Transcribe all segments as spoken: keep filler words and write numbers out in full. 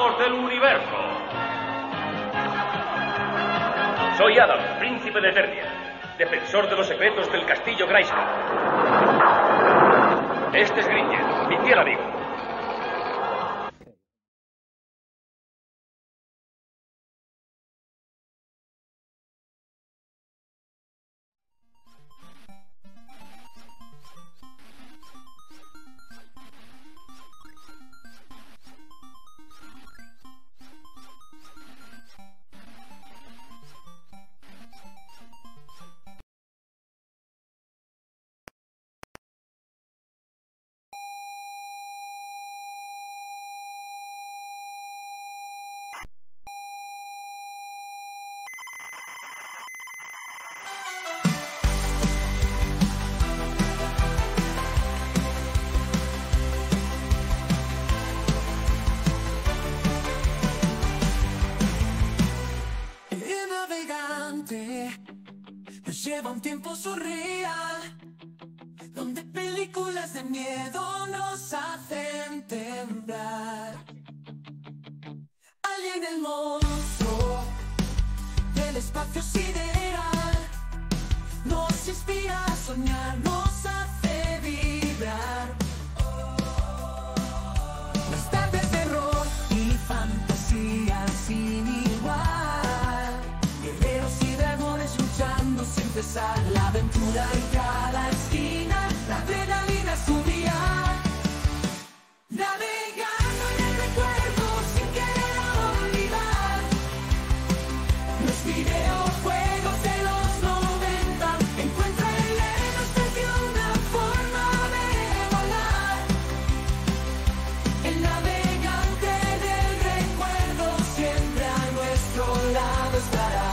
Señor del Universo. Soy Adam, príncipe de Eternia, defensor de los secretos del castillo Grayskull. Este es Gringer, mi fiel amigo. Nos lleva un tiempo surreal, donde películas de miedo nos hacen temblar. Alien el monstruo del espacio sideral nos inspira a soñar, nos hace vibrar. Las tardes de terror y fantasía sin igual. Guerreros y dragones luchando sin cesar. La aventura en cada esquina, la adrenalina es un día. Navegando en el recuerdo sin querer olvidar. Los videojuegos de los noventa. Encuentra en la nostalgia una forma de volar. El navegante del recuerdo siempre a nuestro lado estará.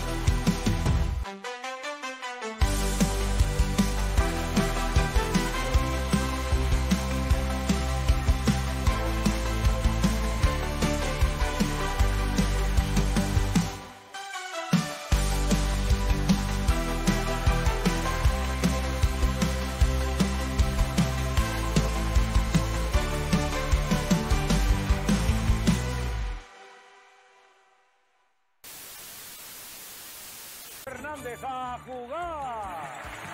Fernández a jugar.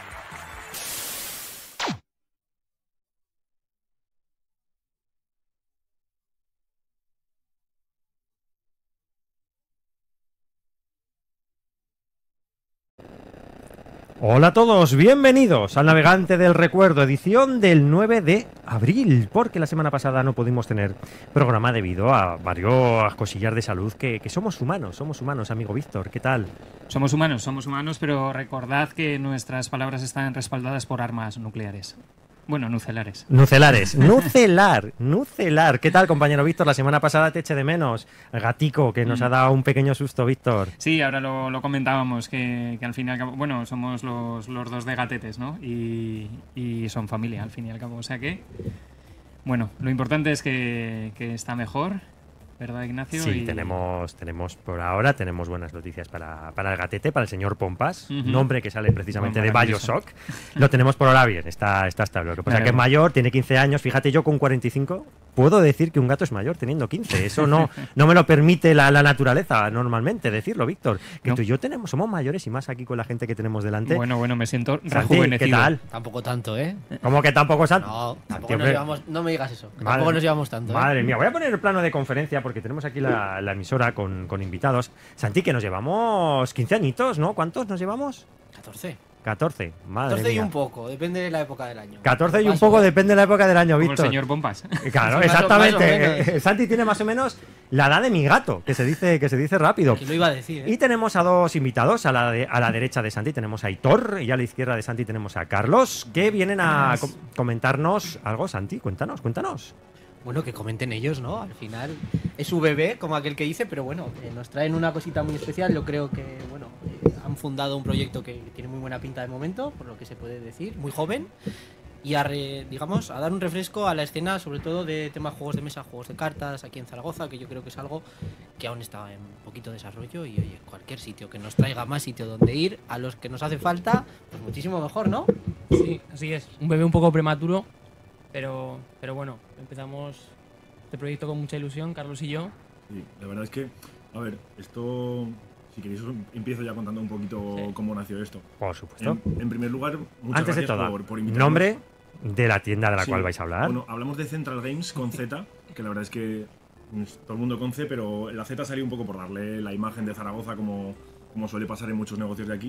Hola a todos, bienvenidos al Navegante del Recuerdo, edición del nueve de abril, porque la semana pasada no pudimos tener programa debido a varios cosillas de salud que, que somos humanos, somos humanos, amigo Víctor, ¿qué tal? Somos humanos, somos humanos, pero recordad que nuestras palabras están respaldadas por armas nucleares. Bueno, nucelares. Nucelares, nucelar, nucelar. ¿Qué tal, compañero Víctor? La semana pasada te eché de menos. El gatico, que nos Mm. ha dado un pequeño susto, Víctor. Sí, ahora lo, lo comentábamos, que, que al fin y al cabo, bueno, somos los, los dos de gatetes, ¿no? Y, y son familia, al fin y al cabo. O sea que, bueno, lo importante es que, que está mejor, ¿verdad, Ignacio? Sí, Y- tenemos, tenemos por ahora, tenemos buenas noticias para, para el gatete, para el señor Pompas, Ujú. nombre que sale precisamente Bueno, de maravilloso. Bioshock. Lo tenemos por ahora bien, está, está estable. Lo que pasa es Vale, que es vale. mayor, tiene quince años, fíjate, yo con cuarenta y cinco puedo decir que un gato es mayor teniendo quince. Eso no, no me lo permite la, la naturaleza normalmente decirlo, Víctor. Que No. tú y yo tenemos, somos mayores y más aquí con la gente que tenemos delante. Bueno, bueno, me siento Santi, rejuvenecido. ¿qué tal? Tampoco tanto, ¿eh? ¿Cómo que tampoco Santi? No, tampoco Santi, nos hombre. llevamos. No me digas eso. que Madre- Tampoco nos llevamos tanto, ¿eh? Madre mía, voy a poner el plano de conferencia porque tenemos aquí la, la emisora con, con invitados. Santi, que nos llevamos quince añitos, ¿no? ¿Cuántos nos llevamos? catorce. catorce, madre catorce y mía. un poco, depende de la época del año. catorce y un Paso, poco, ¿eh? depende de la época del año, Como el Víctor. señor Pompas. Claro, Sí, más o- exactamente. más o menos. Eh, Santi tiene más o menos la edad de mi gato, que se dice, que se dice rápido. Que lo iba a decir, ¿eh? Y tenemos a dos invitados, a la, de- a la derecha de Santi tenemos a Aitor y a la izquierda de Santi tenemos a Carlos, que vienen a com- comentarnos algo. Santi, cuéntanos, cuéntanos. Bueno, que comenten ellos, ¿no? Al final es su bebé, como aquel que dice, pero bueno, eh, nos traen una cosita muy especial. Yo creo que, bueno, eh, han fundado un proyecto que tiene muy buena pinta de momento, por lo que se puede decir, muy joven. Y a, re- digamos, a dar un refresco a la escena, sobre todo de temas juegos de mesa, juegos de cartas, aquí en Zaragoza, que yo creo que es algo que aún está en poquito desarrollo. Y oye, cualquier sitio que nos traiga más sitio donde ir, a los que nos hace falta, pues muchísimo mejor, ¿no? Sí, así es. Un bebé un poco prematuro, pero, pero bueno, empezamos este proyecto con mucha ilusión, Carlos y yo. Sí, la verdad es que, a ver, esto, si queréis, os empiezo ya contando un poquito Sí. cómo nació esto. Por supuesto. En, en primer lugar, muchas Antes de gracias todo, por, por invitarnos. nombre de la tienda de la Sí. cual vais a hablar. Bueno, hablamos de Central Games con Z, que la verdad es que es todo el mundo con C, pero la Z salió un poco por darle la imagen de Zaragoza como, como suele pasar en muchos negocios de aquí.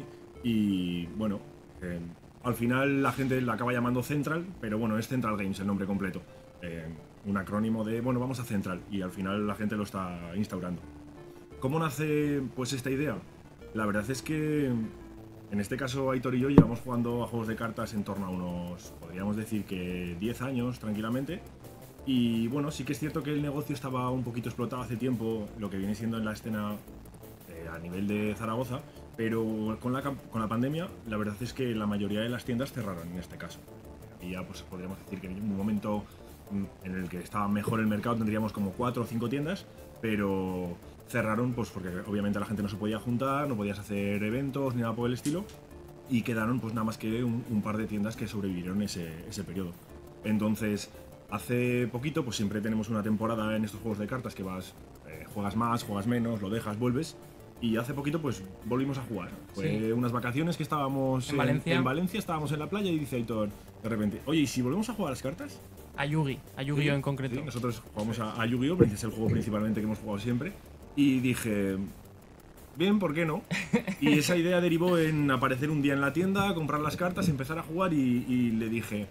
Y bueno, eh, al final la gente la acaba llamando Central, pero bueno, es Central Games el nombre completo. Eh, un acrónimo de, bueno, vamos a Central, y al final la gente lo está instaurando. ¿Cómo nace pues esta idea? La verdad es que en este caso Aitor y yo llevamos jugando a juegos de cartas en torno a unos, podríamos decir que diez años tranquilamente. Y bueno, sí que es cierto que el negocio estaba un poquito explotado hace tiempo, lo que viene siendo en la escena eh, a nivel de Zaragoza, pero con la, cam- con la pandemia la verdad es que la mayoría de las tiendas cerraron en este caso. Y ya pues podríamos decir que en un momento mm, en el que estaba mejor el mercado tendríamos como cuatro o cinco tiendas, pero cerraron pues porque obviamente la gente no se podía juntar, no podías hacer eventos ni nada por el estilo, y quedaron pues nada más que un, un par de tiendas que sobrevivieron ese, ese periodo. Entonces, hace poquito pues siempre tenemos una temporada en estos juegos de cartas que vas, eh, juegas más, juegas menos, lo dejas, vuelves, y hace poquito pues volvimos a jugar. Fue Sí. unas vacaciones que estábamos En Valencia. en Valencia, estábamos en la playa y dice Aitor de repente, oye, ¿y si volvemos a jugar a las cartas? A Yugi, a Yu-Gi-Oh en concreto. Sí, nosotros jugamos a, a Yu-Gi-Oh, porque es el juego principalmente que hemos jugado siempre. Y dije, bien, ¿por qué no? Y esa idea derivó en aparecer un día en la tienda, comprar las cartas, empezar a jugar, y, y le dije,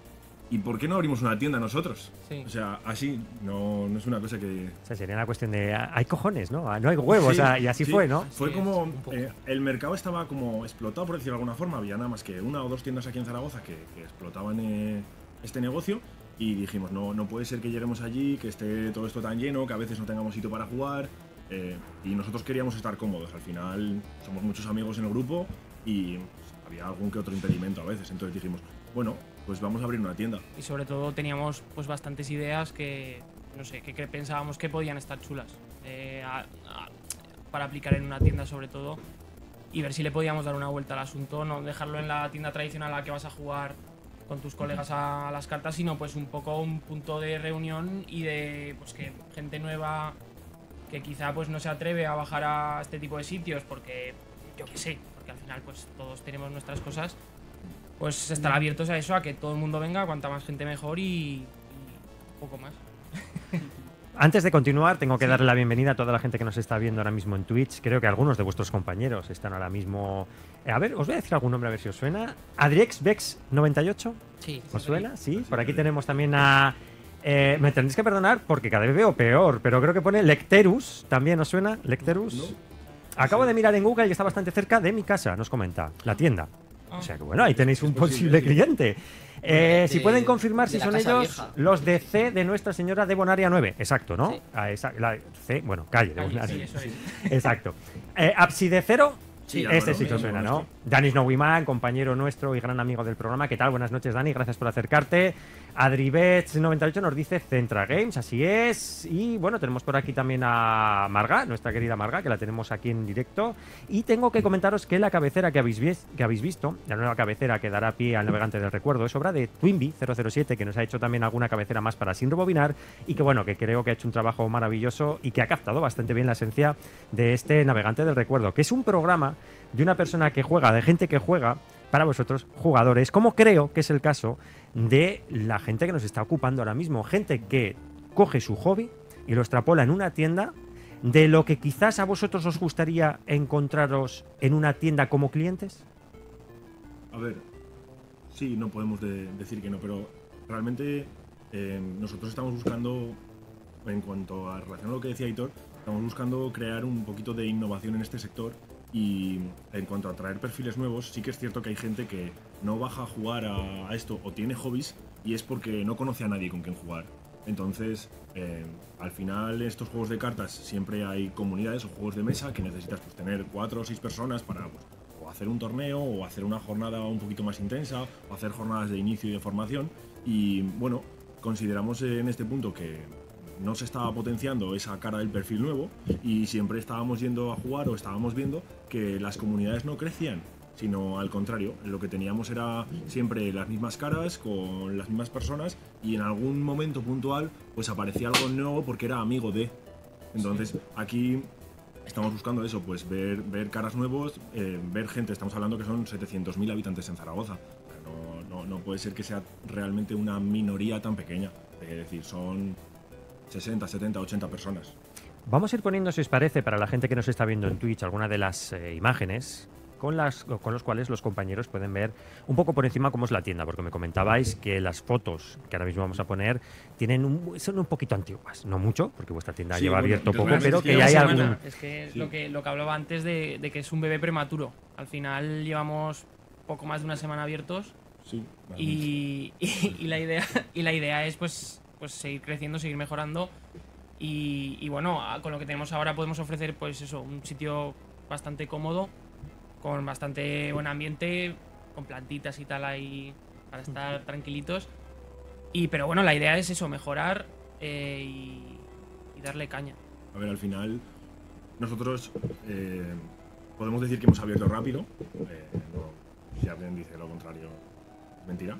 ¿y por qué no abrimos una tienda nosotros? Sí. O sea, así, no, no es una cosa que... O sea, sería una cuestión de. Hay cojones, ¿no? No hay huevos, Sí, o sea, y así sí. fue, ¿no? Fue Así como, es, un poco. eh, el mercado estaba como explotado, por decirlo de alguna forma. Había nada más que una o dos tiendas aquí en Zaragoza que, que explotaban eh, este negocio. Y dijimos, no, no puede ser que lleguemos allí, que esté todo esto tan lleno, que a veces no tengamos sitio para jugar. eh, y nosotros queríamos estar cómodos. Al final somos muchos amigos en el grupo y pues, había algún que otro impedimento a veces. Entonces dijimos, bueno, pues vamos a abrir una tienda. Y sobre todo teníamos pues bastantes ideas que, no sé, que, que pensábamos que podían estar chulas eh, a- a- para aplicar en una tienda sobre todo, y ver si le podíamos dar una vuelta al asunto, no dejarlo en la tienda tradicional a la que vas a jugar con tus colegas a las cartas, sino pues un poco un punto de reunión y de pues que gente nueva que quizá pues no se atreve a bajar a este tipo de sitios porque yo qué sé, porque al final pues todos tenemos nuestras cosas, pues estar abiertos a eso, a que todo el mundo venga, cuanta más gente mejor, y, y poco más. Antes de continuar, tengo que darle la bienvenida a toda la gente que nos está viendo ahora mismo en Twitch. Creo que algunos de vuestros compañeros están ahora mismo. Eh, a ver, os voy a decir algún nombre a ver si os suena. AdriexVex noventa y ocho. Sí. ¿Os suena? Sí. Sí, Por aquí sí. tenemos también a. eh, me tendréis que perdonar porque cada vez veo peor, pero creo que pone Lecterus. ¿También os suena? Lecterus. No. Acabo de mirar en Google y está bastante cerca de mi casa, nos comenta. La tienda. Ah. O sea que bueno, ahí tenéis un Es posible, posible sí. cliente. Eh, De- si pueden confirmar si de la son Casa ellos Vieja. los de C de Nuestra Señora de Bonaria nueve. Exacto, ¿no? Sí. Ah, esa- la C, bueno, calle de Calle, Bonaria. sí, eso es. Exacto. Eh, Ábside Cero. Sí, este Álvaro, sí que os amigo suena, ¿no? nuestro. Dani Snowyman, compañero nuestro y gran amigo del programa. ¿Qué tal? Buenas noches, Dani. Gracias por acercarte. Adribets noventa y ocho nos dice Centra Games, así es. Y bueno, tenemos por aquí también a Marga, nuestra querida Marga, que la tenemos aquí en directo. Y tengo que comentaros que la cabecera que habéis, vis- que habéis visto, la nueva cabecera que dará pie al navegante del recuerdo, es obra de Twinbee cero cero siete, que nos ha hecho también alguna cabecera más para Sin Rebobinar. Y que bueno, que creo que ha hecho un trabajo maravilloso y que ha captado bastante bien la esencia de este navegante del recuerdo, que es un programa de una persona que juega, de gente que juega para vosotros, jugadores, como creo que es el caso de la gente que nos está ocupando ahora mismo. Gente que coge su hobby y lo extrapola en una tienda, de lo que quizás a vosotros os gustaría encontraros en una tienda como clientes. A ver, sí, no podemos de- decir que no, pero realmente eh, nosotros estamos buscando, en cuanto a relación a lo que decía Aitor, estamos buscando crear un poquito de innovación en este sector. Y en cuanto a atraer perfiles nuevos, sí que es cierto que hay gente que no baja a jugar a, a esto o tiene hobbies y es porque no conoce a nadie con quien jugar. Entonces, eh, al final, estos juegos de cartas siempre hay comunidades o juegos de mesa que necesitas pues, tener cuatro o seis personas para pues, o hacer un torneo o hacer una jornada un poquito más intensa o hacer jornadas de inicio y de formación. Y bueno, consideramos en este punto que no se estaba potenciando esa cara del perfil nuevo y siempre estábamos yendo a jugar o estábamos viendo que las comunidades no crecían sino al contrario, lo que teníamos era siempre las mismas caras, con las mismas personas, y en algún momento puntual pues aparecía algo nuevo porque era amigo de. Entonces aquí estamos buscando eso, pues ver, ver caras nuevos, eh, ver gente. Estamos hablando que son setecientos mil habitantes en Zaragoza. No, no, no puede ser que sea realmente una minoría tan pequeña. Es decir, son sesenta, setenta, ochenta personas. Vamos a ir poniendo, si os parece, para la gente que nos está viendo en Twitch, alguna de las eh, imágenes con las con los cuales los compañeros pueden ver un poco por encima cómo es la tienda, porque me comentabais que las fotos que ahora mismo vamos a poner tienen un, son un poquito antiguas, no mucho, porque vuestra tienda Sí, lleva bueno, abierto poco, realmente pero es que que lleva ya hay semana. algún... Es que Sí. lo que lo que hablaba antes de, de que es un bebé prematuro. Al final llevamos poco más de una semana abiertos Sí, y, y, y la idea y la idea es pues pues seguir creciendo, seguir mejorando y, y bueno, a- con lo que tenemos ahora podemos ofrecer pues eso, un sitio bastante cómodo, con bastante buen ambiente, con plantitas y tal ahí para estar tranquilitos. Y pero bueno, la idea es eso, mejorar eh, y, y darle caña. A ver, al final, nosotros eh, podemos decir que hemos abierto rápido. Eh, no, si alguien dice lo contrario, es mentira.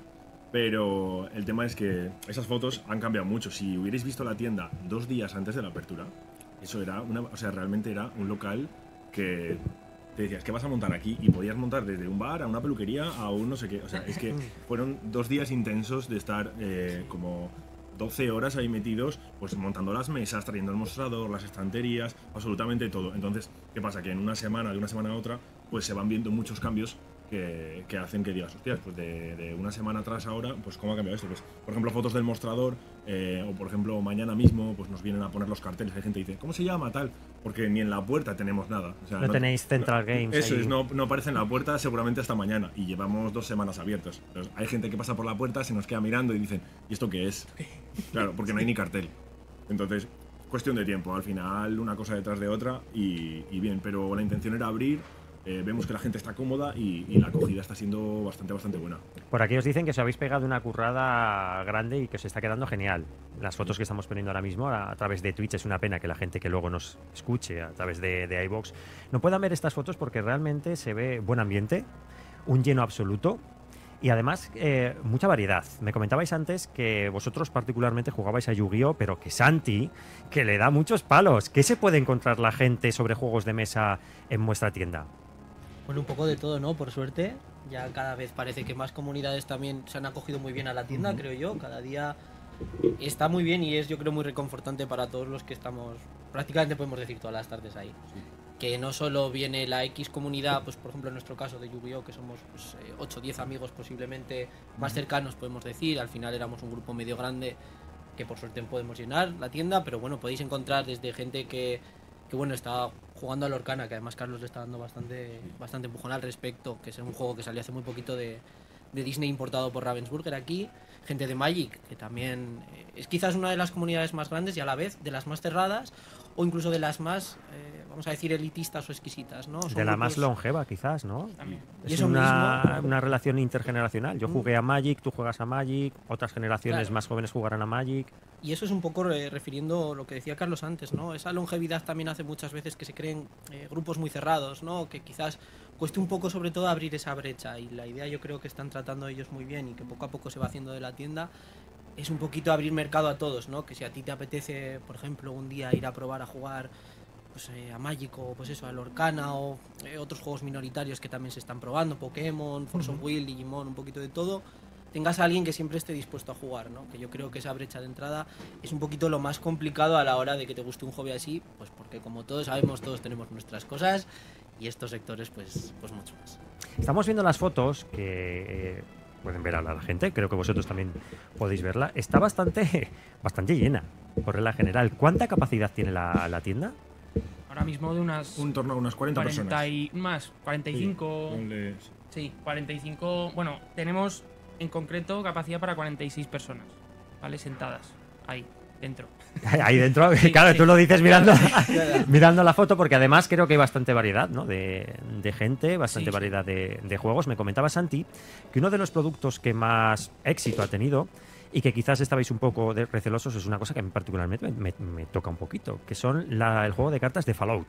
Pero el tema es que esas fotos han cambiado mucho. Si hubierais visto la tienda dos días antes de la apertura, eso era una. O sea, realmente era un local que te decías, ¿qué vas a montar aquí? Y podías montar desde un bar a una peluquería a un no sé qué. O sea, es que fueron dos días intensos de estar eh, como doce horas ahí metidos, pues montando las mesas, trayendo el mostrador, las estanterías, absolutamente todo. Entonces, ¿qué pasa? Que en una semana, de una semana a otra, pues se van viendo muchos cambios que, que hacen que digas, hostias, pues de, de una semana atrás ahora, pues ¿cómo ha cambiado esto? Pues, por ejemplo, fotos del mostrador, eh, o por ejemplo, mañana mismo, pues nos vienen a poner los carteles. Hay gente que dice, ¿cómo se llama tal? Porque ni en la puerta tenemos nada. O sea, No tenéis Central Games Eso ahí. es, no, no aparece en la puerta seguramente hasta mañana. Y llevamos dos semanas abiertas. Entonces, hay gente que pasa por la puerta, se nos queda mirando y dicen, ¿y esto qué es? Claro, porque no hay ni cartel. Entonces, cuestión de tiempo. Al final, una cosa detrás de otra y, y bien. Pero la intención era abrir. Eh, vemos que la gente está cómoda y, y la acogida está siendo bastante, bastante buena. Por aquí os dicen que os habéis pegado una currada grande y que os está quedando genial. Las fotos que estamos poniendo ahora mismo a, a través de Twitch, es una pena que la gente que luego nos escuche a través de, de iVoox no puedan ver estas fotos porque realmente se ve buen ambiente, un lleno absoluto y además eh, mucha variedad. Me comentabais antes que vosotros particularmente jugabais a Yu-Gi-Oh, pero que Santi, que le da muchos palos. ¿Qué se puede encontrar la gente sobre juegos de mesa en vuestra tienda? Bueno, un poco de todo, ¿no? Por suerte, ya cada vez parece que más comunidades también se han acogido muy bien a la tienda, creo yo. Cada día está muy bien y es, yo creo, muy reconfortante para todos los que estamos, prácticamente podemos decir todas las tardes ahí. Que no solo viene la X comunidad, pues por ejemplo en nuestro caso de Yu-Gi-Oh, que somos pues, eh, ocho o diez amigos posiblemente más cercanos, podemos decir. Al final éramos un grupo medio grande que por suerte podemos llenar la tienda, pero bueno, podéis encontrar desde gente que, que bueno, está jugando a Lorcana, que además Carlos le está dando bastante, bastante empujón al respecto, que es un juego que salió hace muy poquito de, de Disney importado por Ravensburger aquí. Gente de Magic, que también eh, es quizás una de las comunidades más grandes y a la vez de las más cerradas, o incluso de las más, eh, vamos a decir, elitistas o exquisitas, ¿no? Son De la más grupos- longeva, quizás, ¿no? También. Y Es eso una, mismo- una relación intergeneracional. Yo jugué a Magic, tú juegas a Magic, otras generaciones Claro. más jóvenes jugarán a Magic. Y eso es un poco eh, refiriendo lo que decía Carlos antes, ¿no? Esa longevidad también hace muchas veces que se creen eh, grupos muy cerrados, ¿no? Que quizás cueste un poco sobre todo abrir esa brecha, y la idea yo creo que están tratando ellos muy bien y que poco a poco se va haciendo de la tienda es un poquito abrir mercado a todos, ¿no? Que si a ti te apetece, por ejemplo, un día ir a probar a jugar pues, eh, a Magic o pues eso, a Lorcana o eh, otros juegos minoritarios que también se están probando, Pokémon, Force of Will, Digimon, un poquito de todo, tengas a alguien que siempre esté dispuesto a jugar, ¿no? Que yo creo que esa brecha de entrada es un poquito lo más complicado a la hora de que te guste un hobby así, pues porque como todos sabemos, todos tenemos nuestras cosas y estos sectores pues, pues mucho más. Estamos viendo las fotos que eh, pueden ver a la gente, creo que vosotros también podéis verla. Está bastante, bastante llena, por regla general. ¿Cuánta capacidad tiene la, la tienda? Ahora mismo de unas Un torno a unas cuarenta cuarenta personas. y más, cuarenta y cinco. Sí, ponle- Sí, cuarenta y cinco. Bueno, tenemos en concreto capacidad para cuarenta y seis personas, ¿vale? Sentadas ahí, dentro. Ahí dentro, Sí, claro, sí. tú lo dices mirando, mirando la foto, porque además creo que hay bastante variedad, ¿no? de, de gente, bastante Sí, sí. variedad de, de juegos. Me comentaba Santi que uno de los productos que más éxito ha tenido y que quizás estabais un poco de- recelosos es una cosa que a mí particularmente me, me- me toca un poquito, que son la- el juego de cartas de Fallout.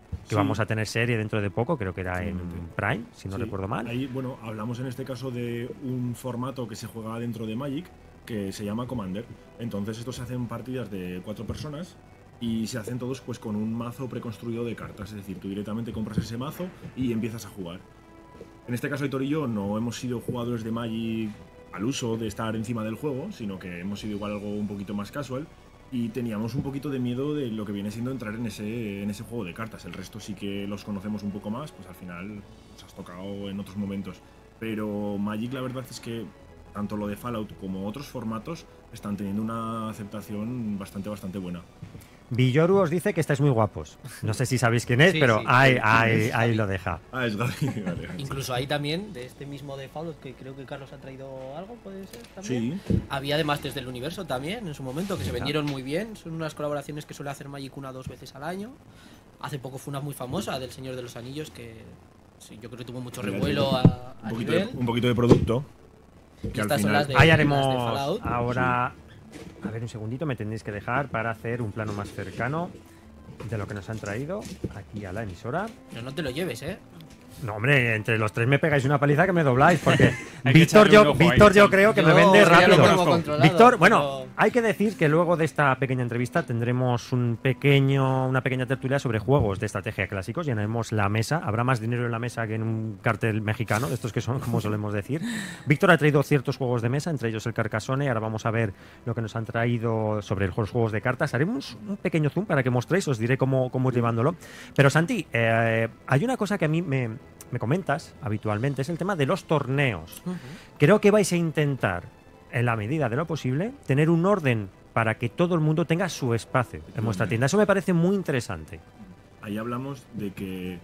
que Sí. vamos a tener serie dentro de poco, creo que era en Totalmente. Prime, si no Sí, recuerdo mal. Ahí, bueno, hablamos en este caso de un formato que se juega dentro de Magic que se llama Commander. Entonces, estos se hacen partidas de cuatro personas y se hacen todos pues con un mazo preconstruido de cartas. Es decir, tú directamente compras ese mazo y empiezas a jugar. En este caso, Aitor y yo no hemos sido jugadores de Magic al uso de estar encima del juego, sino que hemos sido igual algo un poquito más casual. Y teníamos un poquito de miedo de lo que viene siendo entrar en ese, en ese juego de cartas. El resto sí que los conocemos un poco más, pues al final nos has tocado en otros momentos. Pero Magic, la verdad es que tanto lo de Fallout como otros formatos están teniendo una aceptación bastante, bastante buena. Villoru os dice que estáis muy guapos. No sé si sabéis quién es, Sí, pero sí. ahí, Sí, ahí, es ahí Javi. lo deja. Ah, es Gaby. Vale, vale. Incluso ahí también, de este mismo de Fallout, que creo que Carlos ha traído algo, puede ser también. Sí, Había de Masters del Universo también, en su momento, que se vendieron muy bien. Son unas colaboraciones que suele hacer Magic una o dos veces al año. Hace poco fue una muy famosa del Señor de los Anillos, que sí, yo creo que tuvo mucho Mira, revuelo a, un a poquito, de, nivel. un poquito de producto. Que Y al estas son final. las de- Ahí las haremos de Fallout. ahora. A ver, un segundito, me tendréis que dejar para hacer un plano más cercano de lo que nos han traído aquí a la emisora. Pero no te lo lleves, ¿eh? No, hombre, entre los tres me pegáis una paliza que me dobláis, porque Hay que Víctor echarle yo, un ojo, hay Víctor que yo echarle- creo que me Yo vende ya lo rápido. tengo controlado, Víctor, pero- bueno, hay que decir que luego de esta pequeña entrevista tendremos un pequeño, una pequeña tertulia sobre juegos de estrategia clásicos. Llenaremos la mesa. Habrá más dinero en la mesa que en un cartel mexicano, de estos que son, como solemos decir. Víctor ha traído ciertos juegos de mesa, entre ellos el Carcassonne. Ahora vamos a ver lo que nos han traído sobre los juegos de cartas. Haremos un pequeño zoom para que mostréis, os diré cómo, cómo ir llevándolo. Pero Santi, eh, hay una cosa que a mí me, me comentas habitualmente, es el tema de los torneos. Creo que vais a intentar, en la medida de lo posible, tener un orden para que todo el mundo tenga su espacio en vuestra tienda. Eso me parece muy interesante. Ahí hablamos de que,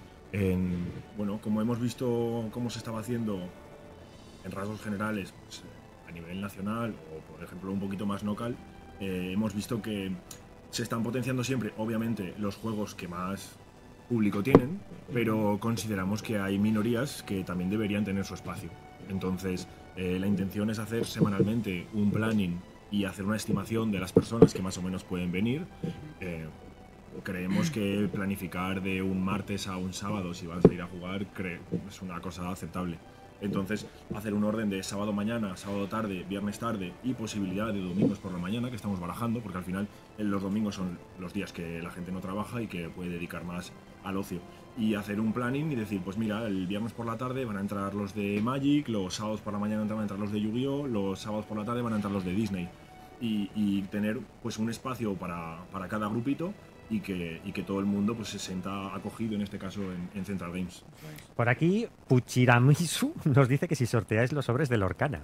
en- bueno, como hemos visto cómo se estaba haciendo en rasgos generales pues, a nivel nacional o, por ejemplo, un poquito más local, eh, hemos visto que se están potenciando siempre, obviamente, los juegos que más público tienen, pero consideramos que hay minorías que también deberían tener su espacio. Entonces, eh, la intención es hacer semanalmente un planning y hacer una estimación de las personas que más o menos pueden venir. Eh, creemos que planificar de un martes a un sábado si vas a ir a jugar cre- es una cosa aceptable. Entonces, hacer un orden de sábado mañana, sábado tarde, viernes tarde y posibilidad de domingos por la mañana, que estamos barajando, porque al final eh, los domingos son los días que la gente no trabaja y que puede dedicar más al ocio. Y hacer un planning y decir, pues mira, el viernes por la tarde van a entrar los de Magic, los sábados por la mañana van a entrar los de Yu-Gi-Oh!, los sábados por la tarde van a entrar los de Disney. Y, y tener pues un espacio para, para cada grupito y que, y que todo el mundo pues se sienta acogido, en este caso en, en Central Games. Por aquí, Puchiramisu nos dice que si sorteáis los sobres de Lorcana.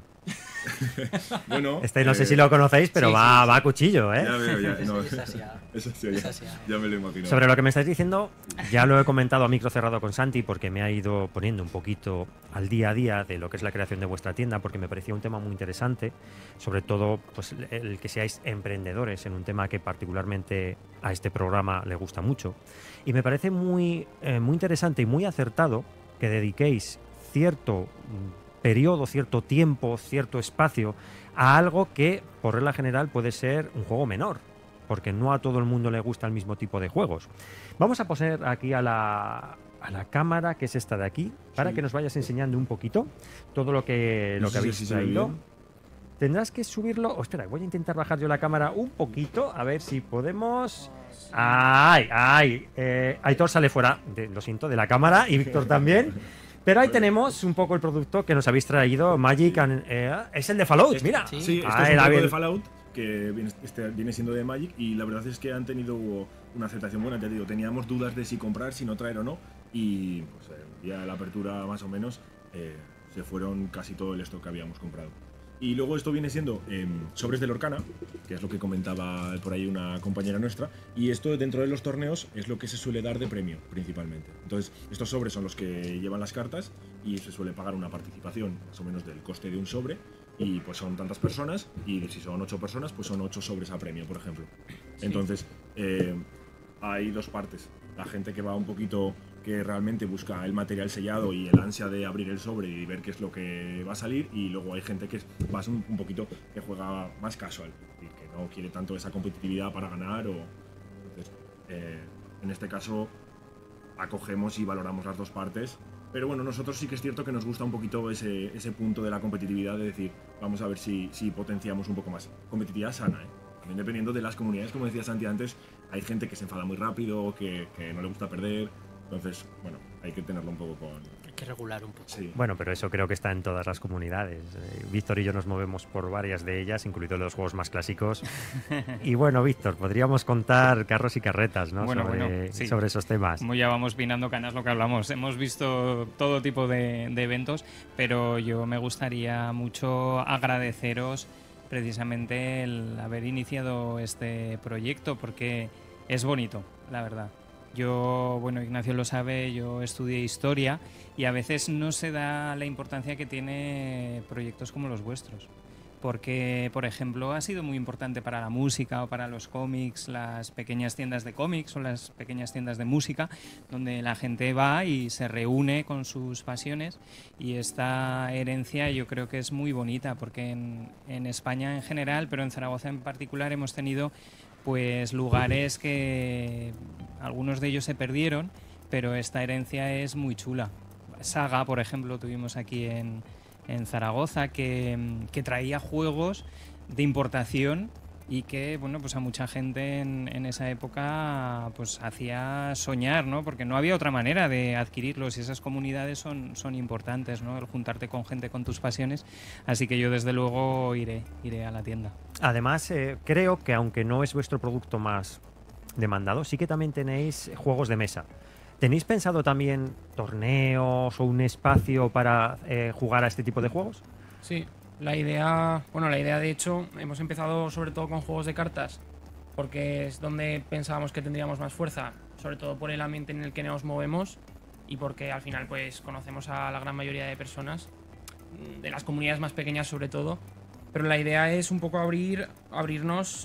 Bueno, Este no sé eh, si lo conocéis, pero sí, va, sí, va a cuchillo, ¿eh? Ya veo, ya, Es- no, es Asia. eso sí, Es ya, Asia. ya me lo imagino. Sobre lo que me estáis diciendo, ya lo he comentado a micro cerrado con Santi porque me ha ido poniendo un poquito al día a día de lo que es la creación de vuestra tienda, porque me parecía un tema muy interesante, sobre todo pues, el que seáis emprendedores en un tema que particularmente a este programa le gusta mucho. Y me parece muy, eh, muy interesante y muy acertado que dediquéis cierto mm, periodo, cierto tiempo, cierto espacio a algo que, por regla general, puede ser un juego menor, porque no a todo el mundo le gusta el mismo tipo de juegos. Vamos a poner aquí a la, a la cámara, que es esta de aquí, para Sí. que nos vayas enseñando un poquito todo lo que, No lo sé que si habéis así se ve traído. bien. Tendrás que subirlo. Oh, espera, voy a intentar bajar yo la cámara un poquito, a ver si podemos. ¡Ay! ¡Ay! Eh, Aitor sale fuera, de- lo siento, de la cámara y Víctor también. Pero ahí tenemos un poco el producto que nos habéis traído, Magic. and- eh, es el de Fallout, Este- mira. sí. Sí, esto Ah, es un era juego bien. de Fallout que viene, este viene siendo de Magic y la verdad es que han tenido una aceptación buena. Te digo, teníamos dudas de si comprar, si no traer o no y pues, el día de la apertura más o menos eh, se fueron casi todo el stock que habíamos comprado. Y luego esto viene siendo eh, sobres de Lorcana, que es lo que comentaba por ahí una compañera nuestra, y esto dentro de los torneos es lo que se suele dar de premio principalmente. Entonces, estos sobres son los que llevan las cartas y se suele pagar una participación más o menos del coste de un sobre, y pues son tantas personas, y si son ocho personas, pues son ocho sobres a premio, por ejemplo. Entonces, eh, hay dos partes. La gente que va un poquito, que realmente busca el material sellado y el ansia de abrir el sobre y ver qué es lo que va a salir, y luego hay gente que es más un, un poquito que juega más casual y que no quiere tanto esa competitividad para ganar o entonces, eh, en este caso acogemos y valoramos las dos partes. Pero bueno, nosotros sí que es cierto que nos gusta un poquito ese, ese punto de la competitividad, de decir, vamos a ver si, si potenciamos un poco más. Competitividad sana, ¿eh? También dependiendo de las comunidades, como decía Santi antes, hay gente que se enfada muy rápido, que, que no le gusta perder. Entonces, bueno, hay que tenerlo un poco con... Hay que regular un poco. Sí. Bueno, pero eso creo que está en todas las comunidades. Eh, Víctor y yo nos movemos por varias de ellas, incluidos los juegos más clásicos. Y bueno, Víctor, podríamos contar carros y carretas, ¿no? Bueno, sobre, bueno, sí. sobre esos temas. Como ya vamos vinando canas lo que hablamos, hemos visto todo tipo de, de eventos, pero yo me gustaría mucho agradeceros precisamente el haber iniciado este proyecto, porque es bonito, la verdad. Yo, bueno, Ignacio lo sabe, yo estudié historia y a veces no se da la importancia que tiene proyectos como los vuestros. Porque, por ejemplo, ha sido muy importante para la música o para los cómics, las pequeñas tiendas de cómics o las pequeñas tiendas de música, donde la gente va y se reúne con sus pasiones. Y esta herencia yo creo que es muy bonita, porque en, en España en general, pero en Zaragoza en particular, hemos tenido pues lugares que algunos de ellos se perdieron, pero esta herencia es muy chula. Saga, por ejemplo, tuvimos aquí en, en Zaragoza, que, que traía juegos de importación y que, bueno, pues a mucha gente en, en esa época pues hacía soñar, ¿no? Porque no había otra manera de adquirirlos y esas comunidades son, son importantes, ¿no? El juntarte con gente con tus pasiones. Así que yo desde luego iré, iré a la tienda. Además, eh, creo que aunque no es vuestro producto más demandado, sí que también tenéis juegos de mesa. ¿Tenéis pensado también torneos o un espacio para eh, jugar a este tipo de juegos? Sí, la idea, bueno, la idea de hecho, hemos empezado sobre todo con juegos de cartas, porque es donde pensábamos que tendríamos más fuerza, sobre todo por el ambiente en el que nos movemos y porque al final pues conocemos a la gran mayoría de personas, de las comunidades más pequeñas sobre todo, pero la idea es un poco abrir, abrirnos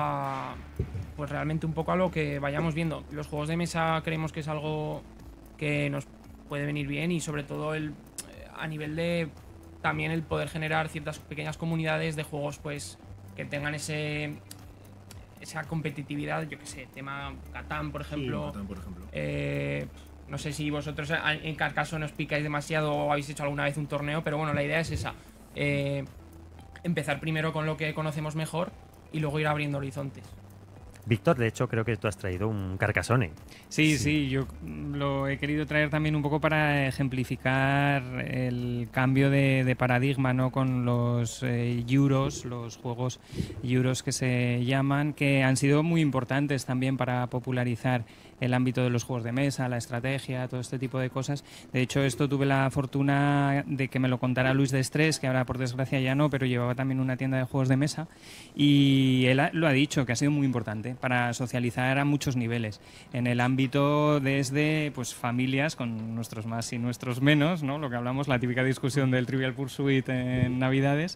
a, pues realmente un poco a lo que vayamos viendo. Los juegos de mesa creemos que es algo que nos puede venir bien y sobre todo el, a nivel de también el poder generar ciertas pequeñas comunidades de juegos pues que tengan ese esa competitividad, yo que sé, tema Catán, por ejemplo. Sí, Catán, por ejemplo. Eh, no sé si vosotros en cada caso no os picáis demasiado o habéis hecho alguna vez un torneo, pero bueno, la idea es esa. Eh, empezar primero con lo que conocemos mejor y luego ir abriendo horizontes. Víctor, de hecho, creo que tú has traído un Carcassonne. Sí, sí, sí, yo lo he querido traer también un poco para ejemplificar el cambio de, de paradigma, ¿no? Con los eh, Euros, los juegos Euros que se llaman, que han sido muy importantes también para popularizar el ámbito de los juegos de mesa, la estrategia, todo este tipo de cosas. De hecho, esto tuve la fortuna de que me lo contara Luis de Estrés, que ahora por desgracia ya no, pero llevaba también una tienda de juegos de mesa, y él lo ha dicho, que ha sido muy importante para socializar a muchos niveles, en el ámbito desde pues familias, con nuestros más y nuestros menos, ¿no? Lo que hablamos, la típica discusión del Trivial Pursuit en Navidades,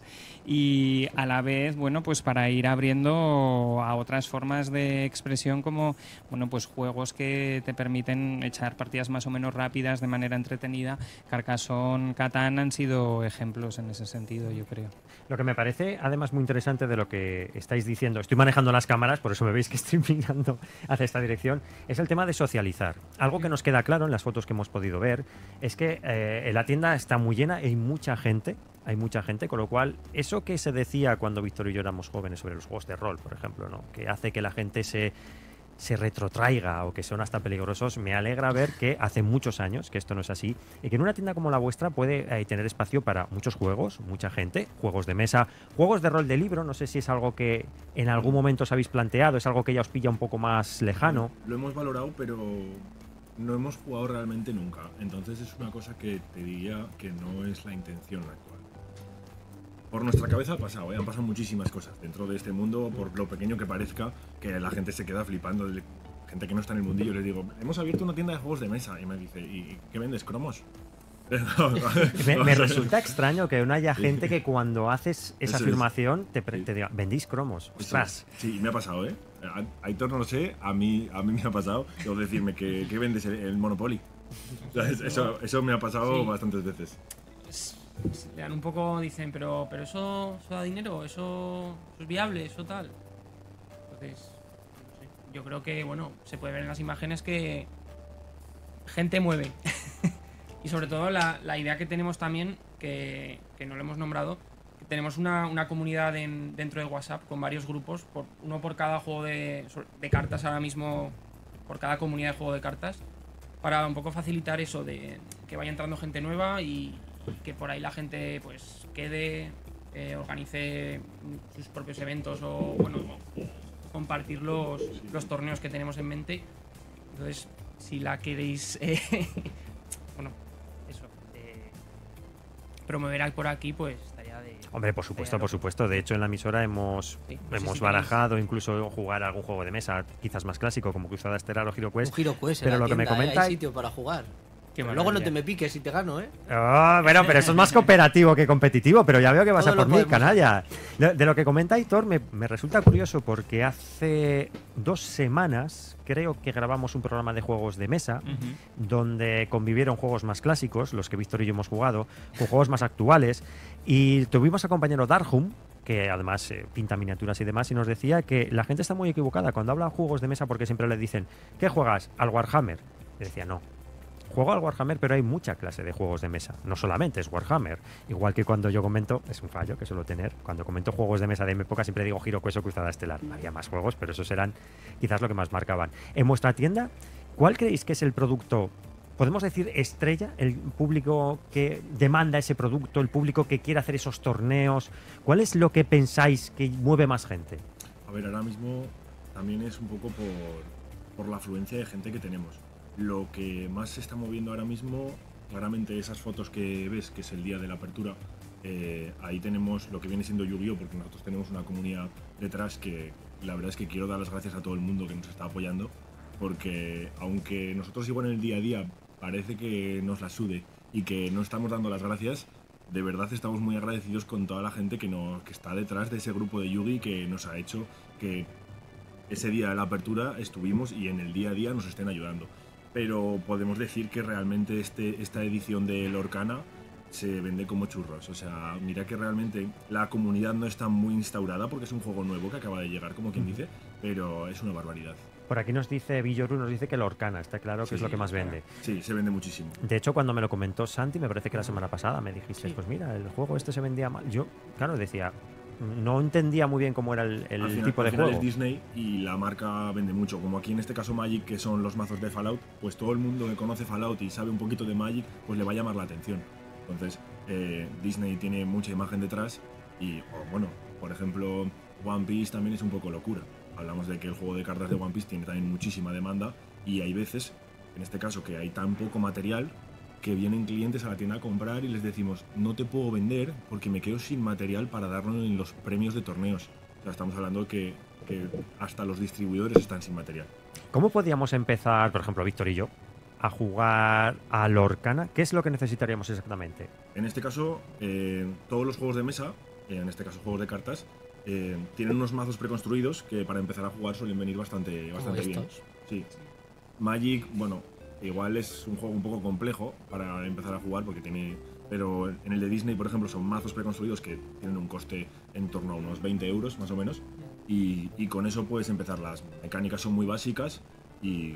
y a la vez, bueno, pues para ir abriendo a otras formas de expresión como, bueno, pues juegos que te permiten echar partidas más o menos rápidas de manera entretenida. Carcassonne, Catán han sido ejemplos en ese sentido, yo creo. Lo que me parece además muy interesante de lo que estáis diciendo, estoy manejando las cámaras, por eso me veis que estoy mirando hacia esta dirección, es el tema de socializar. Algo que nos queda claro en las fotos que hemos podido ver es que eh, la tienda está muy llena y hay mucha gente, hay mucha gente, con lo cual eso que se decía cuando Víctor y yo éramos jóvenes sobre los juegos de rol, por ejemplo, ¿no? Que hace que la gente se se retrotraiga o que son hasta peligrosos, me alegra ver que hace muchos años que esto no es así y que en una tienda como la vuestra puede eh, tener espacio para muchos juegos, mucha gente, juegos de mesa, juegos de rol de libro. No sé si es algo que en algún momento os habéis planteado, es algo que ya os pilla un poco más lejano. Lo hemos valorado, pero no hemos jugado realmente nunca, entonces es una cosa que te diría que no es la intención actual. Por nuestra cabeza ha pasado, ¿eh? Han pasado muchísimas cosas dentro de este mundo, por lo pequeño que parezca, que la gente se queda flipando. Gente que no está en el mundillo, les digo, hemos abierto una tienda de juegos de mesa. Y me dice, ¿y qué vendes, cromos? me, me resulta extraño que no haya gente que cuando haces esa Eso afirmación es. te, pre- te diga, vendís cromos. Ostras. Sí, me ha pasado, ¿eh? A Aitor no lo sé, a mí, a mí me ha pasado. Debo decirme, ¿qué, qué vendes el, el Monopoly? Eso, eso me ha pasado Sí. bastantes veces. Le dan un poco, dicen, pero, pero eso, eso da dinero, eso, eso es viable, eso tal. Entonces, no sé, yo creo que, bueno, se puede ver en las imágenes que, gente mueve. Y sobre todo la, la idea que tenemos también, que, que no lo hemos nombrado, que tenemos una, una comunidad en, dentro de WhatsApp con varios grupos, por, uno por cada juego de, de cartas ahora mismo, por cada comunidad de juego de cartas, para un poco facilitar eso de que vaya entrando gente nueva y, y que por ahí la gente pues quede, eh, organice sus propios eventos o bueno, compartir los, los torneos que tenemos en mente. Entonces, si la queréis, eh, bueno, eso, eh, promover por aquí, pues estaría de... Hombre, por supuesto, por supuesto. De hecho, en la emisora hemos, Sí, no sé hemos si barajado incluso jugar algún juego de mesa, quizás más clásico, como Cruzada Estelar o Hero Quest. Un Hero Quest en Pero la lo que me tienda, ¿eh? comenta- Hay sitio para jugar. Qué Pero luego no maravilla. te me piques si te gano, ¿eh? Ah, bueno, pero eso es más cooperativo que competitivo, pero ya veo que vas Todo a lo por mí, podemos canalla. De, de lo que comenta Aitor, me, me resulta curioso porque hace dos semanas creo que grabamos un programa de juegos de mesa Ujú. donde convivieron juegos más clásicos, los que Víctor y yo hemos jugado, con juegos más actuales, y tuvimos a compañero Darhum, que además eh, pinta miniaturas y demás, y nos decía que la gente está muy equivocada cuando habla de juegos de mesa porque siempre le dicen, ¿qué juegas? ¿Al Warhammer? Le decía, no. Juego al Warhammer, pero hay mucha clase de juegos de mesa. No solamente es Warhammer. Igual que cuando yo comento, es un fallo que suelo tener, cuando comento juegos de mesa de mi época siempre digo Hero Quest o Cruzada Estelar. Había más juegos, pero esos eran quizás lo que más marcaban. En vuestra tienda, ¿cuál creéis que es el producto, podemos decir estrella, el público que demanda ese producto, el público que quiere hacer esos torneos? ¿Cuál es lo que pensáis que mueve más gente? A ver, ahora mismo también es un poco por, por la afluencia de gente que tenemos. Lo que más se está moviendo ahora mismo, claramente esas fotos que ves, que es el día de la apertura, eh, ahí tenemos lo que viene siendo Yu-Gi-Oh! Porque nosotros tenemos una comunidad detrás que la verdad es que quiero dar las gracias a todo el mundo que nos está apoyando, porque aunque nosotros igual en el día a día parece que nos la sude y que no estamos dando las gracias, de verdad estamos muy agradecidos con toda la gente que, nos, que está detrás de ese grupo de Yugi que nos ha hecho que ese día de la apertura estuvimos y en el día a día nos estén ayudando. Pero podemos decir que realmente este, esta edición de Lorcana se vende como churros. O sea, mira que realmente la comunidad no está muy instaurada porque es un juego nuevo que acaba de llegar, como quien dice, pero es una barbaridad. Por aquí nos dice Villoru, nos dice que Lorcana, está claro que Sí, es lo que más vende. Sí, se vende muchísimo. De hecho, cuando me lo comentó Santi, me parece que la semana pasada me dijiste, pues mira, el juego este se vendía mal. Yo, claro, decía, no entendía muy bien cómo era el, el al final, tipo de al final juego. es Disney y la marca vende mucho. Como aquí en este caso Magic, que son los mazos de Fallout, pues todo el mundo que conoce Fallout y sabe un poquito de Magic, pues le va a llamar la atención. Entonces, eh, Disney tiene mucha imagen detrás y, o, bueno, por ejemplo, One Piece también es un poco locura. Hablamos de que el juego de cartas de One Piece tiene también muchísima demanda y hay veces, en este caso, que hay tan poco material que vienen clientes a la tienda a comprar y les decimos, no te puedo vender porque me quedo sin material para darlo en los premios de torneos. O sea, estamos hablando de que, que hasta los distribuidores están sin material. ¿Cómo podíamos empezar, por ejemplo, Víctor y yo, a jugar a Lorcana? ¿Qué es lo que necesitaríamos exactamente? En este caso, eh, todos los juegos de mesa, eh, en este caso juegos de cartas, eh, tienen unos mazos preconstruidos que para empezar a jugar suelen venir bastante, bastante bien. estos. Sí. Magic, bueno, igual es un juego un poco complejo para empezar a jugar porque tiene... Pero en el de Disney, por ejemplo, son mazos preconstruidos que tienen un coste en torno a unos veinte euros, más o menos. Y, y con eso puedes empezar. Las mecánicas son muy básicas y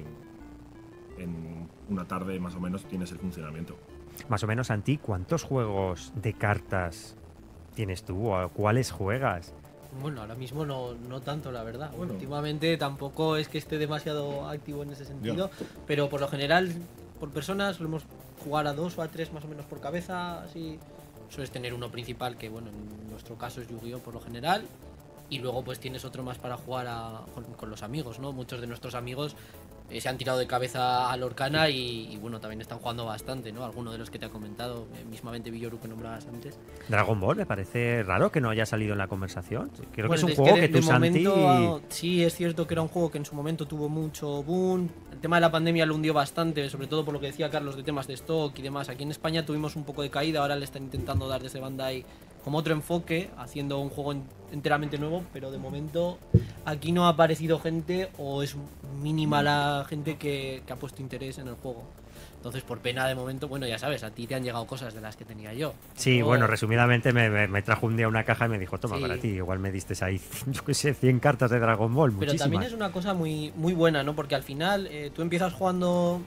en una tarde más o menos tienes el funcionamiento. Más o menos, Santi, ¿cuántos juegos de cartas tienes tú? ¿O a cuáles juegas? Bueno, ahora mismo no, no tanto, la verdad. Bueno. Últimamente tampoco es que esté demasiado activo en ese sentido, pero por lo general, por personas, solemos jugar a dos o a tres más o menos por cabeza, así. Sueles tener uno principal, que bueno, en nuestro caso es Yu-Gi-Oh! Por lo general, y luego pues tienes otro más para jugar a- con, con los amigos, ¿no? Muchos de nuestros amigos eh, se han tirado de cabeza a Lorcana y, y bueno, también están jugando bastante, ¿no? Algunos de los que te ha comentado, eh, mismamente Villoru que nombrabas antes. Dragon Ball, me parece raro que no haya salido en la conversación. Creo Bueno, que es un juego de- que, de tú, Santi... momento, sí, es cierto que era un juego que en su momento tuvo mucho boom. El tema de la pandemia lo hundió bastante, sobre todo por lo que decía Carlos de temas de stock y demás. Aquí en España tuvimos un poco de caída, ahora le están intentando dar desde Bandai como otro enfoque, haciendo un juego en- enteramente nuevo, pero de momento aquí no ha aparecido gente o es mínima la gente que, que ha puesto interés en el juego. Entonces, por pena de momento, bueno, ya sabes, a ti te han llegado cosas de las que tenía yo. Sí, Yo- bueno, resumidamente me, me- me trajo un día una caja y me dijo, toma, Sí. para ti. Igual me diste ahí, yo qué sé, cien cartas de Dragon Ball, Pero muchísimas. también es una cosa muy, muy buena, ¿no? Porque al final eh, tú empiezas jugando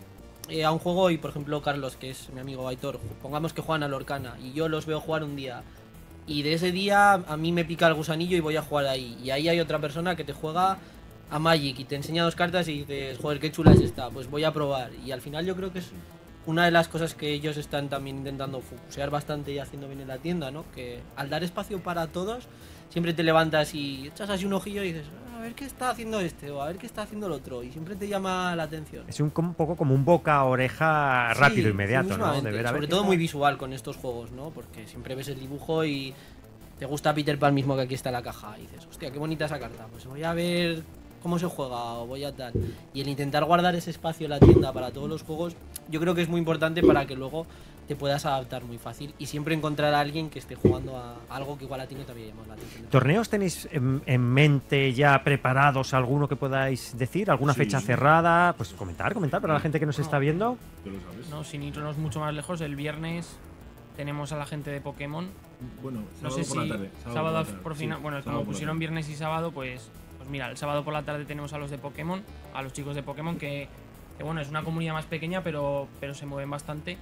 eh, a un juego y, por ejemplo, Carlos, que es mi amigo Aitor, pongamos que juegan a Lorcana y yo los veo jugar un día. Y de ese día a mí me pica el gusanillo y voy a jugar ahí. Y ahí hay otra persona que te juega a Magic y te enseña dos cartas y dices, joder, qué chula es esta, pues voy a probar. Y al final yo creo que es una de las cosas que ellos están también intentando focusear bastante y haciendo bien en la tienda, ¿no? Que al dar espacio para todos, siempre te levantas y echas así un ojillo y dices, a ver qué está haciendo este o a ver qué está haciendo el otro. Y siempre te llama la atención. Es un, un poco como un boca a oreja rápido, Sí, inmediato, ¿no? mismamente. De ver a ver Sobre qué todo tal. muy visual con estos juegos, ¿no? Porque siempre ves el dibujo y te gusta Peter Pan mismo que aquí está en la caja. Y dices, hostia, qué bonita esa carta. Pues voy a ver cómo se juega o voy a tal. Y el intentar guardar ese espacio en la tienda para todos los juegos, yo creo que es muy importante para que luego te puedas adaptar muy fácil y siempre encontrar a alguien que esté jugando a algo que igual a ti no te había llamado la atención. ¿Torneos tenéis en, en mente ya preparados alguno que podáis decir? ¿Alguna Sí. fecha cerrada? Pues comentar, comentar para la gente que nos está viendo. Tú lo sabes. No, sin irnos mucho más lejos, el viernes tenemos a la gente de Pokémon. Bueno, No sábado sé por si la tarde. sábado, por la tarde, por sí, final, bueno, sábado como por la pusieron tarde. viernes y sábado, pues, pues mira, el sábado por la tarde tenemos a los de Pokémon, a los chicos de Pokémon, que, que bueno, es una comunidad más pequeña, pero, pero se mueven bastante.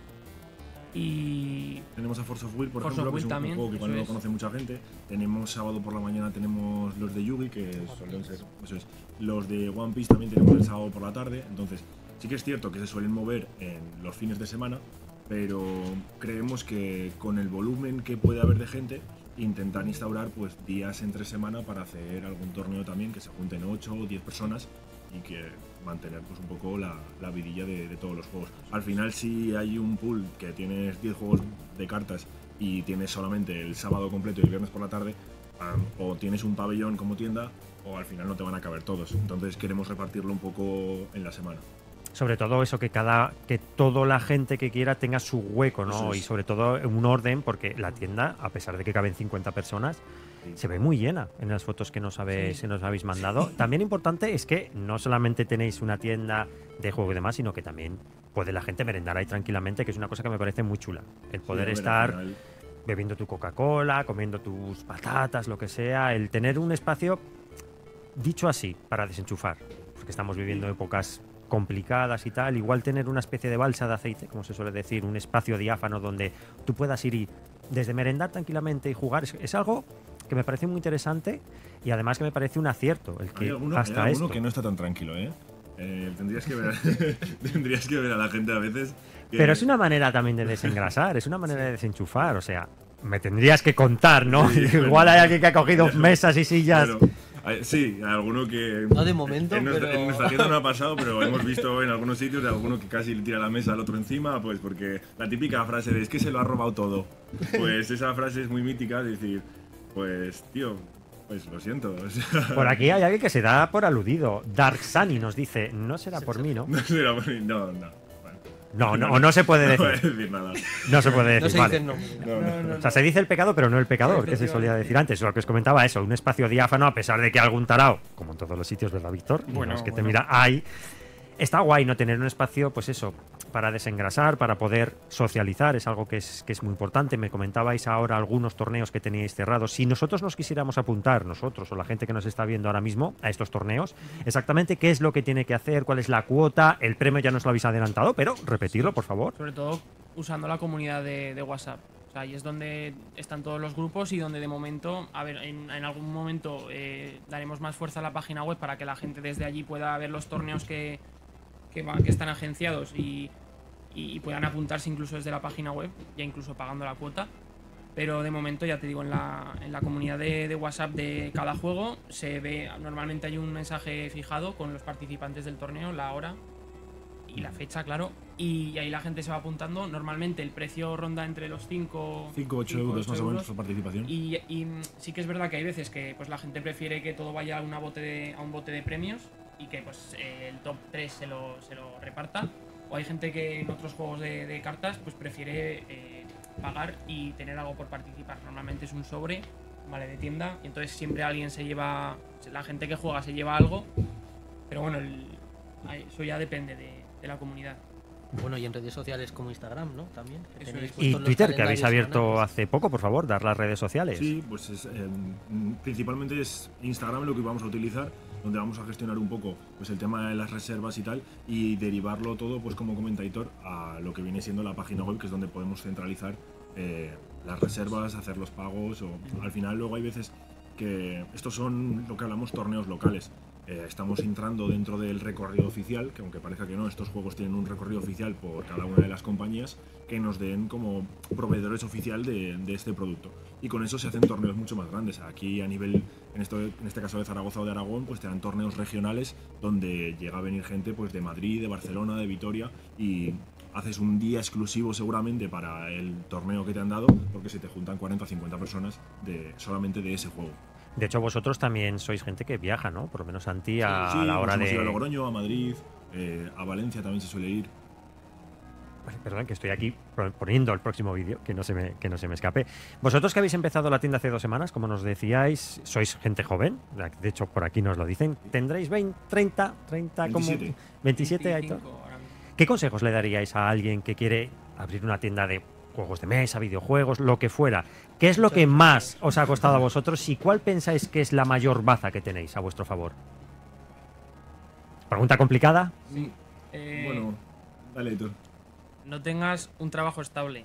Y Tenemos a Force of Will, por Force ejemplo, of que es Will un también, juego que igual eso no lo es. conoce mucha gente. Tenemos sábado por la mañana, tenemos los de Yugi, que suelen ser, eso es. Los de One Piece también tenemos el sábado por la tarde. Entonces, sí que es cierto que se suelen mover en los fines de semana, pero creemos que con el volumen que puede haber de gente, intentar instaurar pues días entre semana para hacer algún torneo también, que se junten ocho o diez personas y que mantener pues un poco la, la vidilla de, de todos los juegos. Al final, si hay un pool que tienes diez juegos de cartas y tienes solamente el sábado completo y el viernes por la tarde, um, o tienes un pabellón como tienda, o al final no te van a caber todos. Entonces queremos repartirlo un poco en la semana. Sobre todo eso, que cada que toda la gente que quiera tenga su hueco, ¿no? Eso es. Y sobre todo un orden, porque la tienda, a pesar de que caben cincuenta personas, se ve muy llena en las fotos que nos habéis, que nos habéis mandado. También importante es que no solamente tenéis una tienda de juego y demás, sino que también puede la gente merendar ahí tranquilamente, que es una cosa que me parece muy chula. El poder Sí, a ver, al estar final- bebiendo tu Coca-Cola, comiendo tus patatas, lo que sea, el tener un espacio, dicho así, para desenchufar, porque estamos viviendo épocas complicadas y tal, igual tener una especie de balsa de aceite, como se suele decir, un espacio diáfano donde tú puedas ir y desde merendar tranquilamente y jugar, es, es algo que me parece muy interesante y además que me parece un acierto el Hay que alguno, hasta hay alguno esto. que no está tan tranquilo, ¿eh? Eh, tendrías, que ver, tendrías que ver a la gente a veces. que- Pero es una manera también de desengrasar, es una manera de desenchufar, o sea, me tendrías que contar, ¿no? Sí, Igual bueno. hay alguien que ha cogido mesas y sillas. Bueno, hay- sí, hay alguno que. No de momento, en nuestra, pero- en nuestra tienda no ha pasado, pero hemos visto en algunos sitios de alguno que casi le tira la mesa al otro encima, pues porque la típica frase de es que se lo ha robado todo. Pues esa frase es muy mítica, es decir, pues tío, pues lo siento. O sea, Por aquí hay alguien que se da por aludido. Dark Sunny nos dice, no será por mí, ¿no? no, será por mí, no, no. Bueno, No, no, o no se puede no voy a decir. decir nada. No se puede No decir, se vale. dice el nombre. No, no. O sea, se dice el pecado, pero no el pecador, que se solía decir antes. Lo que os comentaba, eso, un espacio diáfano, a pesar de que algún tarao, como en todos los sitios, ¿verdad, Víctor? Y Bueno, los que te bueno. mira, hay. Está guay, ¿no? Tener un espacio, pues eso, para desengrasar, para poder socializar, es algo que es, que es muy importante. Me comentabais ahora algunos torneos que teníais cerrados. Si nosotros nos quisiéramos apuntar, nosotros o la gente que nos está viendo ahora mismo, a estos torneos, exactamente qué es lo que tiene que hacer, cuál es la cuota, el premio ya nos lo habéis adelantado, pero repetirlo, por favor. sobre todo usando la comunidad de, de WhatsApp. O sea, ahí es donde están todos los grupos y donde de momento, a ver, en, en algún momento eh, daremos más fuerza a la página web para que la gente desde allí pueda ver los torneos que, que, van, que están agenciados y, y, y puedan apuntarse incluso desde la página web, ya incluso pagando la cuota. Pero de momento, ya te digo, en la, en la comunidad de, de WhatsApp de cada juego se ve, normalmente hay un mensaje fijado con los participantes del torneo, la hora y la fecha, claro, y ahí la gente se va apuntando. Normalmente el precio ronda entre los cinco cinco, ocho euros más o menos por participación. y, y, mm, sí que es verdad que hay veces que pues la gente prefiere que todo vaya a, una bote de, a un bote de premios y que pues eh, el top tres se lo, se lo reparta. O hay gente que en otros juegos de, de cartas pues prefiere eh, pagar y tener algo por participar. Normalmente es un sobre, vale, de tienda, y entonces siempre alguien se lleva, la gente que juega se lleva algo, pero bueno, el- eso ya depende de, de la comunidad. Bueno, y en redes sociales como Instagram, ¿no? También. que Eso tenéis es. puestos Y los Twitter, que habéis calendarios abierto semanales. hace poco, por favor, dar las redes sociales. Sí, pues es, eh, principalmente es Instagram lo que vamos a utilizar donde vamos a gestionar un poco pues el tema de las reservas y tal, y derivarlo todo, pues como comenta Aitor, a lo que viene siendo la página web, que es donde podemos centralizar eh, las reservas, hacer los pagos, o al final luego hay veces que estos son lo que hablamos torneos locales. Eh, estamos entrando dentro del recorrido oficial, que aunque parezca que no, estos juegos tienen un recorrido oficial por cada una de las compañías que nos den como proveedores oficial de, de este producto. Y con eso se hacen torneos mucho más grandes. Aquí a nivel, en, esto, en este caso de Zaragoza o de Aragón, pues te dan torneos regionales donde llega a venir gente pues de Madrid, de Barcelona, de Vitoria, y haces un día exclusivo seguramente para el torneo que te han dado, porque se te juntan cuarenta o cincuenta personas de, solamente de ese juego. De hecho, vosotros también sois gente que viaja, ¿no? Por lo menos Santi a, Sí, a la hora hemos de... ido a Logroño, a Madrid, eh, a Valencia también se suele ir. Ay, perdón, que estoy aquí poniendo el próximo vídeo, que no se me que no se me escape. Vosotros que habéis empezado la tienda hace dos semanas, como nos decíais, sois gente joven, de hecho por aquí nos lo dicen, tendréis veinte, treinta, treinta, como veintisiete. veintisiete, Aitor. veinticinco ahora mismo. ¿Qué consejos le daríais a alguien que quiere abrir una tienda de juegos de mesa, videojuegos, lo que fuera? ¿Qué es lo que más os ha costado a vosotros y cuál pensáis que es la mayor baza que tenéis a vuestro favor? ¿Pregunta complicada? Sí. Eh, Bueno, dale, Aitor. No tengas un trabajo estable.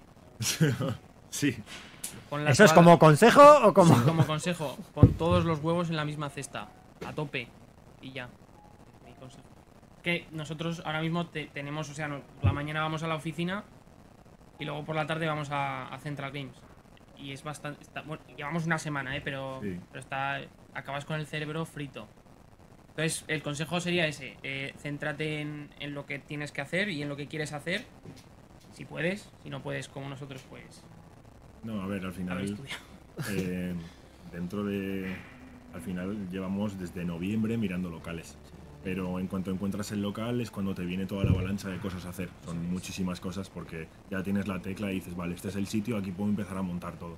Sí. Pon la ¿Eso es toalla- como consejo o como...? Sí, como consejo, pon todos los huevos en la misma cesta, a tope, y ya. Mi consejo. Que nosotros ahora mismo te- tenemos, o sea, no- la mañana vamos a la oficina y luego por la tarde vamos a, a Central Games. Y es bastante... está- bueno, llevamos una semana, ¿eh? Pero, Sí. pero está... acabas con el cerebro frito. Entonces, el consejo sería ese, eh, céntrate en, en lo que tienes que hacer y en lo que quieres hacer, si puedes, si no puedes como nosotros, pues No, a ver, al haber final, estudiado. eh, dentro de... Al final llevamos desde noviembre mirando locales. Pero en cuanto encuentras el local es cuando te viene toda la avalancha de cosas a hacer. Son muchísimas cosas porque ya tienes la tecla y dices, vale, este es el sitio, aquí puedo empezar a montar todo.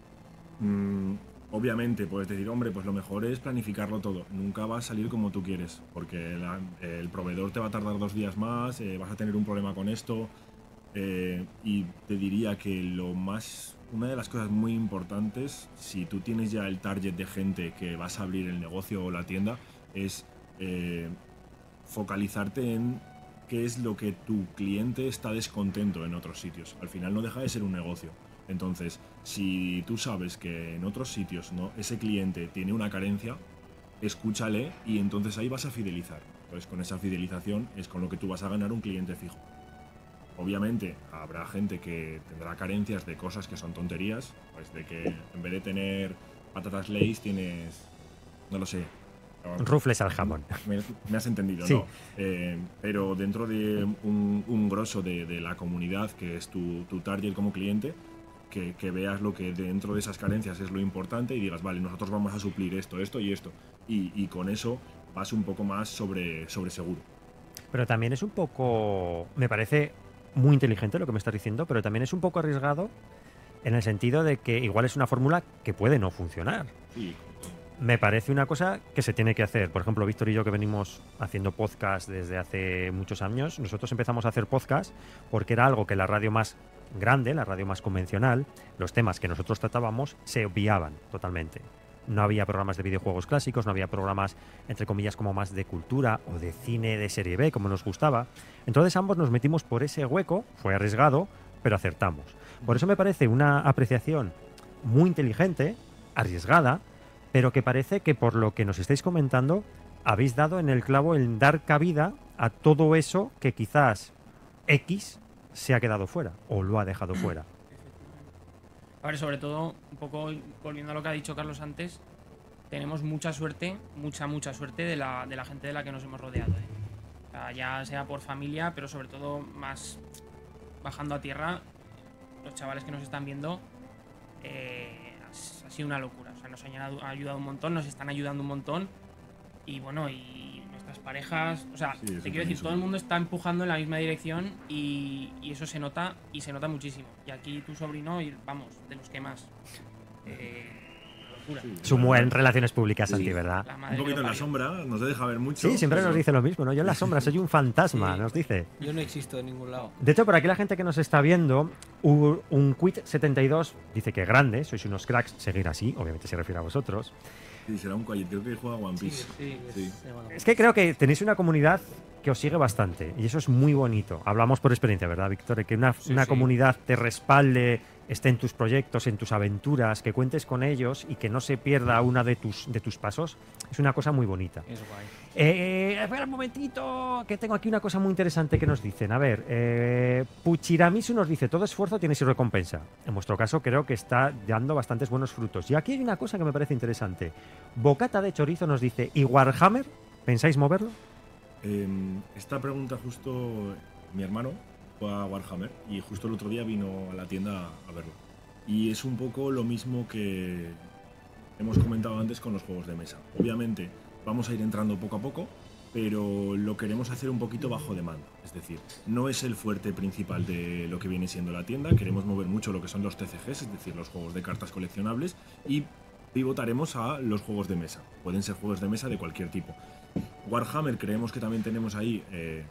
Mm, obviamente puedes decir, hombre, pues lo mejor es planificarlo todo. Nunca va a salir como tú quieres, porque la- el proveedor te va a tardar dos días más, eh, vas a tener un problema con esto. eh, y te diría que lo más, una de las cosas muy importantes, si tú tienes ya el target de gente que vas a abrir el negocio o la tienda, es eh, focalizarte en qué es lo que tu cliente está descontento en otros sitios. Al final no deja de ser un negocio. Entonces, si tú sabes que en otros sitios no, ese cliente tiene una carencia, escúchale y entonces ahí vas a fidelizar. Entonces, con esa fidelización es con lo que tú vas a ganar un cliente fijo. Obviamente, habrá gente que tendrá carencias de cosas que son tonterías, pues de que en vez de tener patatas Lay's tienes, no lo sé, Rufles al jamón. me, me has entendido, Sí. ¿no? Eh, pero dentro de un, un grosso de, de la comunidad, que es tu, tu target como cliente, que, que veas lo que dentro de esas carencias es lo importante y digas, vale, nosotros vamos a suplir esto, esto y esto. Y, y con eso vas un poco más sobre, sobre seguro. Pero también es un poco... Me parece muy inteligente lo que me estás diciendo, pero también es un poco arriesgado en el sentido de que igual es una fórmula que puede no funcionar. Sí, Me parece una cosa que se tiene que hacer. Por ejemplo, Víctor y yo, que venimos haciendo podcast desde hace muchos años, nosotros empezamos a hacer podcast porque era algo que la radio más grande, la radio más convencional, los temas que nosotros tratábamos se obviaban totalmente. No había programas de videojuegos clásicos, no había programas, entre comillas, como más de cultura o de cine de serie B, como nos gustaba. Entonces ambos nos metimos por ese hueco, fue arriesgado, pero acertamos. Por eso me parece una apreciación muy inteligente, arriesgada, pero que parece que por lo que nos estáis comentando habéis dado en el clavo en dar cabida a todo eso que quizás X se ha quedado fuera o lo ha dejado fuera. A ver, sobre todo, un poco volviendo a lo que ha dicho Carlos antes, tenemos mucha suerte, mucha, mucha suerte de la, de la gente de la que nos hemos rodeado. ¿eh? O sea, ya sea por familia, pero sobre todo más bajando a tierra, los chavales que nos están viendo, eh, ha, ha sido una locura. O sea, nos han ayudado, ha ayudado un montón, nos están ayudando un montón. Y bueno, y nuestras parejas, o sea, Sí, te eso quiero también decir, es todo el un- mundo está empujando en la misma dirección y, y eso se nota, y se nota muchísimo. Y aquí tu sobrino, y vamos, de los que más. Eh, locura. sí. Sumo en relaciones públicas, Sí, Santi, ¿verdad? la Un madre poquito que en lo la parió. sombra, no se deja ver mucho. Sí, siempre pero- nos dice lo mismo, ¿no? Yo en la sombra soy un fantasma, Sí. nos dice. Yo no existo en ningún lado. De hecho, por aquí la gente que nos está viendo, u- un Quit setenta y dos dice que grande, sois unos cracks, seguir así, obviamente se refiere a vosotros. Sí, será un Quiet, creo que juega One Piece. Sí, es, Sí. se llama- Es que creo que tenéis una comunidad que os sigue bastante y eso es muy bonito. Hablamos por experiencia, ¿verdad, Víctor? Que una, Sí, una sí. comunidad te respalde, esté en tus proyectos, en tus aventuras, que cuentes con ellos y que no se pierda una de tus, de tus pasos, es una cosa muy bonita. Es guay. Eh, espera un momentito, que tengo aquí una cosa muy interesante que nos dicen. A ver, eh, Puchiramisu nos dice, todo esfuerzo tiene su recompensa. En vuestro caso creo que está dando bastantes buenos frutos. Y aquí hay una cosa que me parece interesante. Bocata de Chorizo nos dice, ¿y Warhammer? ¿Pensáis moverlo? Eh, esta pregunta justo mi hermano fue a Warhammer y justo el otro día vino a la tienda a verlo. Y es un poco lo mismo que hemos comentado antes con los juegos de mesa. Obviamente vamos a ir entrando poco a poco, pero lo queremos hacer un poquito bajo demanda. Es decir, no es el fuerte principal de lo que viene siendo la tienda. Queremos mover mucho lo que son los T C Gs, es decir, los juegos de cartas coleccionables, y pivotaremos a los juegos de mesa. Pueden ser juegos de mesa de cualquier tipo. Warhammer creemos que también tenemos ahí eh,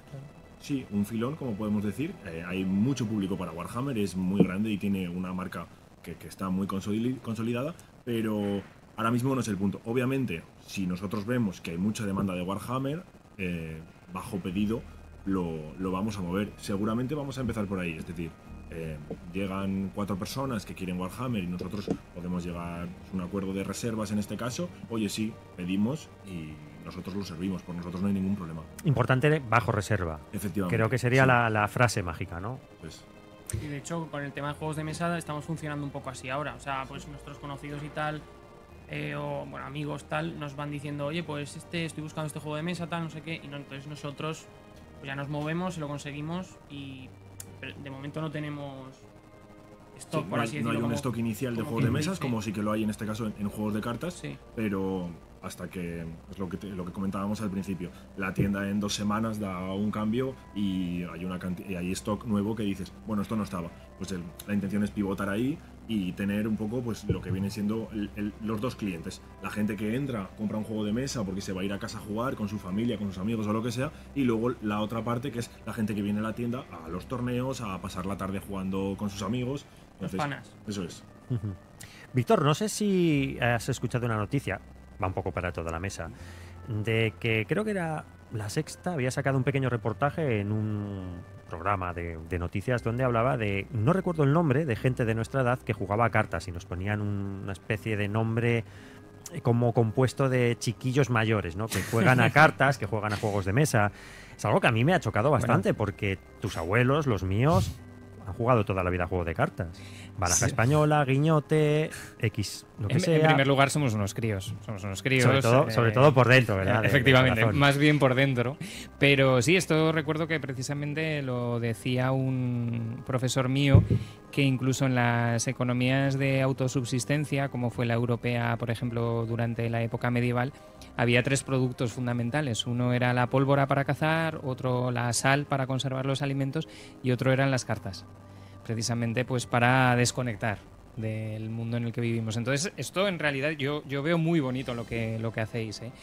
sí, un filón, como podemos decir. Eh, hay mucho público para Warhammer, es muy grande y tiene una marca que, que está muy consoli- consolidada, pero ahora mismo no es el punto. Obviamente, si nosotros vemos que hay mucha demanda de Warhammer, eh, bajo pedido lo, lo vamos a mover. Seguramente vamos a empezar por ahí, es decir, eh, llegan cuatro personas que quieren Warhammer y nosotros podemos llegar a un acuerdo de reservas en este caso. Oye, sí, pedimos y nosotros lo servimos, por nosotros no hay ningún problema. Importante, bajo reserva. Efectivamente. Creo que sería sí. la, la frase mágica, ¿no? Pues, Y de hecho, con el tema de juegos de mesa estamos funcionando un poco así ahora. O sea, pues nuestros conocidos y tal, eh, o bueno, amigos tal, nos van diciendo, oye, pues este, estoy buscando este juego de mesa, tal, no sé qué. Y no, entonces nosotros pues ya nos movemos, se lo conseguimos y pero de momento no tenemos stock, sí, por no, así hay, no decirlo. hay un como- stock inicial de como juegos de quien mesas, dice. como sí que lo hay en este caso en, en juegos de cartas, Sí. pero hasta que, es lo que, te- lo que comentábamos al principio, la tienda en dos semanas da un cambio y hay, una canti- y hay stock nuevo que dices, bueno, esto no estaba. Pues el- la intención es pivotar ahí y tener un poco pues lo que viene siendo el- el- los dos clientes. La gente que entra, compra un juego de mesa porque se va a ir a casa a jugar con su familia, con sus amigos o lo que sea, y luego la otra parte que es la gente que viene a la tienda a los torneos, a pasar la tarde jugando con sus amigos. Los Entonces, panas. eso es. Ujú. Víctor, no sé si has escuchado una noticia, va un poco para toda la mesa, de que creo que era La Sexta, había sacado un pequeño reportaje en un programa de, de noticias donde hablaba de, no recuerdo el nombre, de gente de nuestra edad que jugaba a cartas y nos ponían una especie de nombre como compuesto de chiquillos mayores, ¿no? Que juegan a cartas, que juegan a juegos de mesa. Es algo que a mí me ha chocado bastante porque tus abuelos, los míos, han jugado toda la vida a juego de cartas. Baraja Sí. española, guiñote, X, lo que En, sea. en primer lugar, somos unos críos. Somos unos críos. sobre todo, eh, sobre todo por dentro, ¿verdad? De- de Efectivamente, corazón. más bien por dentro. Pero sí, esto recuerdo que precisamente lo decía un profesor mío, que incluso en las economías de autosubsistencia, como fue la europea, por ejemplo, durante la época medieval, había tres productos fundamentales. Uno era la pólvora para cazar, otro la sal para conservar los alimentos y otro eran las cartas. Precisamente pues para desconectar del mundo en el que vivimos. Entonces, esto en realidad yo, yo veo muy bonito lo que, lo que hacéis, ¿eh?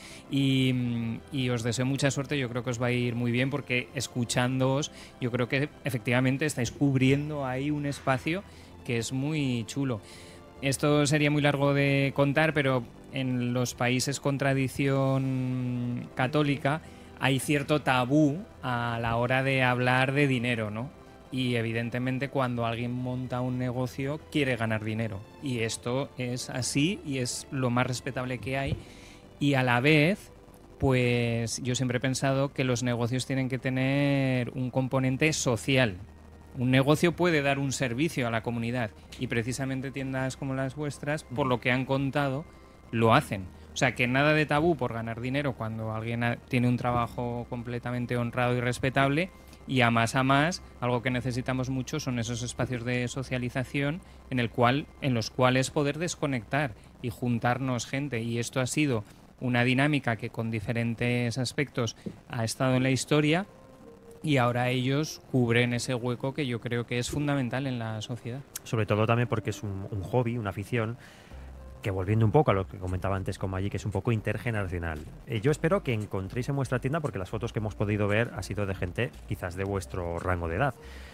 y, y os deseo mucha suerte. Yo creo que os va a ir muy bien porque escuchándoos, yo creo que efectivamente estáis cubriendo ahí un espacio que es muy chulo. Esto sería muy largo de contar, pero en los países con tradición católica hay cierto tabú a la hora de hablar de dinero, ¿no? Y evidentemente cuando alguien monta un negocio quiere ganar dinero. Y esto es así y es lo más respetable que hay. Y a la vez, pues yo siempre he pensado que los negocios tienen que tener un componente social. Un negocio puede dar un servicio a la comunidad y precisamente tiendas como las vuestras, por lo que han contado, lo hacen. O sea, que nada de tabú por ganar dinero cuando alguien ha- tiene un trabajo completamente honrado y respetable. Y a más a más, algo que necesitamos mucho son esos espacios de socialización en, el cual, en los cuales poder desconectar y juntarnos gente. Y esto ha sido una dinámica que con diferentes aspectos ha estado en la historia y ahora ellos cubren ese hueco que yo creo que es fundamental en la sociedad. Sobre todo también porque es un, un hobby, una afición, que volviendo un poco a lo que comentaba antes con Maggi, que es un poco intergeneracional. Eh, yo espero que encontréis en vuestra tienda, porque las fotos que hemos podido ver ha sido de gente quizás de vuestro rango de edad.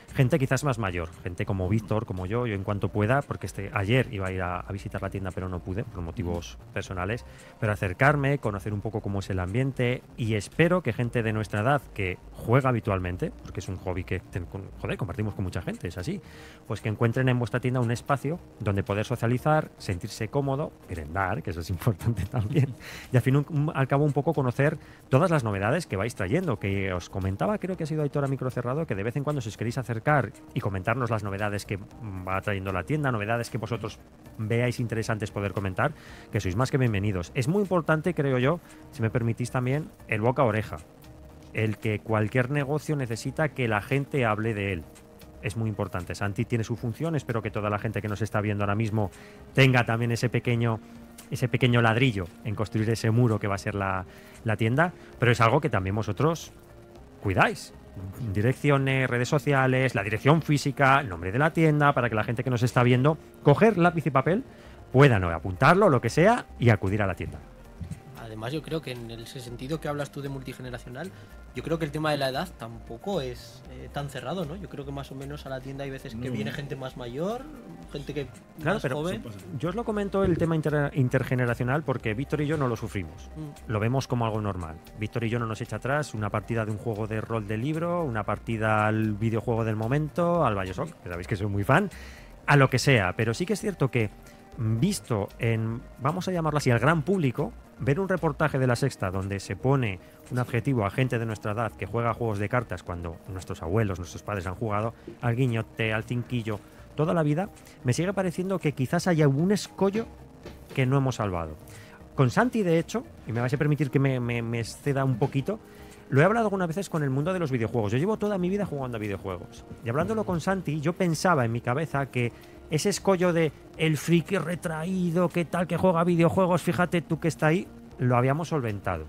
gente quizás más mayor, gente como Víctor, como yo, yo en cuanto pueda, porque este ayer iba a ir a, a visitar la tienda, pero no pude por motivos personales, pero acercarme, conocer un poco cómo es el ambiente, y espero que gente de nuestra edad que juega habitualmente, porque es un hobby que ten- con- joder, compartimos con mucha gente, es así, pues que encuentren en vuestra tienda un espacio donde poder socializar, sentirse cómodo, merendar, que eso es importante también, y al fin un- al cabo un poco conocer todas las novedades que vais trayendo, que os comentaba, creo que ha sido Aitor a micro cerrado, que de vez en cuando si os queréis acercar y comentarnos las novedades que mm, va trayendo la tienda, novedades que vosotros veáis interesantes poder comentar, que sois más que bienvenidos. Es muy importante, creo yo, si me permitís también, el boca a oreja, el que cualquier negocio necesita que la gente hable de él. Es muy importante. Santi tiene su función, espero que toda la gente que nos está viendo ahora mismo tenga también ese pequeño ese pequeño ladrillo en construir ese muro que va a ser la, la tienda, pero es algo que también vosotros cuidáis. Direcciones, redes sociales, la dirección física, el nombre de la tienda, para que la gente que nos está viendo, coger lápiz y papel, pueda ¿no? apuntarlo, lo que sea, y acudir a la tienda. Además, yo creo que en ese sentido que hablas tú de multigeneracional, yo creo que el tema de la edad tampoco es eh, tan cerrado, ¿no? Yo creo que más o menos a la tienda hay veces que No. viene gente más mayor, gente que Claro, más pero joven. yo os lo comento el tema inter- intergeneracional porque Víctor y yo no lo sufrimos. Mm. Lo vemos como algo normal. Víctor y yo no nos echa atrás una partida de un juego de rol de libro, una partida al videojuego del momento, al Bioshock, que sabéis que soy muy fan, a lo que sea. Pero sí que es cierto que, visto en, vamos a llamarlo así, al gran público, ver un reportaje de La Sexta donde se pone un adjetivo a gente de nuestra edad que juega juegos de cartas cuando nuestros abuelos, nuestros padres han jugado, al guiñote, al cinquillo, toda la vida, me sigue pareciendo que quizás haya un escollo que no hemos salvado. Con Santi, de hecho, y me vais a permitir que me, me, me exceda un poquito, lo he hablado algunas veces con el mundo de los videojuegos. Yo llevo toda mi vida jugando a videojuegos. Y hablándolo con Santi, yo pensaba en mi cabeza que ese escollo de el friki retraído, que tal, que juega a videojuegos, fíjate tú que está ahí, lo habíamos solventado.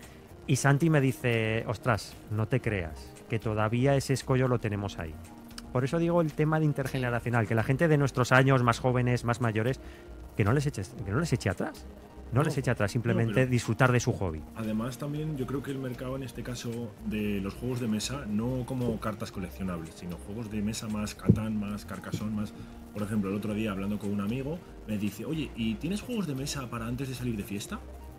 Y Santi me dice, ostras, no te creas, que todavía ese escollo lo tenemos ahí. Por eso digo el tema de intergeneracional, que la gente de nuestros años, más jóvenes, más mayores, que no les eches, que no les eche atrás. No, No, les eche atrás, simplemente no, pero- disfrutar de su hobby. Además, también yo creo que el mercado en este caso de los juegos de mesa, no como cartas coleccionables, sino juegos de mesa más Catán, más Carcassonne, más... Por ejemplo, el otro día hablando con un amigo, me dice, oye, ¿y tienes juegos de mesa para antes de salir de fiesta?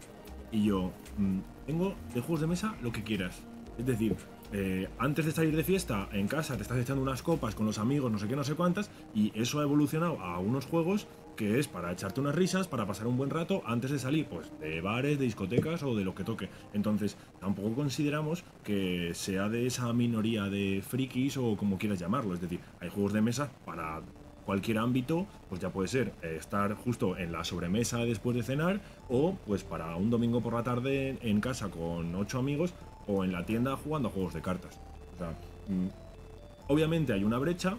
Y yo, "Mm, tengo de juegos de mesa lo que quieras. Es decir, eh, antes de salir de fiesta, en casa te estás echando unas copas con los amigos, no sé qué, no sé cuántas, y eso ha evolucionado a unos juegos que es para echarte unas risas, para pasar un buen rato antes de salir, pues de bares, de discotecas o de lo que toque. Entonces, tampoco consideramos que sea de esa minoría de frikis o como quieras llamarlo. Es decir, hay juegos de mesa para cualquier ámbito, pues ya puede ser eh, estar justo en la sobremesa después de cenar, o pues para un domingo por la tarde en casa con ocho amigos, o en la tienda jugando a juegos de cartas. O sea, mm, obviamente hay una brecha,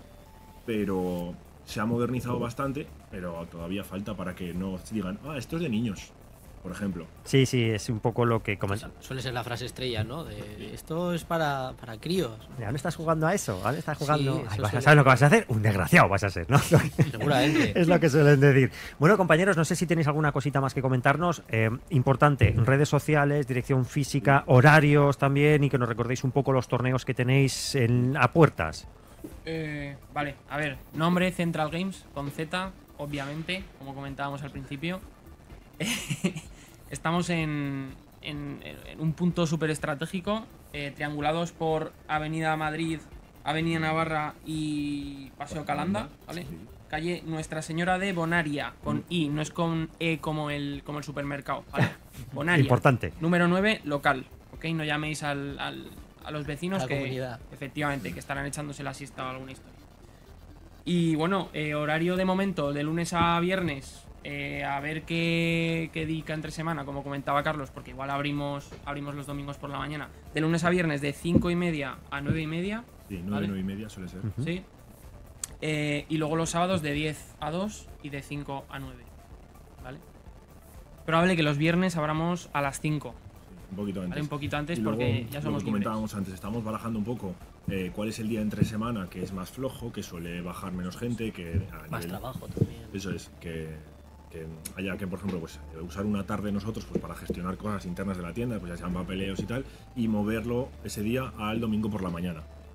pero se ha modernizado bastante, pero todavía falta para que no digan, ah, esto es de niños, por ejemplo. Sí, sí, es un poco lo que comenta. Suele ser la frase estrella, ¿no? De esto es para, para críos. ¿Ahora estás jugando a eso? ¿Ahora estás jugando? Sí, Ay, eso vas a- suele- ¿Sabes lo que vas a hacer? Un desgraciado vas a ser, ¿no? Seguramente. Es lo que suelen decir. Bueno, compañeros, no sé si tenéis alguna cosita más que comentarnos. Eh, importante, redes sociales, dirección física, horarios también, y que nos recordéis un poco los torneos que tenéis en, a puertas. Eh, vale, a ver, nombre Central Games con Z, obviamente, como comentábamos al principio. Estamos en, en- en un punto súper estratégico, eh, triangulados por Avenida Madrid, Avenida Navarra y Paseo Calanda, ¿vale? Calle Nuestra Señora de Bonaria, con I, no es con E como el, como el supermercado, ¿vale? Bonaria. Importante. Número nueve, local, ¿ok? No llaméis al, al- a los vecinos A la que, comunidad. efectivamente, que estarán echándose la siesta o alguna historia. Y bueno, eh, horario de momento, de lunes a viernes, eh, a ver qué, qué dica entre semana, como comentaba Carlos, porque igual abrimos, abrimos los domingos por la mañana. De lunes a viernes, de cinco y media a nueve y media, Sí, nueve, Vale. nueve y media suele ser. ¿sí? Eh, y luego los sábados de diez a dos y de cinco a nueve, ¿vale? Probable que los viernes abramos a las cinco, Un poquito antes. ¿vale? Un poquito antes Y luego, porque ya lo somos que libres. comentábamos antes, estamos barajando un poco eh, cuál es el día entre semana que es más flojo, que suele bajar menos gente, que a Más nivel- trabajo también. Eso es, que, que haya que, por ejemplo, pues eh, usar una tarde nosotros pues para gestionar cosas internas de la tienda, pues ya sean papeleos y tal, y moverlo ese día al domingo por la mañana.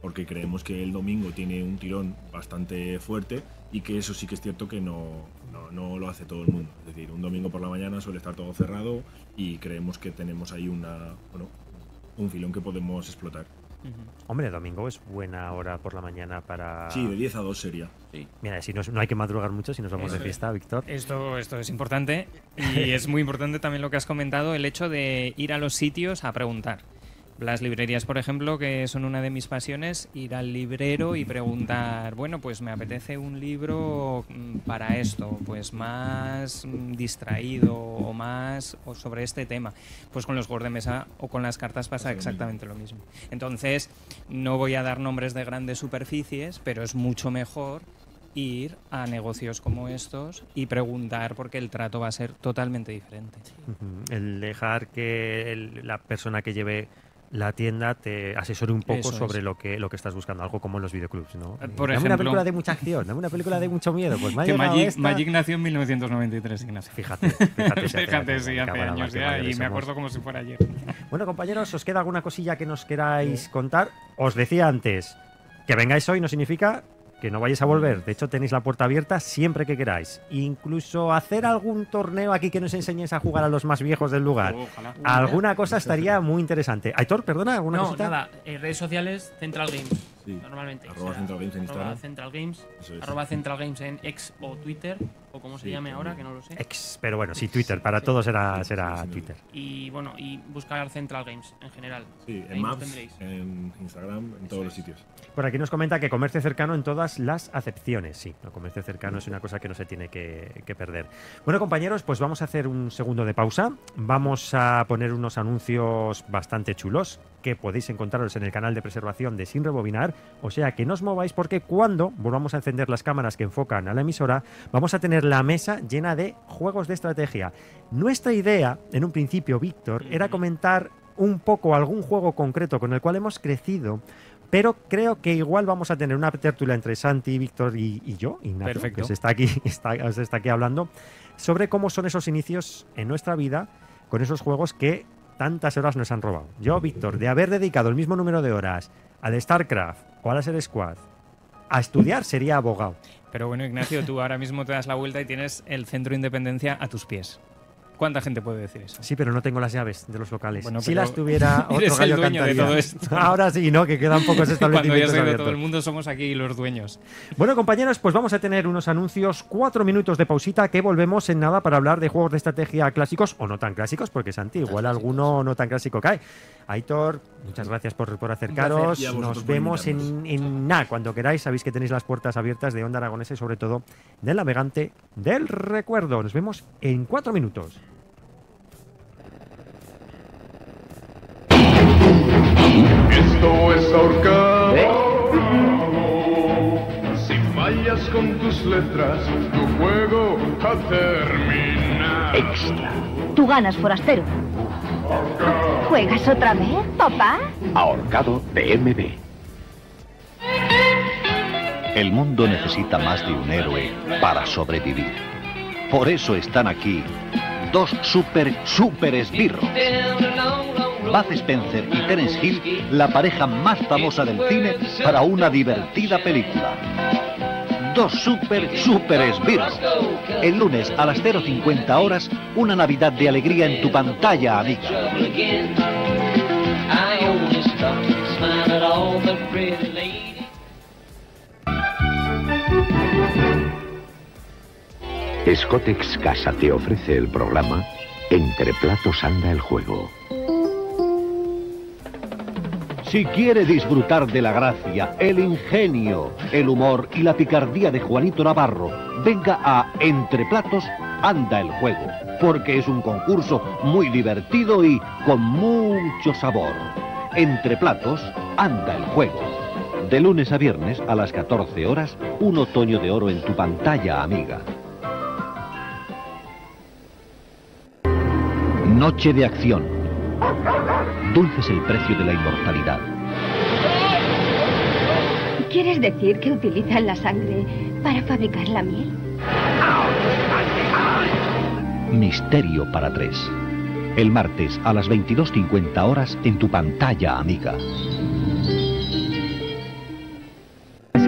porque creemos que el domingo tiene un tirón bastante fuerte y que eso sí que es cierto que no, no, no lo hace todo el mundo. Es decir, un domingo por la mañana suele estar todo cerrado y creemos que tenemos ahí una, bueno, un filón que podemos explotar. Hombre, domingo es buena hora por la mañana para... Sí, de diez a dos sería. Sí. Mira, si no, no hay que madrugar mucho si nos vamos Eso de es. fiesta, Víctor. Esto, esto es importante y es muy importante también lo que has comentado, el hecho de ir a los sitios a preguntar. Las librerías, por ejemplo, que son una de mis pasiones, ir al librero y preguntar, bueno, pues me apetece un libro mm, para esto, pues más mm, distraído o más o sobre este tema. Pues con los juegos de mesa o con las cartas pasa exactamente lo mismo. Entonces, no voy a dar nombres de grandes superficies, pero es mucho mejor ir a negocios como estos y preguntar porque el trato va a ser totalmente diferente. Ujú. El dejar que el- la persona que lleve la tienda te asesore un poco Eso sobre es. lo que lo que estás buscando, algo como en los videoclubs, ¿no? Eh, por dame una ejemplo- película de mucha acción, dame una película de mucho miedo, pues me ha Que llegado Magic, esta. Magic nació en mil novecientos noventa y tres, Ignacio. Fíjate, fíjate, si hace Fíjate, años, sí, me hace cago en la mar, años qué ya mayores y me somos. acuerdo como si fuera ayer. Bueno, compañeros, ¿os queda alguna cosilla que nos queráis contar? Os decía antes, que vengáis hoy no significa que no vayáis a volver. De hecho, tenéis la puerta abierta siempre que queráis. Incluso hacer algún torneo aquí que nos enseñéis a jugar a los más viejos del lugar. Ojalá. Alguna cosa estaría muy interesante. Aitor, perdona, ¿alguna No, cosita? nada, en redes sociales, Central Games, Sí. normalmente. Arroba Central Games en arroba Instagram. Central Games, Eso es. arroba Central Games en X o Twitter, o como se Sí, llame ahora, también. que no lo sé. Ex, pero bueno, sí, Twitter. Para todos será, será sí, sí. Twitter. Y bueno, y buscar Central Games en general. Sí, Ahí en nos Maps, tendréis. en Instagram, en todos los sitios. Por aquí nos comenta que comercio cercano en todas las acepciones. Sí, el comercio cercano es una cosa que no se tiene que, que perder. Bueno, compañeros, pues vamos a hacer un segundo de pausa. Vamos a poner unos anuncios bastante chulos que podéis encontraros en el canal de preservación de Sin Rebobinar. O sea que no os mováis porque cuando volvamos a encender las cámaras que enfocan a la emisora, vamos a tener la mesa llena de juegos de estrategia. Nuestra idea, en un principio, Víctor, era comentar un poco algún juego concreto con el cual hemos crecido, pero creo que igual vamos a tener una tertulia entre Santi, Víctor y, y yo, Ignacio, Perfecto. que se está aquí, está, se está aquí hablando, sobre cómo son esos inicios en nuestra vida con esos juegos que tantas horas nos han robado. Yo, Víctor, de haber dedicado el mismo número de horas al StarCraft o al Laser Squad a estudiar, sería abogado. Pero bueno, Ignacio, tú ahora mismo te das la vuelta y tienes el Centro Independencia a tus pies. ¿Cuánta gente puede decir eso? Sí, pero no tengo las llaves de los locales. Bueno, si pero las tuviera, otro eres el gallo dueño de cantaría. todo esto. Ahora sí, ¿no? Que quedan pocos Cuando ya establecimientos soy de abiertos. todo el mundo, somos aquí los dueños. Bueno, compañeros, pues vamos a tener unos anuncios, cuatro minutos de pausita, que volvemos en nada para hablar de juegos de estrategia clásicos o no tan clásicos, porque Santi, igual alguno no tan clásico cae. Aitor, muchas gracias por, por acercaros. Y a vosotros Nos por vemos en, invitarnos. en nada, cuando queráis. Sabéis que tenéis las puertas abiertas de Onda Aragonesa y sobre todo del navegante del recuerdo. Nos vemos en cuatro minutos. Esto es ahorcado. Si fallas con tus letras, tu juego ha terminado. Extra. Tú ganas, forastero. ¿Juegas otra vez, papá? Ahorcado de M B. El mundo necesita más de un héroe para sobrevivir. Por eso están aquí dos super, super esbirros. Bud Spencer y Terence Hill, la pareja más famosa del cine para una divertida película. Dos super, super esbirros. El lunes a las cero cincuenta horas, una Navidad de alegría en tu pantalla, amiga. Scotex Casa te ofrece el programa Entre Platos Anda el Juego. Si quiere disfrutar de la gracia, el ingenio, el humor y la picardía de Juanito Navarro, venga a Entre Platos Anda el Juego, porque es un concurso muy divertido y con mucho sabor. Entre Platos Anda el Juego. De lunes a viernes a las catorce horas, un otoño de oro en tu pantalla, amiga. Noche de acción. Dulce es el precio de la inmortalidad. ¿Quieres decir que utilizan la sangre para fabricar la miel? Misterio para tres. El martes a las veintidós cincuenta horas en tu pantalla, amiga.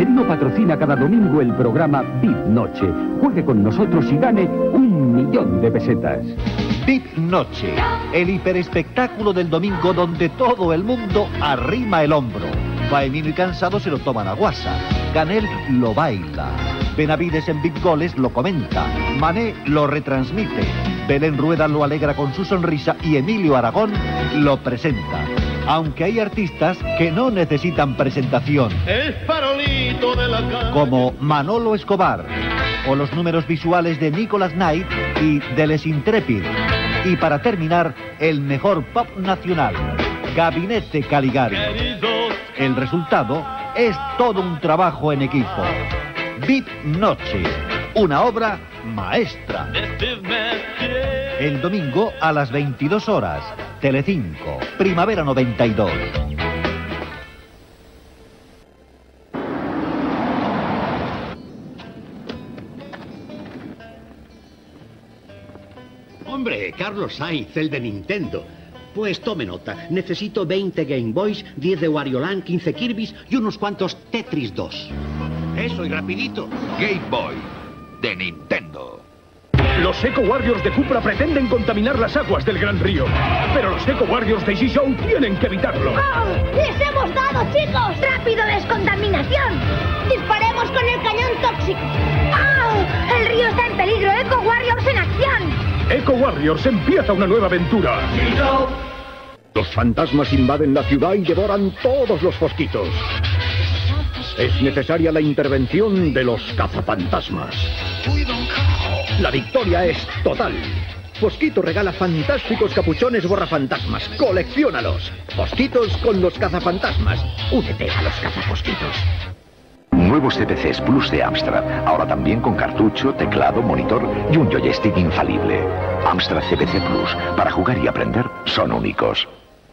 Caserino patrocina cada domingo el programa V I P Noche. Juegue con nosotros y gane un millón de pesetas. V I P Noche, el hiperespectáculo del domingo donde todo el mundo arrima el hombro. Faemino y Cansado se lo toman a guasa. Canel lo baila. Benavides en Big Goles lo comenta. Mané lo retransmite. Belén Rueda lo alegra con su sonrisa y Emilio Aragón lo presenta. Aunque hay artistas que no necesitan presentación. El farolito de la calle. Como Manolo Escobar. O los números visuales de Nicolas Knight y de Les Intrépid. Y para terminar, el mejor pop nacional. Gabinete Caligari. El resultado es todo un trabajo en equipo. V I P Noche, una obra maestra. El domingo a las veintidós horas, Telecinco, Primavera noventa y dos. Hombre, Carlos Sainz, el de Nintendo. Pues tome nota, necesito veinte Game Boys, diez de Wario Land, quince Kirby's y unos cuantos Tetris dos. Eso, y rapidito. Game Boy, de Nintendo. Los Eco Warriors de Cupra pretenden contaminar las aguas del Gran Río, pero los Eco Warriors de G-Show tienen que evitarlo. ¡Oh! ¡Les hemos dado, chicos! ¡Rápido, descontaminación! ¡Disparemos con el cañón tóxico! ¡Oh! ¡El río está en peligro! ¡Eco Warriors en acción! Eco Warriors empieza una nueva aventura. Los fantasmas invaden la ciudad y devoran todos los fosquitos. Es necesaria la intervención de los cazafantasmas. La victoria es total. Fosquito regala fantásticos capuchones borrafantasmas. ¡Colecciónalos! Fosquitos con los cazafantasmas. Únete a los cazafosquitos. Nuevos C P Cs Plus de Amstrad, ahora también con cartucho, teclado, monitor y un joystick infalible. Amstrad C P C Plus, para jugar y aprender, son únicos.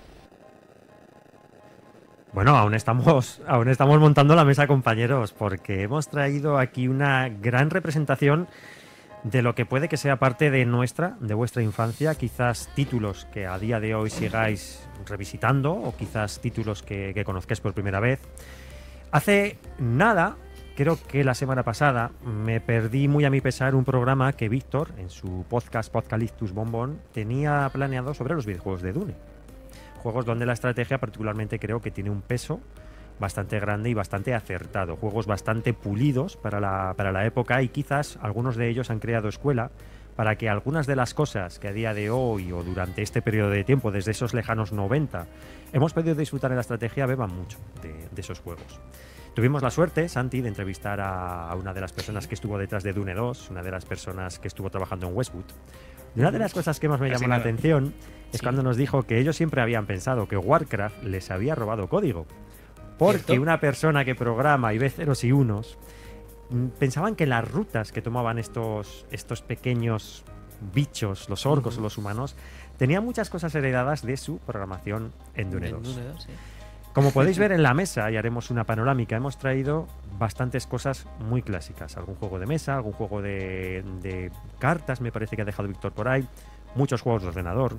Bueno, aún estamos, aún estamos montando la mesa, compañeros, porque hemos traído aquí una gran representación de lo que puede que sea parte de nuestra, de vuestra infancia, quizás títulos que a día de hoy sigáis revisitando o quizás títulos que, que conozcáis por primera vez. Hace nada, creo que la semana pasada, me perdí muy a mi pesar un programa que Víctor, en su podcast Podcaliptus Bombón, tenía planeado sobre los videojuegos de Dune. Juegos donde la estrategia particularmente creo que tiene un peso bastante grande y bastante acertado. Juegos bastante pulidos para la, para la época y quizás algunos de ellos han creado escuela para que algunas de las cosas que a día de hoy o durante este periodo de tiempo, desde esos lejanos noventa, hemos podido disfrutar en la estrategia, beban mucho de, de esos juegos. Tuvimos la suerte, Santi, de entrevistar a, a una de las personas que estuvo detrás de Dune dos, una de las personas que estuvo trabajando en Westwood. Y una de las cosas que más me llamó la atención es sí. cuando nos dijo que ellos siempre habían pensado que Warcraft les había robado código. Porque ¿Cierto? Una persona que programa y ve ceros y unos pensaban que las rutas que tomaban estos, estos pequeños bichos, los orcos uh-huh. o los humanos, tenían muchas cosas heredadas de su programación en Dune dos. Dune dos sí. Como podéis ver en la mesa, y haremos una panorámica, hemos traído bastantes cosas muy clásicas. Algún juego de mesa, algún juego de, de cartas, me parece que ha dejado Víctor por ahí, muchos juegos de ordenador.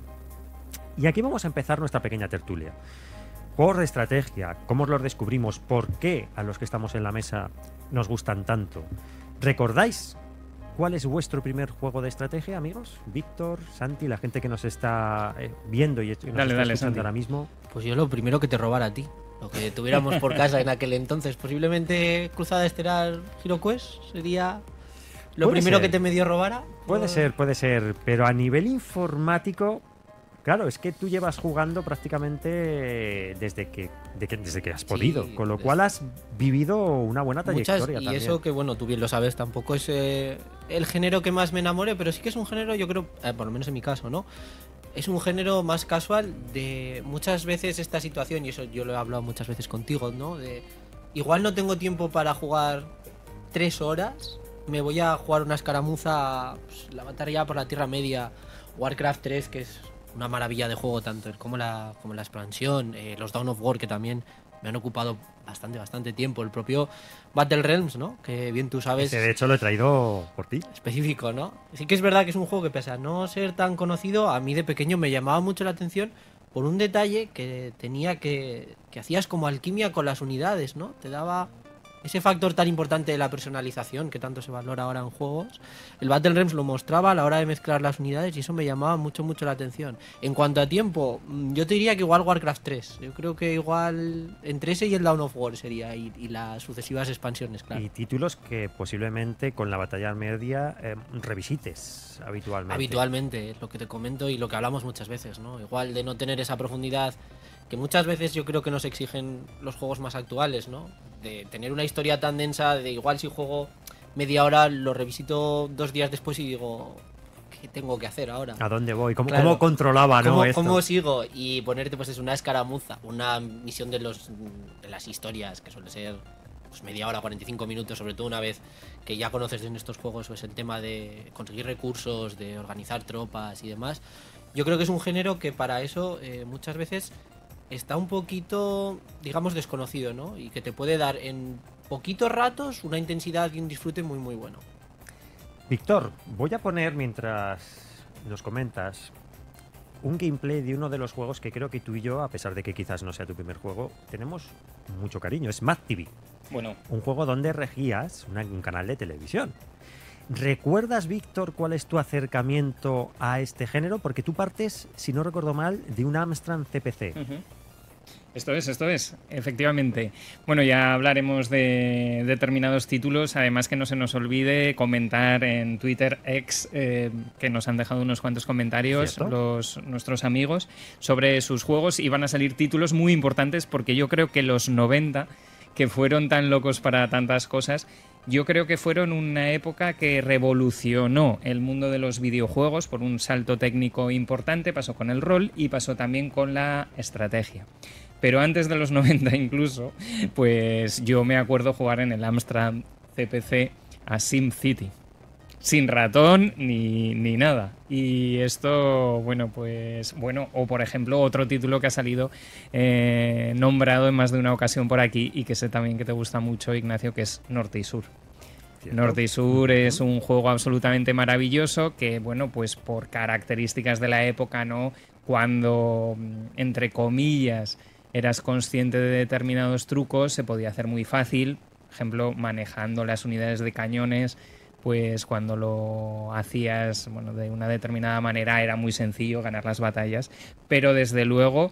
Y aquí vamos a empezar nuestra pequeña tertulia. Juegos de estrategia, cómo los descubrimos, por qué a los que estamos en la mesa nos gustan tanto. ¿Recordáis cuál es vuestro primer juego de estrategia, amigos? Víctor, Santi, la gente que nos está viendo y nos dale, está dale, escuchando Santi. Ahora mismo. Pues yo lo primero que te robara a ti. Lo que tuviéramos por casa en aquel entonces. Posiblemente Cruzada Estelar Hero Quest sería lo puede primero ser. que te medio robara. Puede o... ser, puede ser. Pero a nivel informático, claro, es que tú llevas jugando prácticamente desde que, de que, desde que has podido. Sí, con lo cual has vivido una buena trayectoria. Muchas, y también. eso que, bueno, tú bien lo sabes, tampoco es eh, el género que más me enamore, pero sí que es un género, yo creo, eh, por lo menos en mi caso, ¿no? Es un género más casual de muchas veces esta situación, y eso yo lo he hablado muchas veces contigo, ¿no? De igual no tengo tiempo para jugar tres horas, me voy a jugar una escaramuza, pues, la batalla por la Tierra Media, Warcraft tres, que es una maravilla de juego, tanto como la, como la expansión, eh, los Dawn of War, que también me han ocupado bastante, bastante tiempo. El propio Battle Realms, ¿no? Que bien tú sabes. Ese, de hecho, lo he traído por ti. Específico, ¿no? Sí que es verdad que es un juego que, pese a no ser tan conocido, a mí de pequeño me llamaba mucho la atención por un detalle que tenía que... que hacías como alquimia con las unidades, ¿no? Te daba ese factor tan importante de la personalización que tanto se valora ahora en juegos, el Battle Realms lo mostraba a la hora de mezclar las unidades y eso me llamaba mucho mucho la atención. En cuanto a tiempo, yo te diría que igual Warcraft tres, yo creo que igual entre ese y el Dawn of War sería, y, y las sucesivas expansiones, claro. Y títulos que posiblemente con la batalla media eh, revisites habitualmente. Habitualmente, es lo que te comento y lo que hablamos muchas veces, ¿no? Igual de no tener esa profundidad que muchas veces yo creo que nos exigen los juegos más actuales, ¿no? De tener una historia tan densa, de igual si juego media hora, lo revisito dos días después y digo, ¿qué tengo que hacer ahora? ¿A dónde voy? ¿Cómo, Claro. cómo controlaba, no, ¿Cómo, esto? ¿Cómo sigo? Y ponerte pues es una escaramuza, una misión de, los, de las historias, que suele ser pues, media hora, cuarenta y cinco minutos, sobre todo una vez que ya conoces en estos juegos pues, el tema de conseguir recursos, de organizar tropas y demás. Yo creo que es un género que para eso eh, muchas veces está un poquito, digamos, desconocido, ¿no? Y que te puede dar en poquitos ratos una intensidad y un disfrute muy, muy bueno. Víctor, voy a poner, mientras nos comentas, un gameplay de uno de los juegos que creo que tú y yo, a pesar de que quizás no sea tu primer juego, tenemos mucho cariño. Es Mad T V. Bueno. Un juego donde regías una- un canal de televisión. ¿Recuerdas, Víctor, cuál es tu acercamiento a este género? Porque tú partes, si no recuerdo mal, de un Amstrad C P C. Ujú. Esto es, esto es, efectivamente. Bueno, ya hablaremos de determinados títulos, además que no se nos olvide comentar en Twitter X, eh, que nos han dejado unos cuantos comentarios los, nuestros amigos sobre sus juegos y van a salir títulos muy importantes porque yo creo que los noventa, que fueron tan locos para tantas cosas, yo creo que fueron una época que revolucionó el mundo de los videojuegos por un salto técnico importante, pasó con el rol y pasó también con la estrategia. Pero antes de los noventa incluso, pues yo me acuerdo jugar en el Amstrad C P C a SimCity. Sin ratón ni, ni nada. Y esto, bueno, pues, bueno, o por ejemplo, otro título que ha salido eh, nombrado en más de una ocasión por aquí y que sé también que te gusta mucho, Ignacio, que es Norte y Sur. ¿Cierto? Norte y Sur uh-huh. es un juego absolutamente maravilloso que, bueno, pues por características de la época, ¿no? Cuando, entre comillas, eras consciente de determinados trucos, se podía hacer muy fácil. Por ejemplo, manejando las unidades de cañones, pues cuando lo hacías, bueno, de una determinada manera era muy sencillo ganar las batallas. Pero desde luego,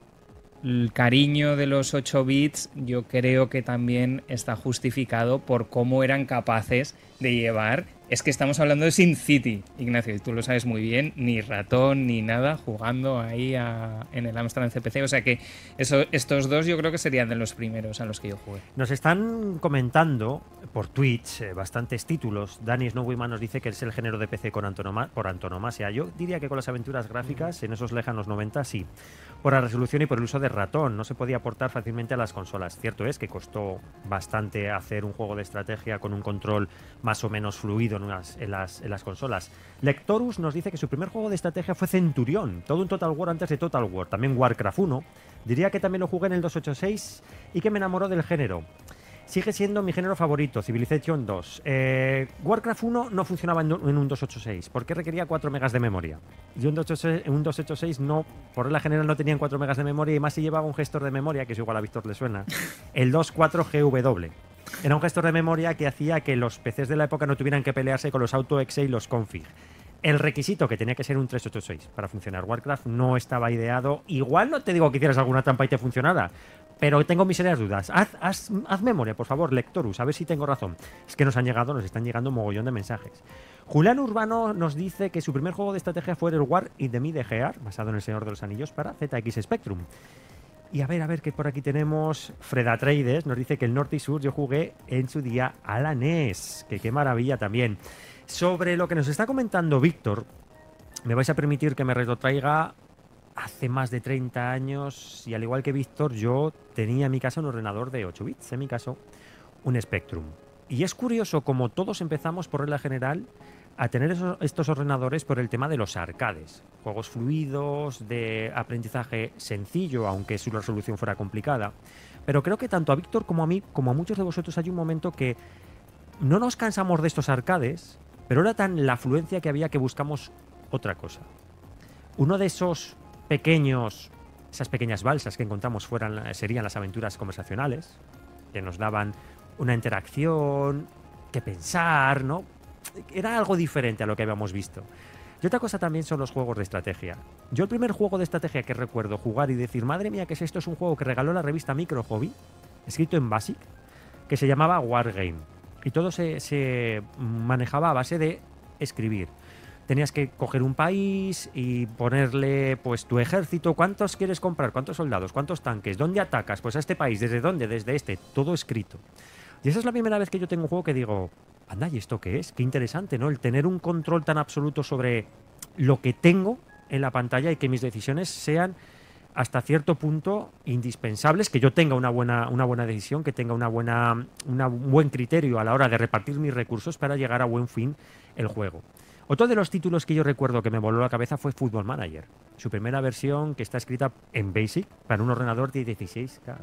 el cariño de los ocho bits yo creo que también está justificado por cómo eran capaces de llevar. Es que estamos hablando de SimCity, Ignacio, y tú lo sabes muy bien, ni ratón ni nada, jugando ahí a, en el Amstrad C P C. O sea que eso, estos dos yo creo que serían de los primeros a los que yo jugué. Nos están comentando por Twitch eh, bastantes títulos. Dani Snowman nos dice que es el género de P C con antonoma, por antonomasia. Yo diría que con las aventuras gráficas, en esos lejanos noventa, sí. Por la resolución y por el uso de ratón. No se podía portar fácilmente a las consolas. Cierto es que costó bastante hacer un juego de estrategia con un control más o menos fluido en las, en las, en las consolas. Lectorus nos dice que su primer juego de estrategia fue Centurión, todo un Total War antes de Total War. También Warcraft uno. Diría que también lo jugué en el doscientos ochenta y seis y que me enamoró del género. Sigue siendo mi género favorito, Civilization dos. Eh, Warcraft uno no funcionaba en, en un doscientos ochenta y seis porque requería cuatro megas de memoria. Y un doscientos ochenta y seis no, por regla general no tenían cuatro megas de memoria y más si llevaba un gestor de memoria, que es igual a Víctor le suena, el veinticuatro G W. Era un gestor de memoria que hacía que los P Cs de la época no tuvieran que pelearse con los AutoExe y los config. El requisito que tenía que ser un trescientos ochenta y seis para funcionar Warcraft no estaba ideado. Igual no te digo que hicieras alguna trampa y te funcionara, pero tengo mis serias dudas. Haz, haz, haz memoria, por favor, Lectorus, a ver si tengo razón. Es que nos han llegado, nos están llegando un mogollón de mensajes. Julián Urbano nos dice que su primer juego de estrategia fue el War in the Middle-earth, basado en El Señor de los Anillos para Z X Spectrum. Y a ver, a ver, que por aquí tenemos Fred Atreides, nos dice que el Norte y Sur yo jugué en su día a la N E S, que qué maravilla también. Sobre lo que nos está comentando Víctor, me vais a permitir que me retrotraiga hace más de treinta años, y al igual que Víctor, yo tenía en mi casa un ordenador de ocho bits, en mi caso un Spectrum. Y es curioso como todos empezamos por regla general a tener esos, estos ordenadores por el tema de los arcades. Juegos fluidos, de aprendizaje sencillo, aunque su resolución fuera complicada. Pero creo que tanto a Víctor como a mí, como a muchos de vosotros, hay un momento que no nos cansamos de estos arcades, pero era tan la afluencia que había que buscamos otra cosa. Uno de esos pequeños, esas pequeñas balsas que encontramos fueran, serían las aventuras conversacionales, que nos daban una interacción, que pensar, ¿no? Era algo diferente a lo que habíamos visto. Y otra cosa también son los juegos de estrategia. Yo el primer juego de estrategia que recuerdo jugar y decir, madre mía, ¿qué es esto? Es un juego que regaló la revista Micro Hobby, escrito en BASIC, que se llamaba Wargame. Y todo se, se manejaba a base de escribir. Tenías que coger un país y ponerle pues tu ejército, cuántos quieres comprar, cuántos soldados, cuántos tanques, dónde atacas, pues a este país, desde dónde, desde este, todo escrito. Y esa es la primera vez que yo tengo un juego que digo, anda, ¿y esto qué es? Qué interesante, ¿no? El tener un control tan absoluto sobre lo que tengo en la pantalla y que mis decisiones sean hasta cierto punto indispensables, que yo tenga una buena, una buena decisión, que tenga una buena, una, un buen criterio a la hora de repartir mis recursos para llegar a buen fin el juego. Otro de los títulos que yo recuerdo que me voló la cabeza fue Football Manager, su primera versión que está escrita en BASIC para un ordenador de dieciséis K.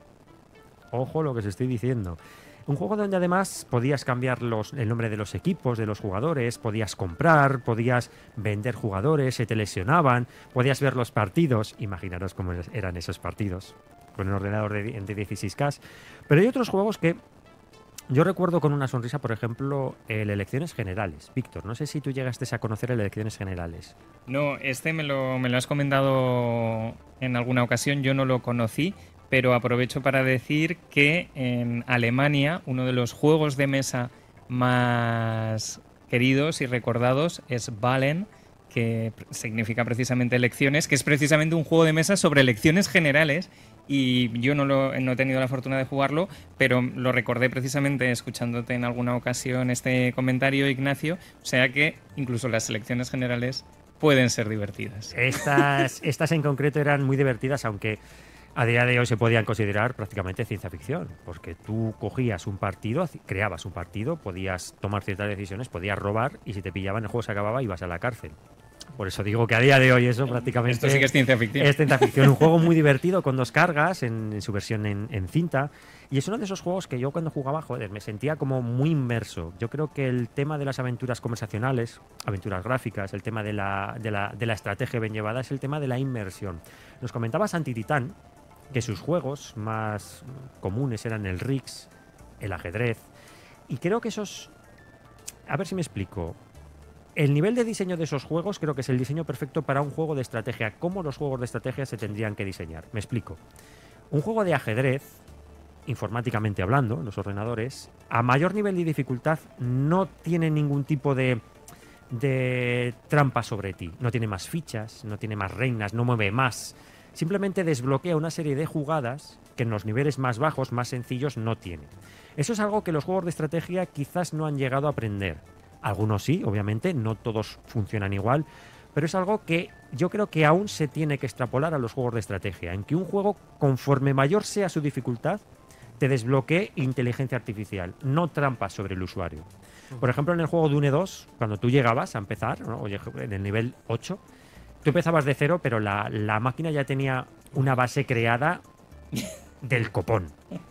Ojo lo que os estoy diciendo. Un juego donde además podías cambiar los, el nombre de los equipos, de los jugadores, podías comprar, podías vender jugadores, se te lesionaban, podías ver los partidos. Imaginaros cómo eran esos partidos con un ordenador de, de dieciséis K. Pero hay otros juegos que yo recuerdo con una sonrisa, por ejemplo, el Elecciones Generales. Víctor, no sé si tú llegaste a conocer el Elecciones Generales. No, este me lo, me lo has comentado en alguna ocasión, yo no lo conocí. Pero aprovecho para decir que en Alemania uno de los juegos de mesa más queridos y recordados es Wahlen, que significa precisamente elecciones, que es precisamente un juego de mesa sobre elecciones generales. Y yo no, lo, no he tenido la fortuna de jugarlo, pero lo recordé precisamente escuchándote en alguna ocasión este comentario, Ignacio. O sea que incluso las elecciones generales pueden ser divertidas. Estas, estas en concreto eran muy divertidas, aunque a día de hoy se podían considerar prácticamente ciencia ficción, porque tú cogías un partido, creabas un partido, podías tomar ciertas decisiones, podías robar y si te pillaban el juego se acababa y ibas a la cárcel. Por eso digo que a día de hoy eso prácticamente... Esto sí que es ciencia ficción. Es ciencia ficción, un juego muy divertido con dos cargas en, en su versión en, en cinta. Y es uno de esos juegos que yo cuando jugaba, joder, me sentía como muy inmerso. Yo creo que el tema de las aventuras conversacionales, aventuras gráficas, el tema de la, de la, de la estrategia bien llevada, es el tema de la inmersión. Nos comentaba Santi Titán que sus juegos más comunes eran el Risk, el ajedrez, y creo que esos... A ver si me explico. El nivel de diseño de esos juegos creo que es el diseño perfecto para un juego de estrategia. ¿Cómo los juegos de estrategia se tendrían que diseñar? Me explico. Un juego de ajedrez, informáticamente hablando, en los ordenadores, a mayor nivel de dificultad no tiene ningún tipo de, de trampa sobre ti. No tiene más fichas, no tiene más reinas, no mueve más. Simplemente desbloquea una serie de jugadas que en los niveles más bajos, más sencillos, no tienen. Eso es algo que los juegos de estrategia quizás no han llegado a aprender. Algunos sí, obviamente, no todos funcionan igual, pero es algo que yo creo que aún se tiene que extrapolar a los juegos de estrategia, en que un juego, conforme mayor sea su dificultad, te desbloquee inteligencia artificial, no trampas sobre el usuario. Por ejemplo, en el juego Dune dos, cuando tú llegabas a empezar, ¿no? Oye, en el nivel ocho, tú empezabas de cero, pero la, la máquina ya tenía una base creada del copón.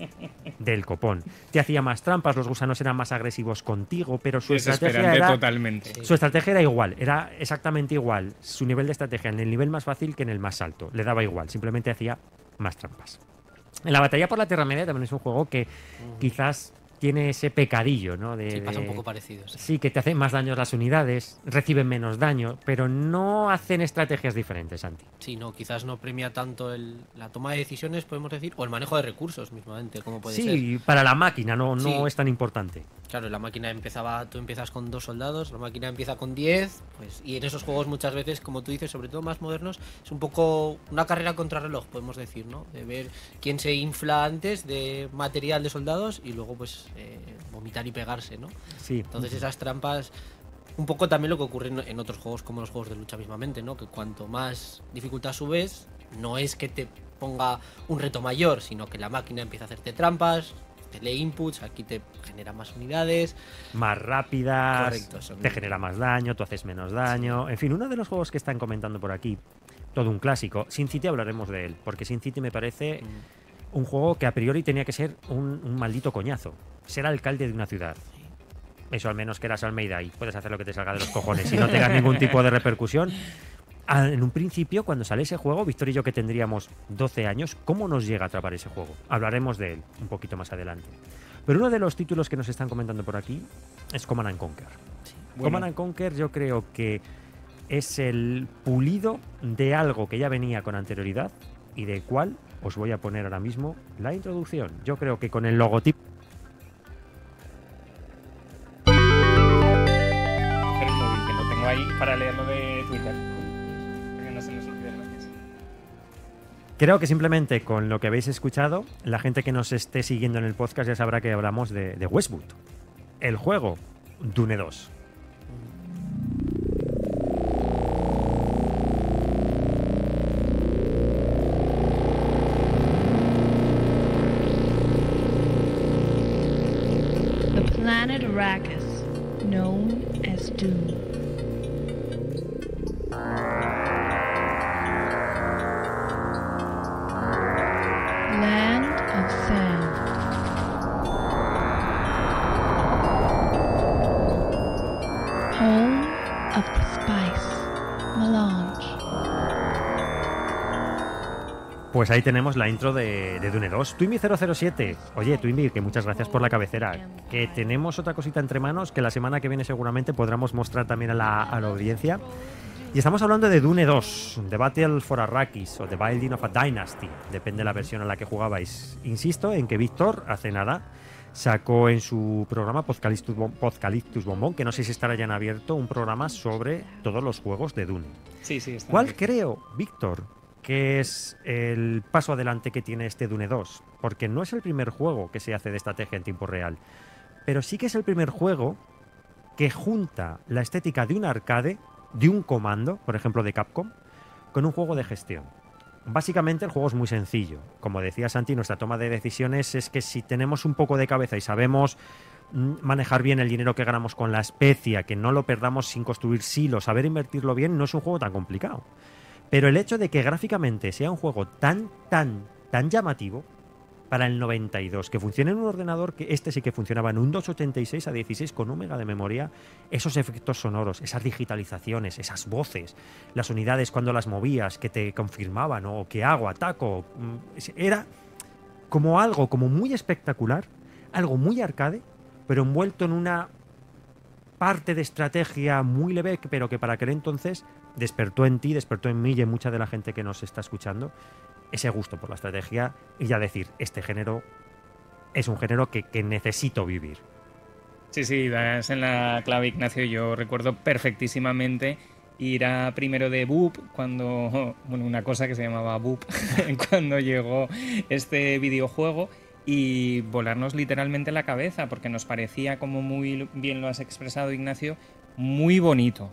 Del copón. Te hacía más trampas, los gusanos eran más agresivos contigo, pero su estrategia era... totalmente. Su estrategia era igual, era exactamente igual. Su nivel de estrategia en el nivel más fácil que en el más alto. Le daba igual, simplemente hacía más trampas. En la batalla por la Tierra Media también es un juego que mm. quizás tiene ese pecadillo, ¿no? De, sí, pasa un de, poco parecido. Sí. sí, que te hacen más daño las unidades, reciben menos daño, pero no hacen estrategias diferentes, Santi. Sí, no, quizás no premia tanto el, la toma de decisiones, podemos decir, o el manejo de recursos mismamente, como puede sí, ser. Sí, para la máquina no, no sí. es tan importante. Claro, la máquina empezaba, tú empiezas con dos soldados, la máquina empieza con diez, pues, y en esos juegos muchas veces, como tú dices, sobre todo más modernos, es un poco una carrera contra reloj, podemos decir, ¿no? De ver quién se infla antes de material de soldados y luego, pues, eh, vomitar y pegarse, ¿no? Sí. Entonces esas trampas, un poco también lo que ocurre en, en otros juegos como los juegos de lucha mismamente, ¿no? Que cuanto más dificultad subes, no es que te ponga un reto mayor, sino que la máquina empieza a hacerte trampas, te lee inputs, aquí te genera más unidades. Más rápidas, correcto, son... te genera más daño, tú haces menos daño. Sí. En fin, uno de los juegos que están comentando por aquí, todo un clásico. Sin City hablaremos de él, porque Sin City me parece mm. un juego que a priori tenía que ser un, un maldito coñazo. Ser alcalde de una ciudad. Eso al menos que eras Almeida y puedes hacer lo que te salga de los cojones y no tengas ningún tipo de repercusión. En un principio, cuando sale ese juego, Víctor y yo que tendríamos doce años, ¿cómo nos llega a atrapar ese juego? Hablaremos de él un poquito más adelante. Pero uno de los títulos que nos están comentando por aquí es Command and Conquer. Bueno. Command and Conquer yo creo que es el pulido de algo que ya venía con anterioridad y de cual os voy a poner ahora mismo la introducción. Yo creo que con el logotipo... El móvil, que lo tengo ahí para leerlo de Twitter. Que no se nos olvide lo que es. Creo que simplemente con lo que habéis escuchado, la gente que nos esté siguiendo en el podcast ya sabrá que hablamos de, de Westwood. El juego Dune dos. Planet Arrakis, known as Dune. Land of sand. Home of the spice, melange. Pues ahí tenemos la intro de, de Dune dos. Twimby cero cero siete. Oye, Twimby, que muchas gracias por la cabecera. Que tenemos otra cosita entre manos que la semana que viene seguramente podremos mostrar también a la, a la audiencia. Y estamos hablando de Dune dos, The Battle for Arrakis o The Binding of a Dynasty. Depende de la versión a la que jugabais. Insisto en que Víctor, hace nada, sacó en su programa Podcaliptus, Podcaliptus Bombón, que no sé si estará ya en abierto, un programa sobre todos los juegos de Dune. Sí, sí, está ¿Cuál bien. creo, Víctor, que es el paso adelante que tiene este Dune dos? Porque no es el primer juego que se hace de estrategia en tiempo real, pero sí que es el primer juego que junta la estética de un arcade, de un comando, por ejemplo de Capcom, con un juego de gestión. Básicamente el juego es muy sencillo. Como decía Santi, nuestra toma de decisiones es que si tenemos un poco de cabeza y sabemos manejar bien el dinero que ganamos con la especia, que no lo perdamos sin construir silos, saber invertirlo bien, no es un juego tan complicado. Pero el hecho de que gráficamente sea un juego tan, tan, tan llamativo para el noventa y dos, que funcione en un ordenador, que este sí que funcionaba en un doscientos ochenta y seis a dieciséis con un mega de memoria, esos efectos sonoros, esas digitalizaciones, esas voces, las unidades cuando las movías que te confirmaban, o que hago, ataco, era como algo como muy espectacular, algo muy arcade, pero envuelto en una parte de estrategia muy leve, pero que para aquel entonces despertó en ti, despertó en mí y en mucha de la gente que nos está escuchando ese gusto por la estrategia y ya decir, este género es un género que, que necesito vivir. Sí, sí, das en la clave, Ignacio. Yo recuerdo perfectísimamente ir a primero de B U P cuando, bueno, una cosa que se llamaba B U P, cuando llegó este videojuego, y volarnos literalmente la cabeza, porque nos parecía, como muy bien lo has expresado, Ignacio, muy bonito.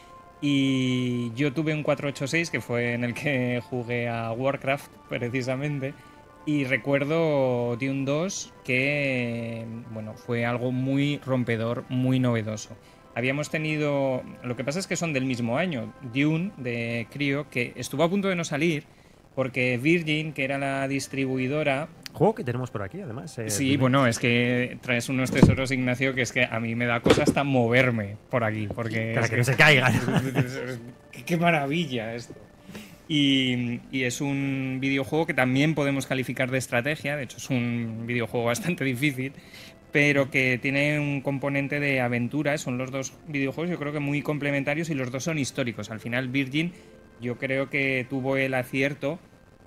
Y yo tuve un cuatrocientos ochenta y seis, que fue en el que jugué a Warcraft, precisamente, y recuerdo Dune dos, que bueno, fue algo muy rompedor, muy novedoso. Habíamos tenido... Lo que pasa es que son del mismo año. Dune, de Cryo, que estuvo a punto de no salir, porque Virgin, que era la distribuidora... Juego que tenemos por aquí, además. Eh, sí, bueno, es que traes unos tesoros, Ignacio, que es que a mí me da cosa hasta moverme por aquí, porque... Para es que, que no se caigan. qué, qué maravilla esto. Y, y es un videojuego que también podemos calificar de estrategia, de hecho es un videojuego bastante difícil, pero que tiene un componente de aventura. Son los dos videojuegos, yo creo que muy complementarios, y los dos son históricos. Al final Virgin, yo creo que tuvo el acierto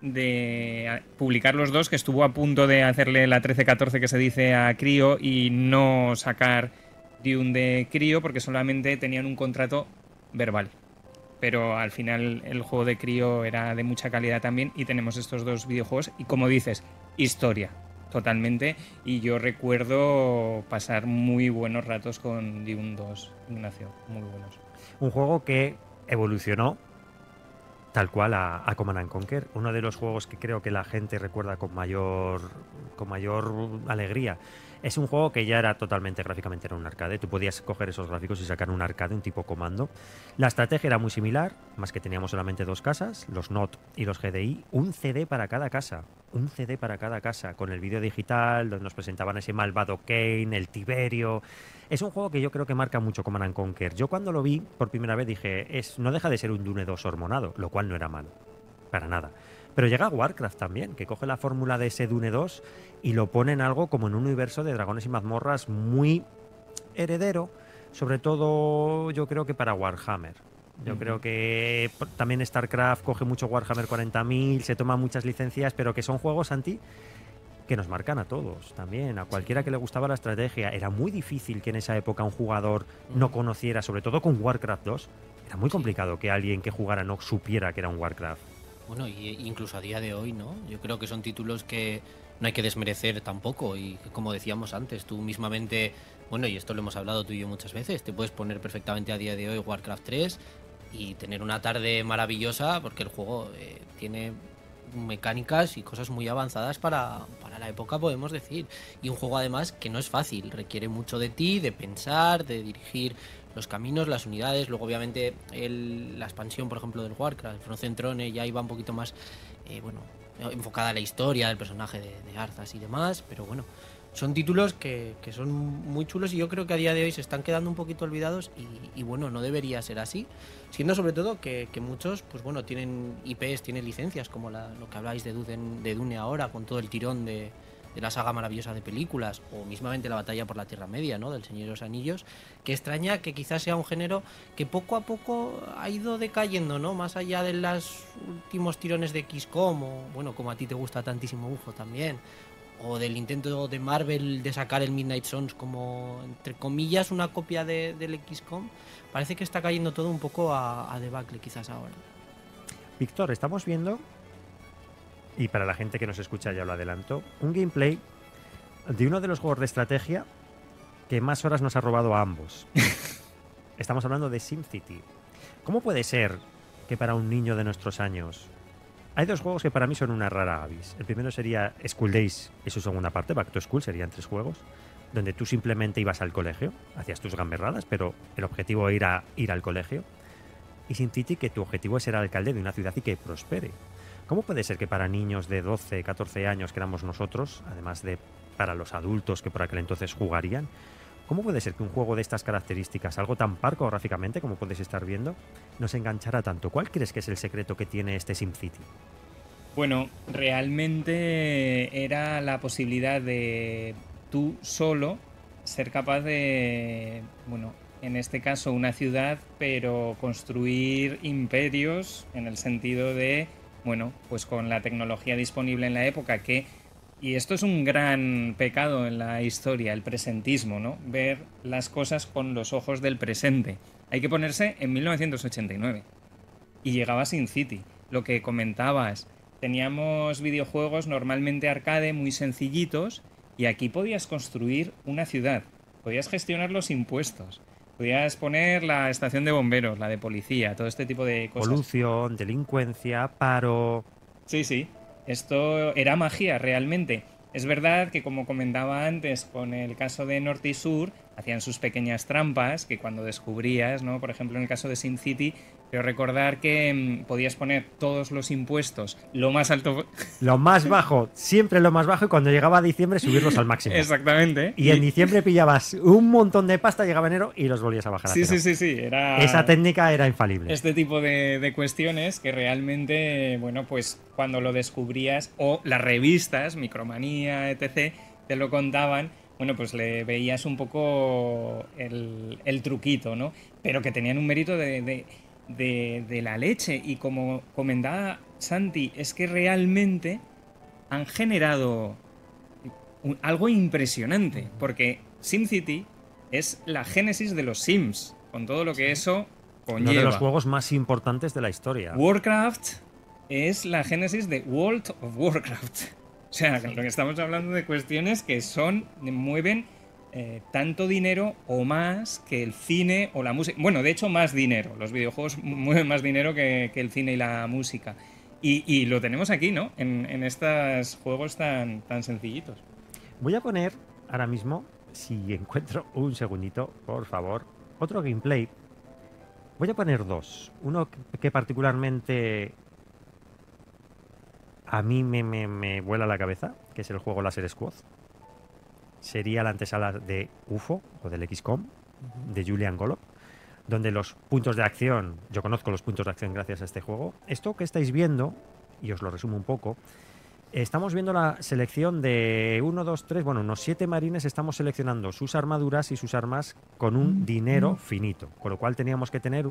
de publicar los dos, que estuvo a punto de hacerle la trece catorce que se dice a Cryo y no sacar Dune de Cryo porque solamente tenían un contrato verbal. Pero al final el juego de Cryo era de mucha calidad también, y tenemos estos dos videojuegos y, como dices, historia totalmente. Y yo recuerdo pasar muy buenos ratos con Dune dos, Ignacio, muy buenos. Un juego que evolucionó tal cual a, a Command and Conquer, uno de los juegos que creo que la gente recuerda con mayor, con mayor alegría. Es un juego que ya era totalmente gráficamente, era un arcade. Tú podías coger esos gráficos y sacar un arcade, un tipo comando. La estrategia era muy similar, más que teníamos solamente dos casas, los N O T y los G D I, un C D para cada casa, un C D para cada casa, con el vídeo digital, donde nos presentaban ese malvado Kane, el Tiberio. Es un juego que yo creo que marca mucho Command and Conquer. Yo cuando lo vi por primera vez dije, es, no deja de ser un Dune dos hormonado, lo cual no era malo, para nada. Pero llega a Warcraft también, que coge la fórmula de ese Dune dos y lo pone en algo como en un universo de dragones y mazmorras muy heredero, sobre todo yo creo que para Warhammer. Yo uh-huh. creo que también StarCraft coge mucho Warhammer cuarenta mil, se toma muchas licencias, pero que son juegos anti que nos marcan a todos también, a cualquiera que le gustaba la estrategia. Era muy difícil que en esa época un jugador no conociera, sobre todo con Warcraft dos, era muy complicado que alguien que jugara no supiera que era un Warcraft. Bueno, y incluso a día de hoy, ¿no? Yo creo que son títulos que no hay que desmerecer tampoco, y como decíamos antes, tú mismamente, bueno, y esto lo hemos hablado tú y yo muchas veces, te puedes poner perfectamente a día de hoy Warcraft tres y tener una tarde maravillosa, porque el juego eh, tiene mecánicas y cosas muy avanzadas para, para la época, podemos decir, y un juego además que no es fácil, requiere mucho de ti, de pensar, de dirigir los caminos, las unidades. Luego obviamente el, la expansión, por ejemplo, del Warcraft, el Frozen Throne, ya iba un poquito más eh, bueno, enfocada a la historia del personaje de, de Arthas y demás, pero bueno, son títulos que, que son muy chulos y yo creo que a día de hoy se están quedando un poquito olvidados y, y bueno, no debería ser así, siendo sobre todo que, que muchos, pues bueno, tienen I Pes, tienen licencias, como la, lo que habláis de Dune, de Dune ahora, con todo el tirón de, de la saga maravillosa de películas, o mismamente la batalla por la Tierra Media, ¿no?, del Señor de los Anillos, que extraña que quizás sea un género que poco a poco ha ido decayendo, ¿no?, más allá de los últimos tirones de X COM, o bueno, como a ti te gusta tantísimo U F O también, o del intento de Marvel de sacar el Midnight Suns como, entre comillas, una copia de, del X COM. Parece que está cayendo todo un poco a, a debacle quizás ahora. Víctor, estamos viendo, y para la gente que nos escucha ya lo adelanto, un gameplay de uno de los juegos de estrategia que más horas nos ha robado a ambos. Estamos hablando de SimCity. ¿Cómo puede ser que para un niño de nuestros años... Hay dos juegos que para mí son una rara avis. El primero sería School Days y su segunda parte, Back to School, serían tres juegos, donde tú simplemente ibas al colegio, hacías tus gamberradas, pero el objetivo era ir al colegio. Y SimCity, que tu objetivo es ser alcalde de una ciudad y que prospere. ¿Cómo puede ser que para niños de doce, catorce años, que éramos nosotros, además de para los adultos que por aquel entonces jugarían, cómo puede ser que un juego de estas características, algo tan parco gráficamente como puedes estar viendo, nos enganchara tanto? ¿Cuál crees que es el secreto que tiene este SimCity? Bueno, realmente era la posibilidad de tú solo ser capaz de, bueno, en este caso una ciudad, pero construir imperios en el sentido de, bueno, pues con la tecnología disponible en la época que... Y esto es un gran pecado en la historia, el presentismo, ¿no? Ver las cosas con los ojos del presente. Hay que ponerse en mil novecientos ochenta y nueve. Y llegaba SimCity. Lo que comentabas, teníamos videojuegos normalmente arcade, muy sencillitos, y aquí podías construir una ciudad. Podías gestionar los impuestos. Podías poner la estación de bomberos, la de policía, todo este tipo de cosas. Polución, delincuencia, paro... Sí, sí. Esto era magia, realmente. Es verdad que, como comentaba antes, con el caso de Norte y Sur, hacían sus pequeñas trampas, que cuando descubrías, ¿no? Por ejemplo, en el caso de SimCity, pero recordar que mmm, podías poner todos los impuestos lo más alto... Lo más bajo, siempre lo más bajo, y cuando llegaba a diciembre subirlos al máximo. Exactamente. Y en diciembre pillabas un montón de pasta, llegaba enero y los volvías a bajar a sí, cero. Sí, sí, sí. Era... Esa técnica era infalible. Este tipo de, de cuestiones que realmente, bueno, pues cuando lo descubrías, o las revistas, Micromanía, etcétera, te lo contaban, bueno, pues le veías un poco el, el truquito, ¿no? Pero que tenían un mérito de, de, de, de la leche. Y como comentaba Santi, es que realmente han generado un, algo impresionante, porque SimCity es la génesis de los Sims, con todo lo que eso conlleva. Uno de los juegos más importantes de la historia. Warcraft es la génesis de World of Warcraft. O sea, lo que estamos hablando de cuestiones que son, mueven eh, tanto dinero o más que el cine o la música. Bueno, de hecho, más dinero. Los videojuegos mueven más dinero que, que el cine y la música. Y, y lo tenemos aquí, ¿no? En, en estos juegos tan, tan sencillitos. Voy a poner ahora mismo, si encuentro un segundito, por favor, otro gameplay. Voy a poner dos. Uno que particularmente... a mí me, me, me vuela la cabeza, que es el juego Laser Squad. Sería la antesala de U F O o del X COM, uh-huh. de Julian Golub, donde los puntos de acción, yo conozco los puntos de acción gracias a este juego. Esto que estáis viendo y os lo resumo un poco. Estamos viendo la selección de uno, dos, tres, bueno, unos siete marines. Estamos seleccionando sus armaduras y sus armas con un dinero finito. Con lo cual teníamos que tener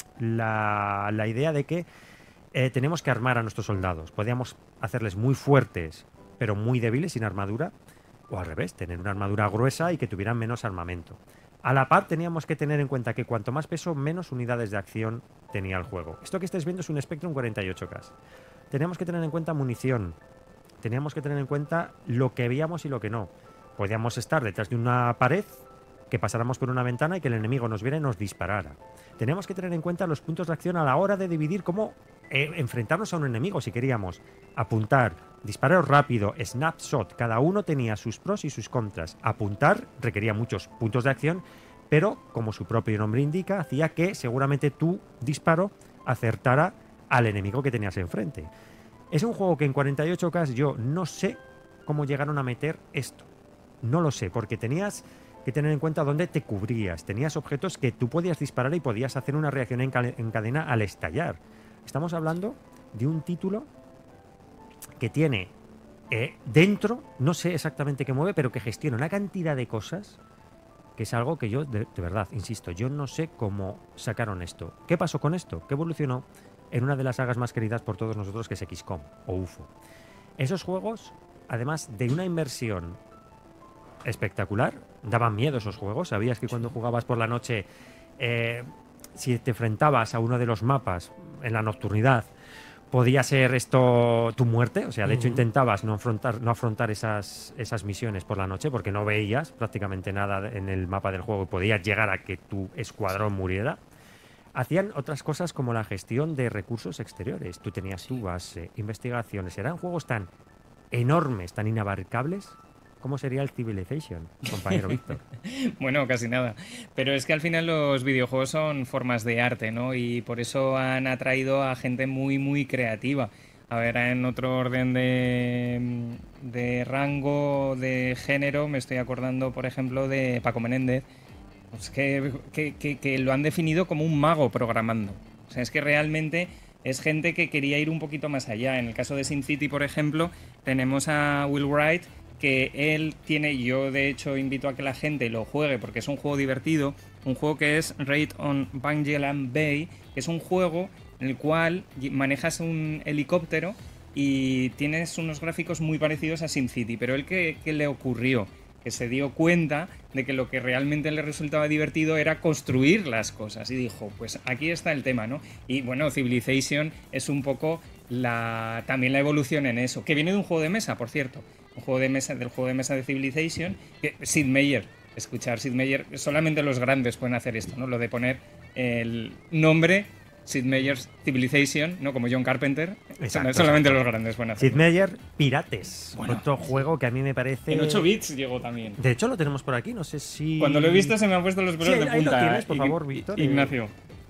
la, la idea de que eh, tenemos que armar a nuestros soldados. Podíamos hacerles muy fuertes, pero muy débiles, sin armadura. O al revés, tener una armadura gruesa y que tuvieran menos armamento. A la par teníamos que tener en cuenta que cuanto más peso, menos unidades de acción tenía el juego. Esto que estáis viendo es un Spectrum cuarenta y ocho K. Teníamos que tener en cuenta munición. Teníamos que tener en cuenta lo que veíamos y lo que no. Podíamos estar detrás de una pared, que pasáramos por una ventana y que el enemigo nos viera y nos disparara. Teníamos que tener en cuenta los puntos de acción a la hora de dividir cómo eh, enfrentarnos a un enemigo si queríamos. Apuntar, disparar rápido, snapshot. Cada uno tenía sus pros y sus contras. Apuntar requería muchos puntos de acción, pero como su propio nombre indica, hacía que seguramente tu disparo acertara al enemigo que tenías enfrente. Es un juego que en cuarenta y ocho K yo no sé cómo llegaron a meter esto. No lo sé, porque tenías que tener en cuenta dónde te cubrías. Tenías objetos que tú podías disparar y podías hacer una reacción en, en cadena al estallar. Estamos hablando de un título que tiene eh, dentro, no sé exactamente qué mueve, pero que gestiona una cantidad de cosas que es algo que yo, de, de verdad, insisto, yo no sé cómo sacaron esto. ¿Qué pasó con esto? ¿Qué evolucionó en una de las sagas más queridas por todos nosotros, que es equis com o U F O? Esos juegos, además de una inversión espectacular, daban miedo esos juegos. Sabías que cuando jugabas por la noche, eh, si te enfrentabas a uno de los mapas en la nocturnidad, podía ser esto tu muerte. O sea, de hecho, Ujú. intentabas no afrontar, no afrontar esas, esas misiones por la noche porque no veías prácticamente nada en el mapa del juego y podías llegar a que tu escuadrón muriera. Hacían otras cosas como la gestión de recursos exteriores. Tú tenías tu base, investigaciones. Eran juegos tan enormes, tan inabarcables. ¿Cómo sería el Civilization, compañero Víctor? Bueno, casi nada. Pero es que al final los videojuegos son formas de arte, ¿no? Y por eso han atraído a gente muy, muy creativa. A ver, en otro orden de, de rango, de género, me estoy acordando, por ejemplo, de Paco Menéndez, pues que, que, que, que lo han definido como un mago programando. O sea, es que realmente es gente que quería ir un poquito más allá. En el caso de SimCity, por ejemplo, tenemos a Will Wright, que él tiene, yo de hecho invito a que la gente lo juegue porque es un juego divertido, un juego que es Raid on Bangelan Bay, que es un juego en el cual manejas un helicóptero y tienes unos gráficos muy parecidos a SimCity, pero él que, que le ocurrió, que se dio cuenta de que lo que realmente le resultaba divertido era construir las cosas y dijo, pues aquí está el tema, ¿no? Y bueno, Civilization es un poco la, también la evolución en eso, que viene de un juego de mesa, por cierto, un juego de mesa, del juego de mesa de Civilization, que Sid Meier, escuchar Sid Meier, solamente los grandes pueden hacer esto, ¿no? Lo de poner el nombre Sid Meier's Civilization, ¿no? Como John Carpenter. Exacto, solamente exacto. los grandes pueden hacer. Sid Meier, Pirates. Bueno. Otro juego que a mí me parece... En ocho bits llegó también. De hecho, lo tenemos por aquí, no sé si... Cuando lo he visto se me han puesto los pelos Sí, de ahí punta. lo tienes, por Ig- favor, Víctor. Ignacio.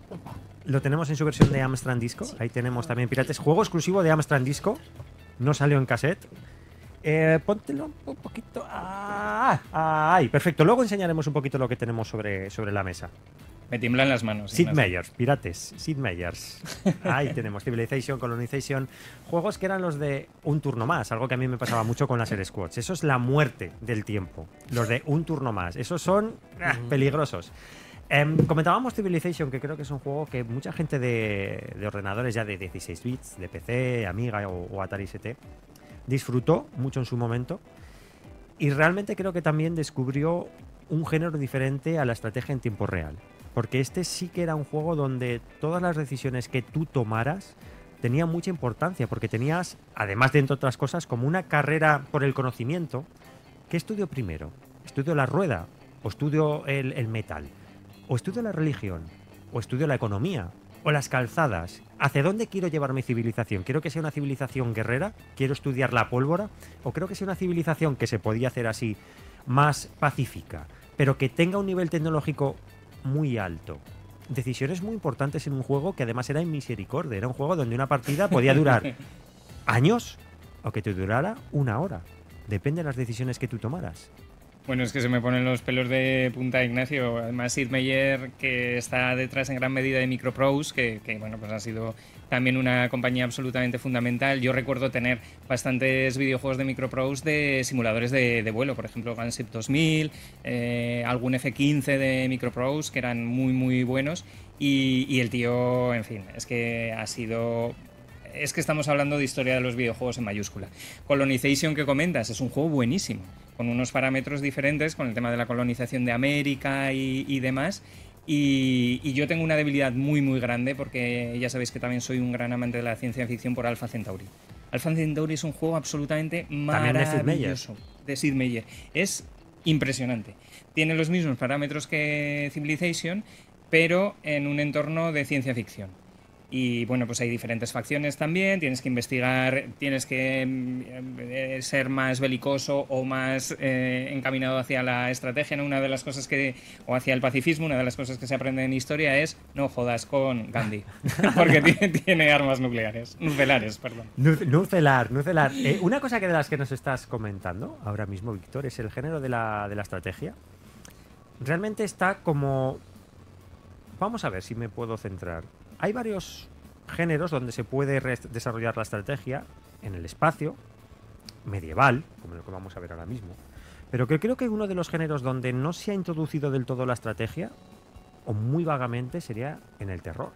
Lo tenemos en su versión de Amstrad Disco. Ahí tenemos también Pirates. Juego exclusivo de Amstrad Disco. No salió en cassette. Eh, póntelo un poquito. Ah, ah, ahí, perfecto. Luego enseñaremos un poquito lo que tenemos sobre, sobre la mesa. Me tiemblan las manos. Sid Ignacio. Meier's, Pirates, Sid Meier's. Ahí tenemos Civilization, Colonization. Juegos que eran los de un turno más. Algo que a mí me pasaba mucho con las Air Squads. Eso es la muerte del tiempo. Los de un turno más. Esos son ah, peligrosos. Em, comentábamos Civilization, que creo que es un juego que mucha gente de, de ordenadores ya de dieciséis bits, de P C, Amiga o, o Atari S T, disfrutó mucho en su momento. Y realmente creo que también descubrió un género diferente a la estrategia en tiempo real. Porque este sí que era un juego donde todas las decisiones que tú tomaras tenían mucha importancia, porque tenías, además de entre otras cosas, como una carrera por el conocimiento. ¿Qué estudio primero? ¿Estudio la rueda? ¿O estudio el, el metal? ¿O estudio la religión? ¿O estudio la economía? ¿O las calzadas? ¿Hacia dónde quiero llevar mi civilización? ¿Quiero que sea una civilización guerrera? ¿Quiero estudiar la pólvora? ¿O creo que sea una civilización que se podía hacer así, más pacífica, pero que tenga un nivel tecnológico muy alto? Decisiones muy importantes en un juego que además era en misericordia. Era un juego donde una partida podía durar años o que te durara una hora. Depende de las decisiones que tú tomaras. Bueno, es que se me ponen los pelos de punta, Ignacio. Además, Sid Meier, que está detrás en gran medida de Microprose, que, que bueno, pues ha sido también una compañía absolutamente fundamental. Yo recuerdo tener bastantes videojuegos de Microprose de simuladores de, de vuelo, por ejemplo, Gunship dos mil, eh, algún F quince de Microprose, que eran muy, muy buenos. Y, y el tío, en fin, es que ha sido... Es que estamos hablando de historia de los videojuegos en mayúscula. Colonization, que comentas, es un juego buenísimo, con unos parámetros diferentes, con el tema de la colonización de América y, y demás. Y, y yo tengo una debilidad muy, muy grande, porque ya sabéis que también soy un gran amante de la ciencia ficción, por Alpha Centauri. Alpha Centauri es un juego absolutamente maravilloso. De Sid Meier. Es impresionante. Tiene los mismos parámetros que Civilization, pero en un entorno de ciencia ficción. Y bueno, pues hay diferentes facciones también, tienes que investigar, tienes que eh, ser más belicoso o más eh, encaminado hacia la estrategia, ¿no? Una de las cosas que, o hacia el pacifismo, una de las cosas que se aprende en historia es no jodas con Gandhi, porque tiene, tiene armas nucleares, nucleares, perdón. Nucelar, nucelar. Eh, una cosa que de las que nos estás comentando ahora mismo, Víctor, es el género de la, de la estrategia. Realmente está como... Vamos a ver si me puedo centrar. Hay varios géneros donde se puede desarrollar la estrategia en el espacio medieval, como lo que vamos a ver ahora mismo, pero que creo que uno de los géneros donde no se ha introducido del todo la estrategia, o muy vagamente, sería en el terror.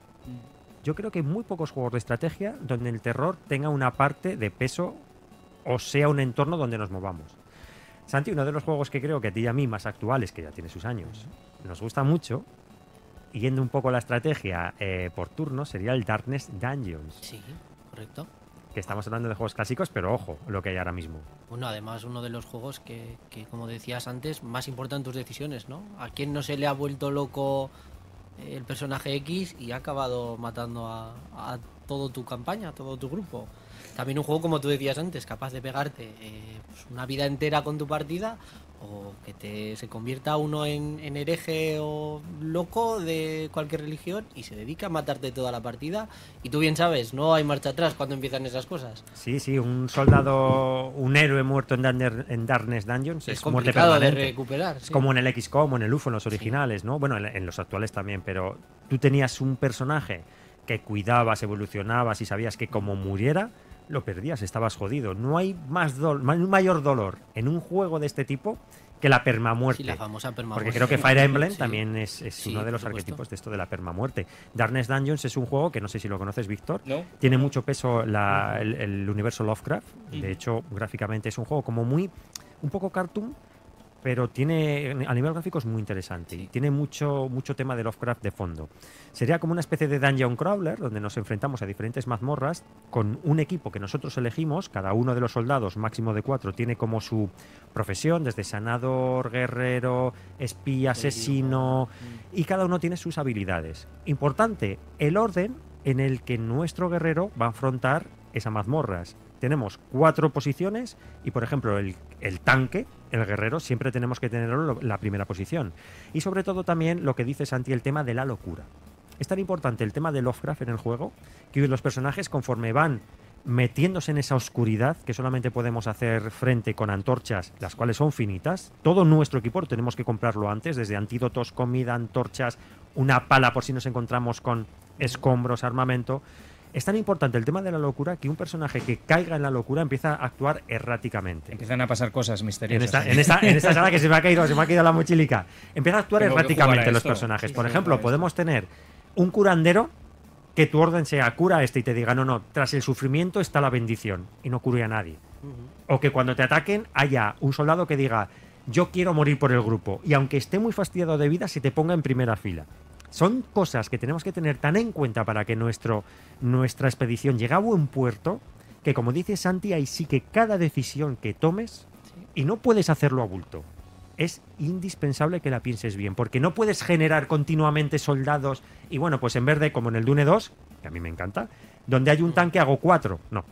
Yo creo que hay muy pocos juegos de estrategia donde el terror tenga una parte de peso o sea un entorno donde nos movamos. Santi, uno de los juegos que creo que a ti y a mí más actuales, que ya tiene sus años, nos gusta mucho, yendo un poco la estrategia eh, por turno, sería el Darkness Dungeons. Sí, correcto. Que estamos hablando de juegos clásicos, pero ojo, lo que hay ahora mismo. Bueno, además uno de los juegos que, que como decías antes, más importan tus decisiones, ¿no? ¿A quién no se le ha vuelto loco el personaje X y ha acabado matando a, a todo tu campaña, a todo tu grupo? También un juego, como tú decías antes, capaz de pegarte eh, pues una vida entera con tu partida, o que te se convierta uno en, en hereje o loco de cualquier religión y se dedica a matarte toda la partida. Y tú bien sabes, no hay marcha atrás cuando empiezan esas cosas. Sí, sí, un soldado, un héroe muerto en, Dunder, en Darkness Dungeons es, es muerte complicado permanente. de recuperar. Es sí. como en el X COM o en el U F O, en los originales, sí. ¿no? Bueno, en, en los actuales también, pero tú tenías un personaje que cuidabas, evolucionabas y sabías que como muriera, lo perdías, estabas jodido. No hay más do un mayor dolor en un juego de este tipo que la permamuerte. Sí, la famosa permamuerte. Porque creo que Fire Emblem sí. también es, es sí, uno de los arquetipos de esto de la permamuerte. Darkness Dungeons es un juego que no sé si lo conoces, Víctor. ¿No? Tiene mucho peso la, el, el universo Lovecraft. Uh-huh. De hecho, gráficamente es un juego como muy... un poco cartoon, pero tiene a nivel gráfico es muy interesante y tiene mucho, mucho tema de Lovecraft de fondo. Sería como una especie de dungeon crawler donde nos enfrentamos a diferentes mazmorras con un equipo que nosotros elegimos. Cada uno de los soldados, máximo de cuatro, tiene como su profesión, desde sanador, guerrero, espía, asesino, y cada uno tiene sus habilidades. Importante, el orden en el que nuestro guerrero va a afrontar esas mazmorras. Tenemos cuatro posiciones y, por ejemplo, el, el tanque, el guerrero, siempre tenemos que tenerlo en la primera posición. Y sobre todo también lo que dice Santi, el tema de la locura. Es tan importante el tema de Lovecraft en el juego que los personajes, conforme van metiéndose en esa oscuridad que solamente podemos hacer frente con antorchas, las cuales son finitas, todo nuestro equipo lo tenemos que comprarlo antes, desde antídotos, comida, antorchas, una pala por si nos encontramos con escombros, armamento. Es tan importante el tema de la locura que un personaje que caiga en la locura empieza a actuar erráticamente. Empiezan a pasar cosas misteriosas. En esta, en esta, en esta sala que se me ha caído, se me ha caído la mochilica. Empieza a actuar Tengo erráticamente los esto. personajes. Sí, Por sí, ejemplo, podemos tener un curandero que tu orden sea cura a este y te diga, no, no, tras el sufrimiento está la bendición y no cure a nadie. Uh-huh. O que cuando te ataquen haya un soldado que diga, yo quiero morir por el grupo, y aunque esté muy fastidiado de vida, se te ponga en primera fila. Son cosas que tenemos que tener tan en cuenta para que nuestro, nuestra expedición llegue a buen puerto, que como dice Santi, ahí sí que cada decisión que tomes, y no puedes hacerlo a bulto, es indispensable que la pienses bien, porque no puedes generar continuamente soldados y bueno, pues en vez de como en el Dune dos, que a mí me encanta, donde hay un tanque hago cuatro, no.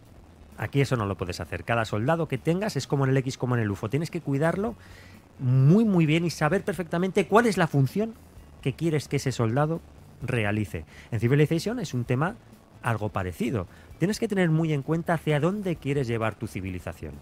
Aquí eso no lo puedes hacer. Cada soldado que tengas es como en el X, como en el U F O. Tienes que cuidarlo muy muy bien y saber perfectamente cuál es la función que quieres que ese soldado realice. En Civilization es un tema algo parecido. Tienes que tener muy en cuenta hacia dónde quieres llevar tu civilización.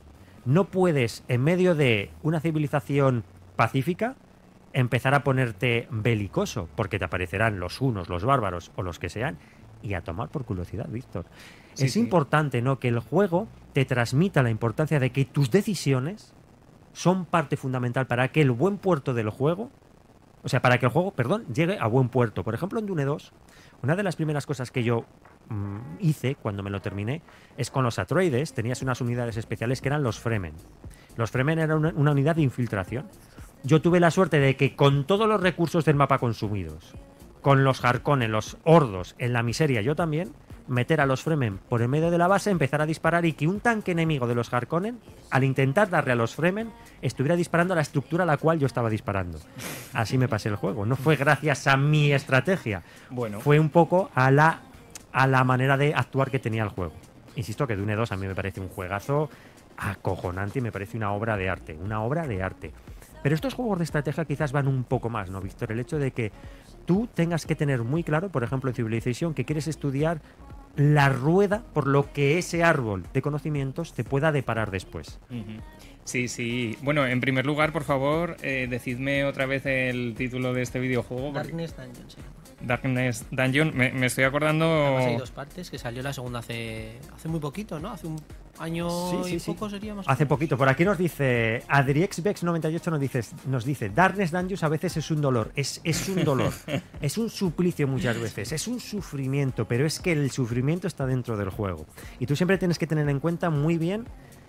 No puedes, en medio de una civilización pacífica, empezar a ponerte belicoso, porque te aparecerán los hunos, los bárbaros o los que sean, y a tomar por curiosidad, Víctor. Sí, es sí. importante, ¿no?, que el juego te transmita la importancia de que tus decisiones son parte fundamental para que el buen puerto del juego, o sea, para que el juego, perdón, llegue a buen puerto. Por ejemplo, en Dune dos, una de las primeras cosas que yo mmm, hice cuando me lo terminé es con los Atreides, tenías unas unidades especiales que eran los Fremen. Los Fremen eran una, una unidad de infiltración. Yo tuve la suerte de que con todos los recursos del mapa consumidos, con los Harkonnen, los Ordos, en la miseria yo también, meter a los Fremen por el medio de la base, empezar a disparar y que un tanque enemigo de los Harkonnen, al intentar darle a los Fremen, estuviera disparando a la estructura a la cual yo estaba disparando. Así me pasé el juego. No fue gracias a mi estrategia. Bueno. Fue un poco a la, a la manera de actuar que tenía el juego. Insisto que Dune dos a mí me parece un juegazo acojonante y me parece una obra de arte. Una obra de arte. Pero estos juegos de estrategia quizás van un poco más, ¿no, Víctor? El hecho de que tú tengas que tener muy claro, por ejemplo, en Civilization, que quieres estudiar la rueda por lo que ese árbol de conocimientos te pueda deparar después. Uh-huh. Sí, sí. Bueno, en primer lugar, por favor, eh, decidme otra vez el título de este videojuego. Darkness Dungeon, sí. Darkness Dungeon. Me, me estoy acordando... Además hay dos partes, que salió la segunda hace, hace muy poquito, ¿no? Hace un año sí, sí, y sí. poco sería más. Hace poquito. Por aquí nos dice AdriexBex noventa y ocho nos dice, nos dice Darkness Dungeons a veces es un dolor. Es, es un dolor. Es un suplicio muchas veces. Es un sufrimiento. Pero es que el sufrimiento está dentro del juego. Y tú siempre tienes que tener en cuenta muy bien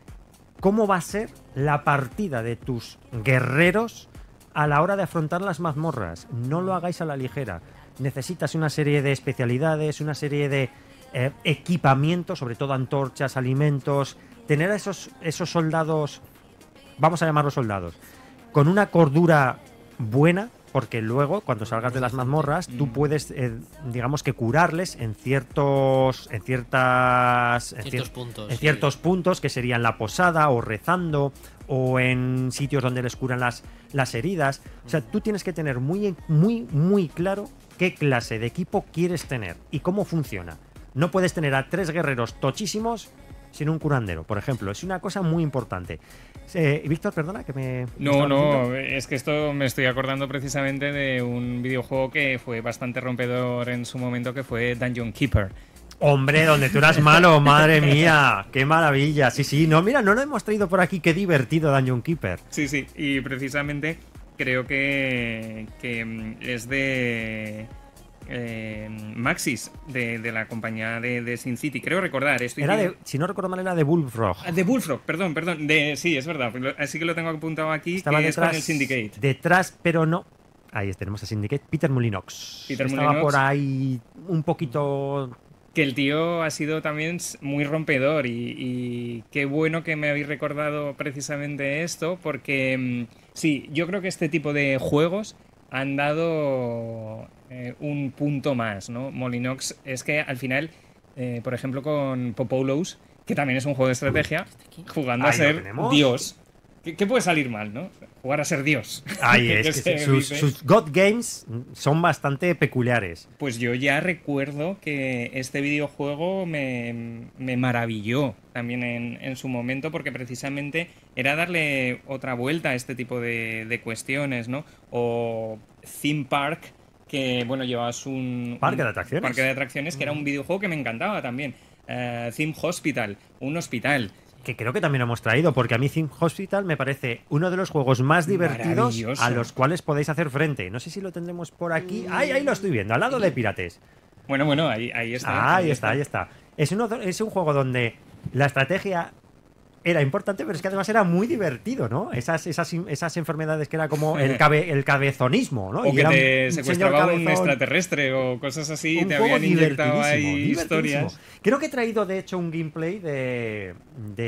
cómo va a ser la partida de tus guerreros a la hora de afrontar las mazmorras. No lo hagáis a la ligera. Necesitas una serie de especialidades, una serie de eh, equipamientos, sobre todo antorchas, alimentos. Tener a esos, esos soldados, vamos a llamarlos soldados, con una cordura buena, porque luego, cuando salgas de las mazmorras, tú puedes, eh, digamos que curarles en ciertos, en ciertas, en Ciertos cier- puntos, en ciertos sí. puntos que serían la posada o rezando o en sitios donde les curan las, las heridas. O sea, tú tienes que tener muy, muy, muy claro qué clase de equipo quieres tener y cómo funciona. No puedes tener a tres guerreros tochísimos sin un curandero, por ejemplo. Es una cosa muy importante. Eh, Víctor, perdona, que me... me No, estaba no, diciendo. es que esto me estoy acordando precisamente de un videojuego que fue bastante rompedor en su momento, que fue Dungeon Keeper. Hombre, donde tú eras malo, madre mía, qué maravilla. Sí, sí, no, mira, no lo hemos traído por aquí, qué divertido Dungeon Keeper. Sí, sí, y precisamente creo que, que es de eh, Maxis, de, de la compañía de, de Sin City, creo recordar. Estoy Era de, si no recuerdo mal, era de Bullfrog. Ah, de Bullfrog, perdón, perdón. De, sí, es verdad, así que lo tengo apuntado aquí, Estaba que es detrás, con el Syndicate. Detrás, pero no. Ahí tenemos a Syndicate, Peter Mulinox. Peter Estaba Mulinox. por ahí un poquito... Que el tío ha sido también muy rompedor y, y qué bueno que me habéis recordado precisamente esto, porque mm, sí, yo creo que este tipo de juegos han dado eh, un punto más, ¿no? Molinox es que al final, eh, por ejemplo con Popoulos, que también es un juego de estrategia, jugando a Ahí lo ser tenemos. Dios. ¿Qué, qué puede salir mal, no? Jugar a ser Dios. Ahí Que es, se que sus, dice. sus God Games son bastante peculiares. Pues yo ya recuerdo que este videojuego me, me maravilló también en, en su momento, porque precisamente era darle otra vuelta a este tipo de, de cuestiones, ¿no? O Theme Park, que bueno, llevas un... Parque un de atracciones. Parque de atracciones, que era un videojuego que me encantaba también. Eh, Theme Hospital, un hospital. Que creo que también lo hemos traído, porque a mí Theme Hospital me parece uno de los juegos más divertidos Maravilloso. a los cuales podéis hacer frente. No sé si lo tendremos por aquí. ¡Ay, ahí lo estoy viendo! Al lado de Pirates. Bueno, bueno, ahí, ahí está. Ah, ahí está, ahí está. Es, uno, es un juego donde la estrategia era importante, pero es que además era muy divertido, ¿no? Esas, esas, esas enfermedades que era como el, cabe, el cabezonismo, ¿no? O Y que era te un secuestraba señor un cabezón. extraterrestre o cosas así, Un te juego habían inyectado ahí divertidísimo, historias. divertidísimo. Creo que he traído, de hecho, un gameplay de,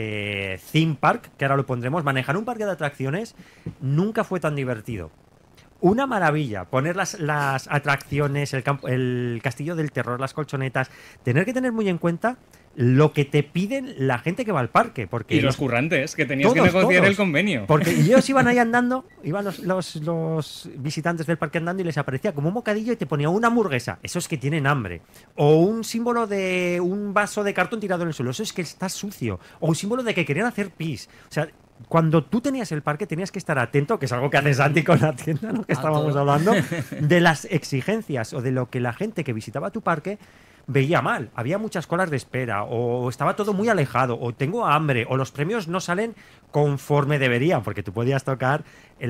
de Theme Park, que ahora lo pondremos. Manejar un parque de atracciones nunca fue tan divertido. una maravilla. Poner las, las atracciones, el, campo, el castillo del terror, las colchonetas. Tener que tener muy en cuenta lo que te piden la gente que va al parque. Porque y los currantes, que tenías todos, que negociar todos. el convenio. Porque ellos iban ahí andando, iban los, los, los visitantes del parque andando y les aparecía como un bocadillo y te ponía una hamburguesa. Eso es que tienen hambre. O un símbolo de un vaso de cartón tirado en el suelo. Eso es que está sucio. O un símbolo de que querían hacer pis. O sea, cuando tú tenías el parque tenías que estar atento, que es algo que hace Santi con la tienda, ¿no? Que estábamos hablando, de las exigencias o de lo que la gente que visitaba tu parque veía mal. Había muchas colas de espera, o estaba todo muy alejado, o tengo hambre, o los premios no salen conforme deberían, porque tú podías tocar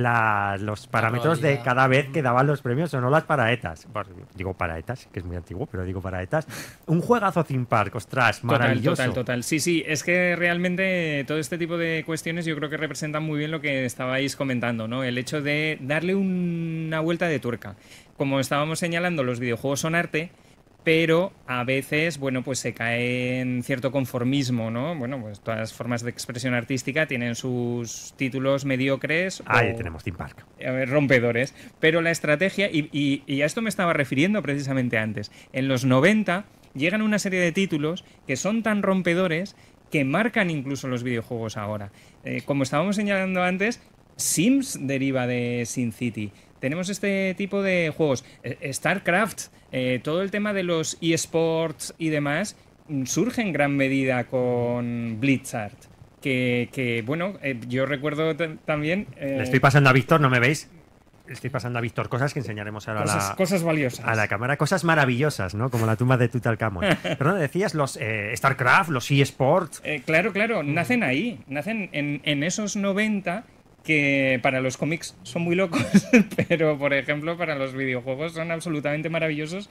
la, los parámetros de cada vez que daban los premios o no las paraetas. Bueno, digo paraetas, que es muy antiguo, pero digo paraetas. Un juegazo theme park, ostras, maravilloso. Total, total, total. Sí, sí, es que realmente todo este tipo de cuestiones yo creo que representan muy bien lo que estabais comentando, ¿no? El hecho de darle una vuelta de tuerca. Como estábamos señalando, los videojuegos son arte, pero a veces, bueno, pues se cae en cierto conformismo, ¿no? Bueno, pues todas las formas de expresión artística tienen sus títulos mediocres. Ahí o, tenemos Theme Park. A ver, rompedores. Pero la estrategia, y, y, y a esto me estaba refiriendo precisamente antes, en los noventa llegan una serie de títulos que son tan rompedores que marcan incluso los videojuegos ahora. Eh, como estábamos señalando antes, Sims deriva de SimCity. Tenemos este tipo de juegos. StarCraft, eh, todo el tema de los eSports y demás, surge en gran medida con Blizzard. Que, que bueno, eh, yo recuerdo también... Eh, Le estoy pasando a Víctor, ¿no me veis? Le estoy pasando a Víctor cosas que enseñaremos ahora cosas, a, la, cosas valiosas. a la cámara. Cosas maravillosas, ¿no? Como la tumba de Tutankamón. Pero no decías los eh, StarCraft, los eSports... Eh, claro, claro, nacen ahí. Nacen en, en esos noventa... que para los cómics son muy locos, pero por ejemplo para los videojuegos son absolutamente maravillosos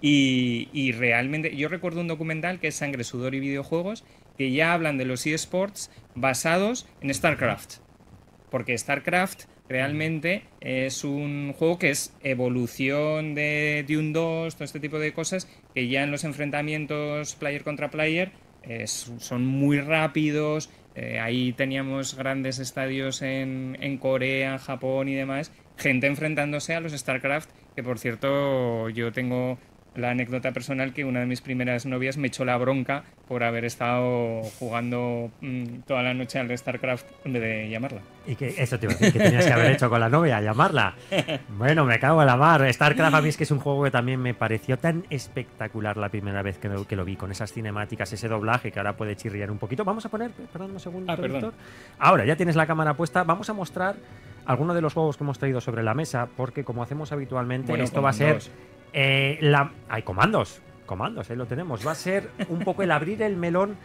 y, y realmente yo recuerdo un documental que es Sangre, Sudor y Videojuegos que ya hablan de los eSports basados en StarCraft, porque StarCraft realmente es un juego que es evolución de Dune dos, todo este tipo de cosas que ya en los enfrentamientos player contra player es, son muy rápidos. Eh, ahí teníamos grandes estadios en, en Corea, en Japón y demás, gente enfrentándose a los StarCraft, que por cierto yo tengo la anécdota personal que una de mis primeras novias me echó la bronca por haber estado jugando mmm, toda la noche al StarCraft en vez de llamarla. Y que eso te iba a decir, que tenías que haber hecho con la novia, llamarla. Bueno, me cago en la mar. StarCraft a mí es que es un juego que también me pareció tan espectacular la primera vez que lo, que lo vi, con esas cinemáticas, ese doblaje que ahora puede chirriar un poquito. Vamos a poner, perdón un segundo, ah, perdón. Ahora ya tienes la cámara puesta, vamos a mostrar algunos de los juegos que hemos traído sobre la mesa, porque como hacemos habitualmente, bueno, esto va a ser... Eh, la... Hay comandos, comandos, ahí lo tenemos. Va a ser un poco el abrir el melón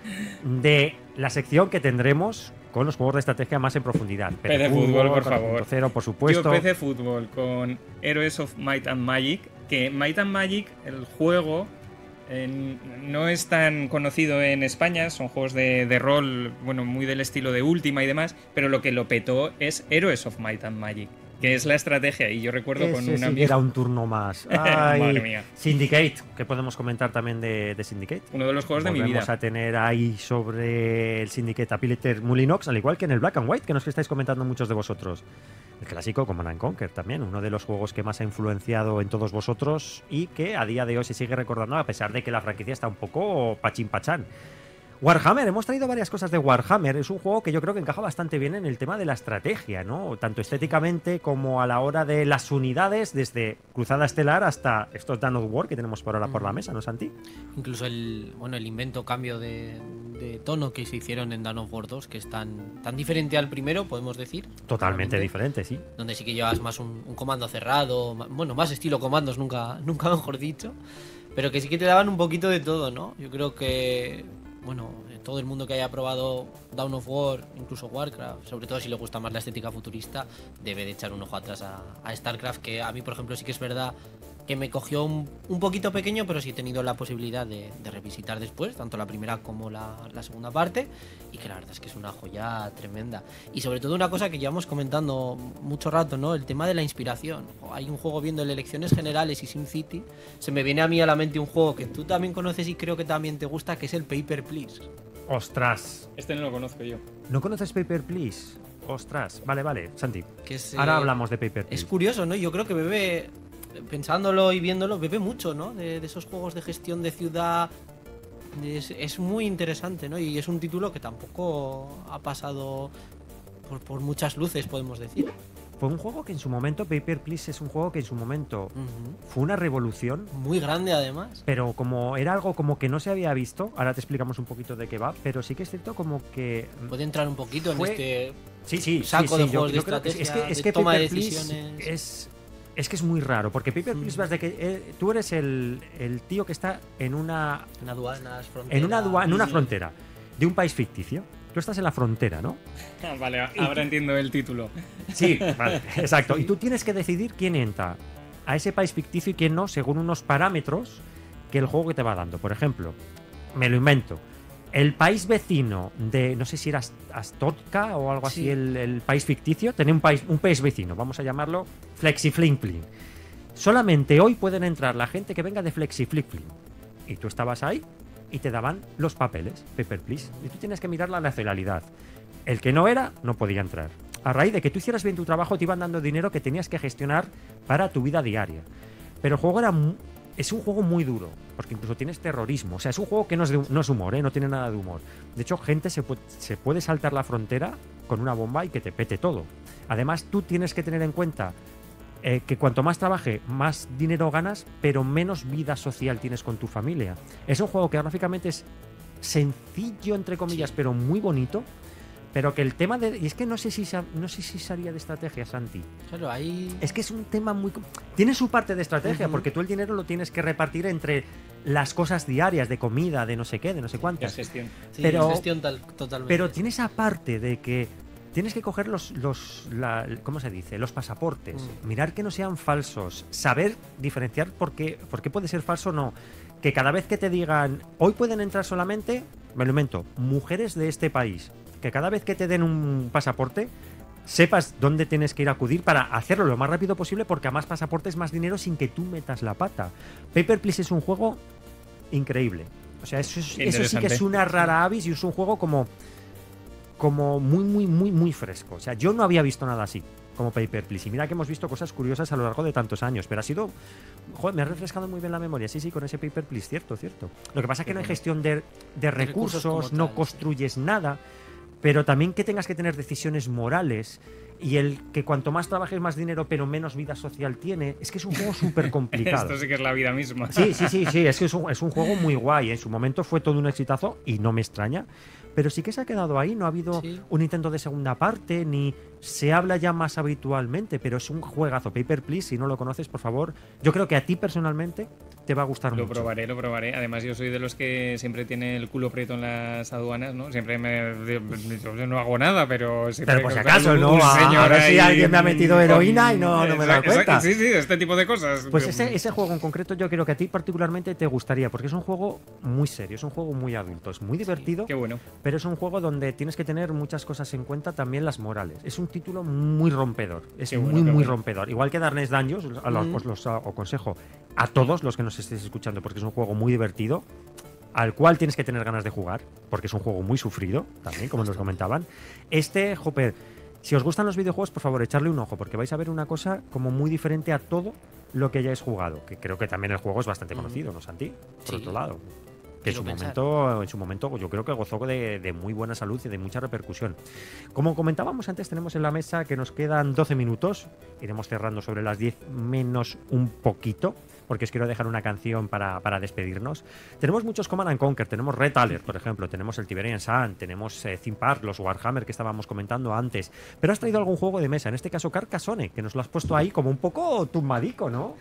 de la sección que tendremos con los juegos de estrategia más en profundidad. P C Fútbol, por favor. Cero, por supuesto. Yo P C Fútbol con Heroes of Might and Magic, que Might and Magic, el juego, eh, no es tan conocido en España, son juegos de, de rol, bueno, muy del estilo de Ultima y demás, pero lo que lo petó es Heroes of Might and Magic, que es la estrategia, y yo recuerdo Ese con un sí amigo... era un turno más. Ay, madre mía. Syndicate, que podemos comentar también de, de Syndicate. Uno de los juegos Volvemos de mi vida. Vamos a tener ahí sobre el Syndicate a Peter Mulinox, al igual que en el Black and White, que nos estáis comentando muchos de vosotros. El clásico Command and Conquer también, uno de los juegos que más ha influenciado en todos vosotros y que a día de hoy se sigue recordando, a pesar de que la franquicia está un poco pachín pachán. Warhammer, hemos traído varias cosas de Warhammer. Es un juego que yo creo que encaja bastante bien en el tema de la estrategia, ¿no? Tanto estéticamente como a la hora de las unidades, desde Cruzada Estelar hasta estos Dawn of War que tenemos por ahora por la mesa, ¿no, Santi? Incluso el, bueno, el invento cambio de, de tono que se hicieron en Dawn of War dos, que es tan, tan diferente al primero, podemos decir. Totalmente diferente, sí. Donde sí que llevas más un, un comando cerrado, bueno, más estilo comandos, nunca, nunca mejor dicho, pero que sí que te daban un poquito de todo, ¿no? Yo creo que... Bueno, todo el mundo que haya probado Dawn of War, incluso Warcraft, sobre todo si le gusta más la estética futurista, debe de echar un ojo atrás a, a StarCraft, que a mí, por ejemplo, sí que es verdad que me cogió un, un poquito pequeño, pero sí he tenido la posibilidad de, de revisitar después, tanto la primera como la, la segunda parte, y que la verdad es que es una joya tremenda. Y sobre todo una cosa que llevamos comentando mucho rato, ¿no? El tema de la inspiración. Hay un juego viendo el Elecciones Generales y SimCity, se me viene a mí a la mente un juego que tú también conoces y creo que también te gusta, que es el Paper Please. ¡Ostras! Este no lo conozco yo. ¿No conoces Paper Please? Ostras, vale, vale, Santi. Que es, Ahora eh, hablamos de Paper Please. Es curioso, ¿no? Yo creo que bebe, pensándolo y viéndolo, bebe mucho, ¿no? De, de esos juegos de gestión de ciudad. Es, es muy interesante, ¿no? Y es un título que tampoco ha pasado por, por muchas luces, podemos decir. Fue un juego que en su momento, Paper Please es un juego que en su momento Ujú. fue una revolución. Muy grande, además. Pero como era algo como que no se había visto, ahora te explicamos un poquito de qué va, pero sí que es cierto como que... Puede entrar un poquito fue- en este Sí, sí, saco sí, de sí, yo- juegos de yo creo que estrategia, es que, es de que toma Paper de Please decisiones. es, es que es muy raro, porque Paper Please vas de que eh, tú eres el, el tío que está en una En aduanas, fronteras. en una adua- en una Sí. frontera de un país ficticio. Tú estás en la frontera, ¿no? Ah, vale, ahora entiendo el título. Sí, vale, exacto. Y tú tienes que decidir quién entra a ese país ficticio y quién no, según unos parámetros que el juego que te va dando. Por ejemplo, me lo invento. El país vecino de, no sé si era Ast- Astorca o algo así, Sí. el, el país ficticio, tenía un país, un país vecino, vamos a llamarlo Flexiflinklin. Solamente hoy pueden entrar la gente que venga de Flexiflinklin. Y tú estabas ahí y te daban los papeles, Paper Please. Y tú tienes que mirar la nacionalidad. El que no era, no podía entrar. A raíz de que tú hicieras bien tu trabajo, te iban dando dinero que tenías que gestionar para tu vida diaria. Pero el juego era mu- es un juego muy duro, porque incluso tienes terrorismo. O sea, es un juego que no es, de- no es humor, ¿eh? No tiene nada de humor. De hecho, gente se, pu- se puede saltar la frontera con una bomba y que te pete todo. Además, tú tienes que tener en cuenta eh, que cuanto más trabaje, más dinero ganas, pero menos vida social tienes con tu familia. Es un juego que gráficamente es sencillo, entre comillas, pero muy bonito. Pero que el tema de... Y es que no sé si sa- no sé si salía de estrategia, Santi. Claro, ahí. Es que es un tema muy... com- Tiene su parte de estrategia, Ujú. porque tú el dinero lo tienes que repartir entre las cosas diarias, de comida, de no sé qué, de no sé cuántas. Es gestión. Sí, pero- gestión tal- totalmente. Pero tiene esa parte de que tienes que coger los, los la- ¿cómo se dice? Los pasaportes, Mm. mirar que no sean falsos, saber diferenciar por qué, por qué puede ser falso o no. Que cada vez que te digan, hoy pueden entrar solamente, me lo invento, mujeres de este país. Que cada vez que te den un pasaporte, sepas dónde tienes que ir a acudir para hacerlo lo más rápido posible, porque a más pasaportes, más dinero sin que tú metas la pata. Paper Please es un juego increíble. O sea, eso, es- eso sí que es Interesante. una rara avis y es un juego como, como muy, muy, muy, muy fresco. O sea, yo no había visto nada así como Paper Please. Y mira que hemos visto cosas curiosas a lo largo de tantos años, pero ha sido... Joder, me ha refrescado muy bien la memoria. Sí, sí, con ese Paper Please, cierto, cierto. Lo que pasa es que no hay gestión de, de recursos, recursos como no tal, construyes nada, pero también que tengas que tener decisiones morales y el que cuanto más trabajes más dinero pero menos vida social tiene, es que es un juego súper complicado. Esto sí que es la vida misma. Sí, sí, sí, sí, es que es un, es un juego muy guay. En su momento fue todo un exitazo y no me extraña. Pero sí que se ha quedado ahí, no ha habido Sí. un intento de segunda parte, ni se habla ya más habitualmente, pero es un juegazo. Paper Please, si no lo conoces, por favor, yo creo que a ti personalmente te va a gustar Lo mucho. probaré, lo probaré. Además, yo soy de los que siempre tiene el culo prieto en las aduanas, ¿no? Siempre me... Yo no hago nada, pero... siempre Pero por si que acaso, un- ¿no? un A- a señor ver si ahí alguien me ha metido con- heroína y no- no me he dado Exacto, cuenta. Sí, sí, este tipo de cosas. Pues ese, ese juego en concreto yo creo que a ti particularmente te gustaría, porque es un juego muy serio, es un juego muy adulto, es muy divertido, Qué bueno. pero es un juego donde tienes que tener muchas cosas en cuenta, también las morales. Es un título muy rompedor, es Qué muy, bueno, qué muy bueno. rompedor. Igual que Darkness Dungeons, a los- Mm. os los aconsejo a todos los que nos estéis escuchando, porque es un juego muy divertido, al cual tienes que tener ganas de jugar, porque es un juego muy sufrido, también, como nos comentaban. Este, Hopper, si os gustan los videojuegos, por favor, echarle un ojo, porque vais a ver una cosa como muy diferente a todo lo que hayáis jugado, que creo que también el juego es bastante conocido, ¿no, Santi? Por Sí. otro lado. Que en su, Quiero pensar. momento, en su momento yo creo que gozó de, de muy buena salud y de mucha repercusión. Como comentábamos antes, tenemos en la mesa que nos quedan doce minutos. Iremos cerrando sobre las diez menos un poquito, porque os quiero dejar una canción para, para despedirnos. Tenemos muchos Command and Conquer, tenemos Red Alert, por ejemplo, tenemos el Tiberian Sun, tenemos eh, Theme Park, los Warhammer que estábamos comentando antes. Pero has traído algún juego de mesa, en este caso Carcassonne, que nos lo has puesto ahí como un poco tumbadico, ¿no?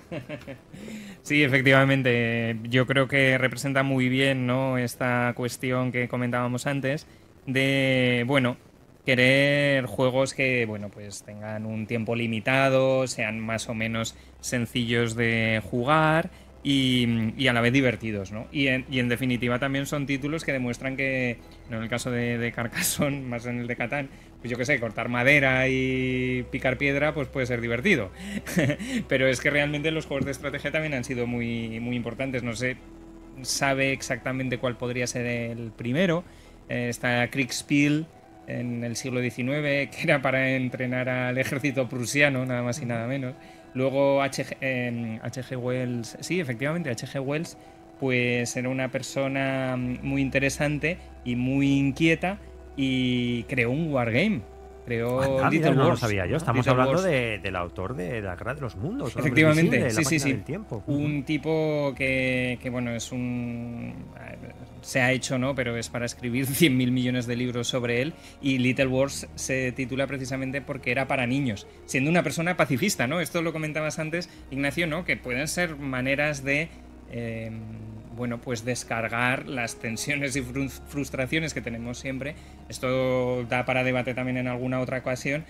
Sí, efectivamente. Yo creo que representa muy bien, ¿no?, esta cuestión que comentábamos antes de, bueno, querer juegos que, bueno, pues tengan un tiempo limitado, sean más o menos sencillos de jugar y, y a la vez divertidos, ¿no? Y en, y en definitiva también son títulos que demuestran que, no en el caso de, de Carcassonne, más en el de Catán, pues yo qué sé, cortar madera y picar piedra, pues puede ser divertido. Pero es que realmente los juegos de estrategia también han sido muy, muy importantes. No sé, sabe exactamente cuál podría ser el primero. Eh, está Kriegspiel, en el siglo diecinueve, que era para entrenar al ejército prusiano, nada más y nada menos. Luego H G, eh, H G Wells, sí, efectivamente, H G Wells, pues era una persona muy interesante y muy inquieta y creó un wargame. Creó Ah, Little mira, no lo Wars. sabía yo. Estamos Little hablando Wars. de- del autor de La Guerra de los Mundos. El Hombre Efectivamente, Invisible, sí, La sí, Máquina sí. del Tiempo. Un tipo que, que, bueno, es un... se ha hecho, ¿no? Pero es para escribir cien mil millones de libros sobre él, y Little Wars se titula precisamente porque era para niños, siendo una persona pacifista, ¿no? Esto lo comentabas antes, Ignacio, ¿no? Que pueden ser maneras de... Eh, bueno, pues descargar las tensiones y frus- frustraciones que tenemos siempre. Esto da para debate también en alguna otra ocasión,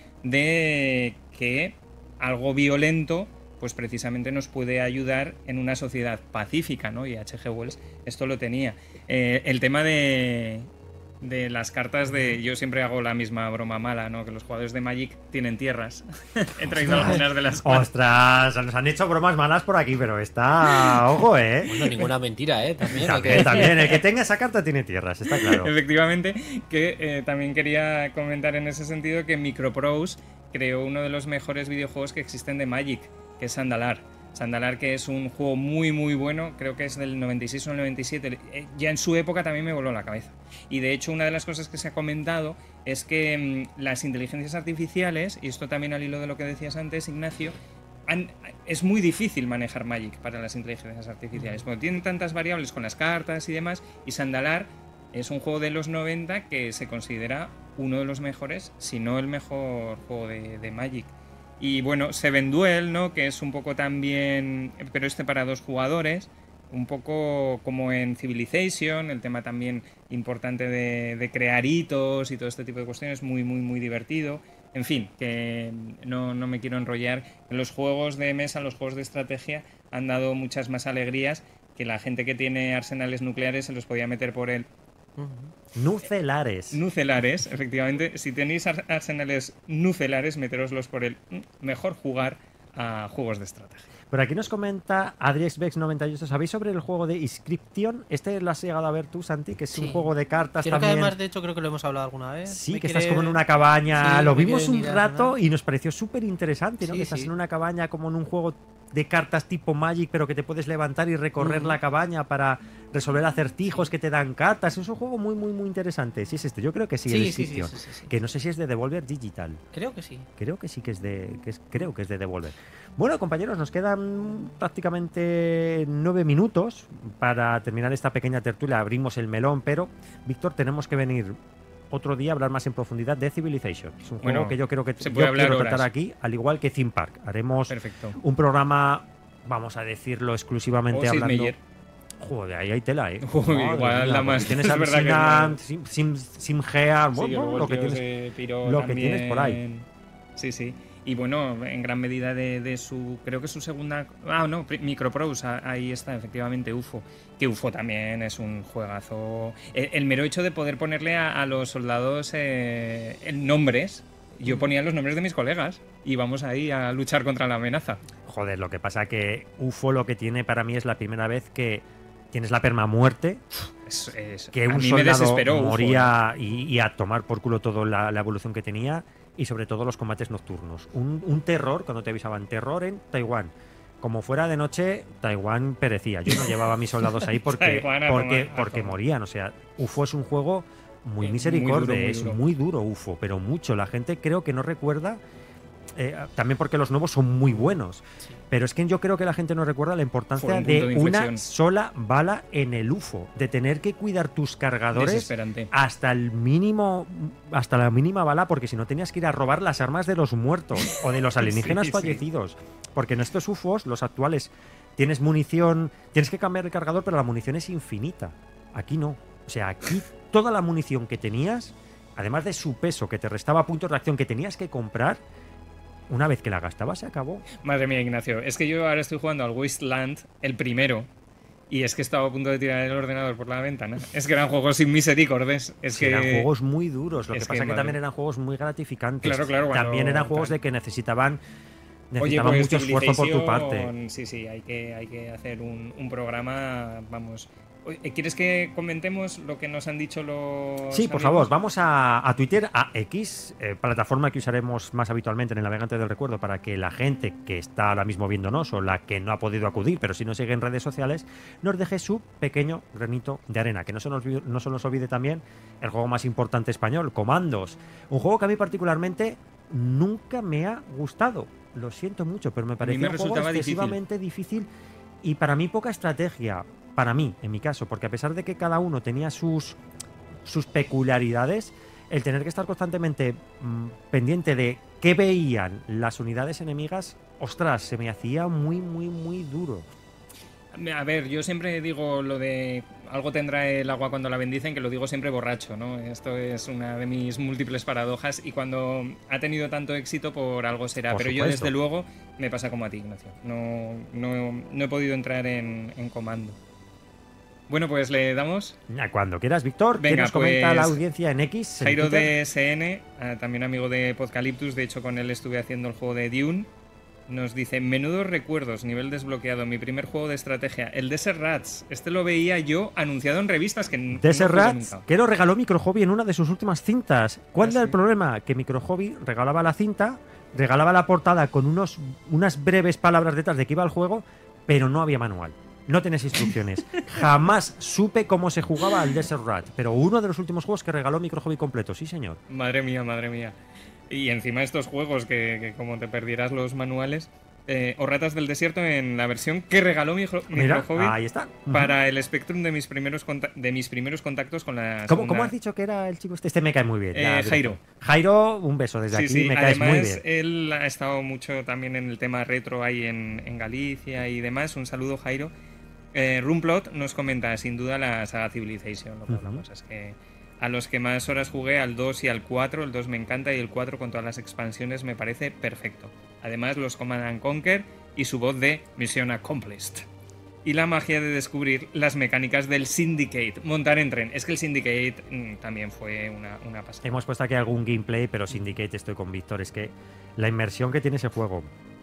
de que algo violento pues precisamente nos puede ayudar en una sociedad pacífica, ¿no? Y H G Wells esto lo tenía. Eh, el tema de, de las cartas de... Yo siempre hago la misma broma mala, ¿no? Que los jugadores de Magic tienen tierras. He traído algunas de las... Ostras, nos han hecho bromas malas por aquí, pero está... Ojo, ¿eh? Bueno, ninguna mentira, ¿eh? También. También, hay que- también. El que tenga esa carta tiene tierras, está claro. Efectivamente, que eh, también quería comentar en ese sentido que Microprose creó uno de los mejores videojuegos que existen de Magic, que es Sandalar. Sandalar, que es un juego muy muy bueno, creo que es del noventa y seis o el noventa y siete, eh, ya en su época también me voló la cabeza. Y de hecho una de las cosas que se ha comentado es que mmm, las inteligencias artificiales, y esto también al hilo de lo que decías antes, Ignacio, han- es muy difícil manejar Magic para las inteligencias artificiales, porque tienen tantas variables con las cartas y demás, y Sandalar es un juego de los noventa que se considera uno de los mejores, si no el mejor juego de, de Magic. Y bueno, Seven Duel, ¿no? Que es un poco también, pero este para dos jugadores, un poco como en Civilization, el tema también importante de, de crear hitos y todo este tipo de cuestiones, muy, muy, muy divertido. En fin, que no, no me quiero enrollar. Los juegos de mesa, los juegos de estrategia han dado muchas más alegrías, que la gente que tiene arsenales nucleares se los podía meter por el... Nucelares. Nucelares, efectivamente. Si tenéis ar- arsenales nucelares, meteroslos por el mejor jugar a juegos de estrategia. Por aquí nos comenta AdriexBex noventa y ocho. ¿Sabéis sobre el juego de Inscription? Este lo has llegado a ver tú, Santi, que es Sí. un juego de cartas Creo también. que además, de hecho, creo que lo hemos hablado alguna vez. Sí, Me que quiere- estás como en una cabaña. Sí, lo me vimos quiere un mirar, rato ¿no? y nos pareció súper interesante, ¿no? Sí, que estás sí. en una cabaña como en un juego de cartas tipo Magic, pero que te puedes levantar y recorrer Ujú. la cabaña para resolver acertijos que te dan cartas. Es un juego muy, muy, muy interesante. Sí, es este. Yo creo que sí, Sí, el sí, sí, Inscription. sí, sí, sí. Que no sé si es de Devolver Digital. Creo que sí. Creo que sí que es de. Que es, creo que es de Devolver. Bueno, compañeros, nos quedan prácticamente nueve minutos para terminar esta pequeña tertulia. Abrimos el melón, pero, Víctor, tenemos que venir otro día a hablar más en profundidad de Civilization. Es un Bueno, juego que yo creo que se yo puede hablar quiero tratar horas. aquí, al igual que Theme Park. Haremos Perfecto. un programa, vamos a decirlo exclusivamente O Sid hablando. Meier. Joder, ahí hay tela, ¿eh? Uy, Madre igual mía, la porque más- Tienes es a verdad que Sinan, no. Sim, Sim, Simgea, Sí, bueno, luego lo el que tío tienes, se piró lo que tienes por ahí. también. Sí, sí. Y bueno, en gran medida de, de su... Creo que su segunda... Ah, no, pri- Microprose, a- ahí está, efectivamente, U F O. Que U F O también es un juegazo. El, el mero hecho de poder ponerle a, a los soldados eh, en nombres. Yo ponía los nombres de mis colegas y vamos ahí a luchar contra la amenaza. Joder, lo que pasa que U F O lo que tiene para mí es la primera vez que tienes la permamuerte, Es, es- que a un mí me soldado desesperó U F O, moría y, y a tomar por culo toda la, la evolución que tenía, y sobre todo los combates nocturnos. Un, un terror, cuando te avisaban, terror en Taiwán. Como fuera de noche, Taiwán perecía. Yo no llevaba a mis soldados ahí porque, Taiwán a porque, tomar- a porque tomar. morían. O sea, U F O es un juego muy Eh, misericorde, muy duro, muy es duro. muy duro U F O, pero mucho. La gente creo que no recuerda, eh, también porque los nuevos son muy buenos. Pero es que yo creo que la gente no recuerda la importancia Fue un de, punto de una inflexión. sola bala en el U F O, de tener que cuidar tus cargadores Desesperante. hasta el mínimo, hasta la mínima bala, porque si no tenías que ir a robar las armas de los muertos o de los alienígenas Sí, sí. fallecidos. Porque en estos U F Os, los actuales, tienes munición, tienes que cambiar el cargador, pero la munición es infinita. Aquí no. O sea, aquí toda la munición que tenías, además de su peso, que te restaba puntos de acción que tenías que comprar, una vez que la gastabas se acabó. Madre mía, Ignacio. Es que yo ahora estoy jugando al Wasteland, el primero, y es que estaba a punto de tirar el ordenador por la ventana. Es que eran juegos sin misericordes. Es Sí, que eran juegos muy duros. Lo que es pasa es que madre. también eran juegos muy gratificantes. Claro, claro, cuando- También eran juegos tal. de que necesitaban, Oye, necesitaban pues mucho esfuerzo por tu parte. Civilization, sí, sí, hay que, hay que hacer un, un programa, vamos, ¿Quieres que comentemos lo que nos han dicho los Sí, por amigos? favor, vamos a, a Twitter, a X, eh, plataforma que usaremos más habitualmente en el Navegante del Recuerdo para que la gente que está ahora mismo viéndonos o la que no ha podido acudir, pero si nos sigue en redes sociales, nos deje su pequeño granito de arena. Que no se nos olvide, no se nos olvide también el juego más importante español, Comandos. Un juego que a mí particularmente nunca me ha gustado. Lo siento mucho, pero me parecía me un juego resultaba excesivamente difícil. difícil y para mí poca estrategia. Para mí, en mi caso, porque a pesar de que cada uno tenía sus, sus peculiaridades, el tener que estar constantemente mmm, pendiente de qué veían las unidades enemigas, ostras, se me hacía muy, muy, muy duro. A ver, yo siempre digo lo de algo tendrá el agua cuando la bendicen, que lo digo siempre borracho, ¿no? Esto es una de mis múltiples paradojas y cuando ha tenido tanto éxito por algo será. Por Pero supuesto. yo desde luego me pasa como a ti, Ignacio. No, no, no he podido entrar en, en comando. Bueno, pues le damos. Cuando quieras, Víctor. ¿Qué Venga, nos comenta pues, la audiencia en X? En Jairo Twitter? de S N, eh, también amigo de Podcaliptus, de hecho con él estuve haciendo el juego de Dune. Nos dice, menudos recuerdos, nivel desbloqueado, mi primer juego de estrategia, el Desert Rats. Este lo veía yo anunciado en revistas que n- Desert no jugué Rats, nunca. que lo regaló Microhobby en una de sus últimas cintas. ¿Cuál Ah, era sí. el problema? Que Microhobby regalaba la cinta, regalaba la portada con unos, unas breves palabras detrás de que iba el juego, pero no había manual. No tenés instrucciones. Jamás supe cómo se jugaba al Desert Rat, pero uno de los últimos juegos que regaló Microhobby completo, sí señor. Madre mía, madre mía. Y encima estos juegos que, que como te perdieras los manuales, eh, o Ratas del Desierto en la versión que regaló Micro, Mira, Microhobby ahí está. Ujú. para el Spectrum de mis primeros conta- de mis primeros contactos con la ¿Cómo, segunda- cómo has dicho que era el chico este? Este me cae muy bien. Eh, ya, Jairo. Jairo, un beso desde Sí, aquí, sí, me caes además muy bien. él ha estado mucho también en el tema retro ahí en, en Galicia y demás. Un saludo, Jairo. Eh, Rumplot nos comenta, sin duda, la saga Civilization. Lo que Ujú. hablamos es que a los que más horas jugué, al dos y al cuatro. El dos me encanta y el cuatro con todas las expansiones me parece perfecto. Además, los Command and Conquer y su voz de Mission Accomplished. Y la magia de descubrir las mecánicas del Syndicate. Montar en tren. Es que el Syndicate mm, también fue una, una pasada. Hemos puesto aquí algún gameplay, pero Syndicate estoy con Víctor. Es que la inmersión que tiene ese juego,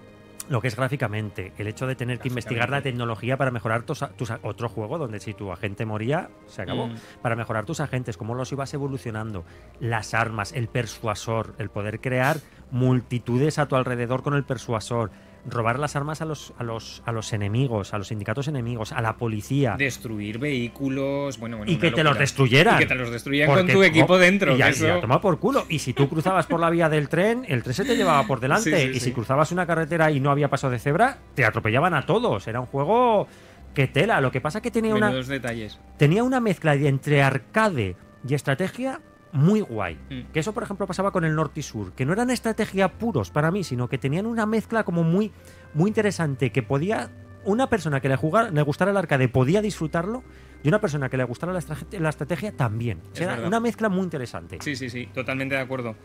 lo que es gráficamente, el hecho de tener que investigar la tecnología para mejorar tus, tus otro juego donde si tu agente moría, se acabó. Mm. Para mejorar tus agentes, cómo los ibas evolucionando, las armas, el persuasor, el poder crear multitudes a tu alrededor con el persuasor, robar las armas a los, a los, a los enemigos, a los sindicatos enemigos, a la policía. Destruir vehículos, bueno, bueno, Y una que te los locura. destruyeran. Y que te los destruyeran Porque, con tu equipo oh, dentro. Y ya, que y ya eso- toma por culo. Y si tú cruzabas por la vía del tren, el tren se te llevaba por delante. Sí, sí, y sí. si cruzabas una carretera y no había paso de cebra, te atropellaban a todos. Era un juego que tela. Lo que pasa que tenía una, Menudos detalles. tenía una mezcla de entre arcade y estrategia muy guay. Mm. Que eso, por ejemplo, pasaba con el norte y sur, que no eran estrategia puros para mí, sino que tenían una mezcla como muy, muy interesante, que podía una persona que le, jugara, le gustara el arcade podía disfrutarlo y una persona que le gustara la, estrate- la estrategia también. O sea, Es era verdad. una mezcla muy interesante. Sí, sí, sí, totalmente de acuerdo.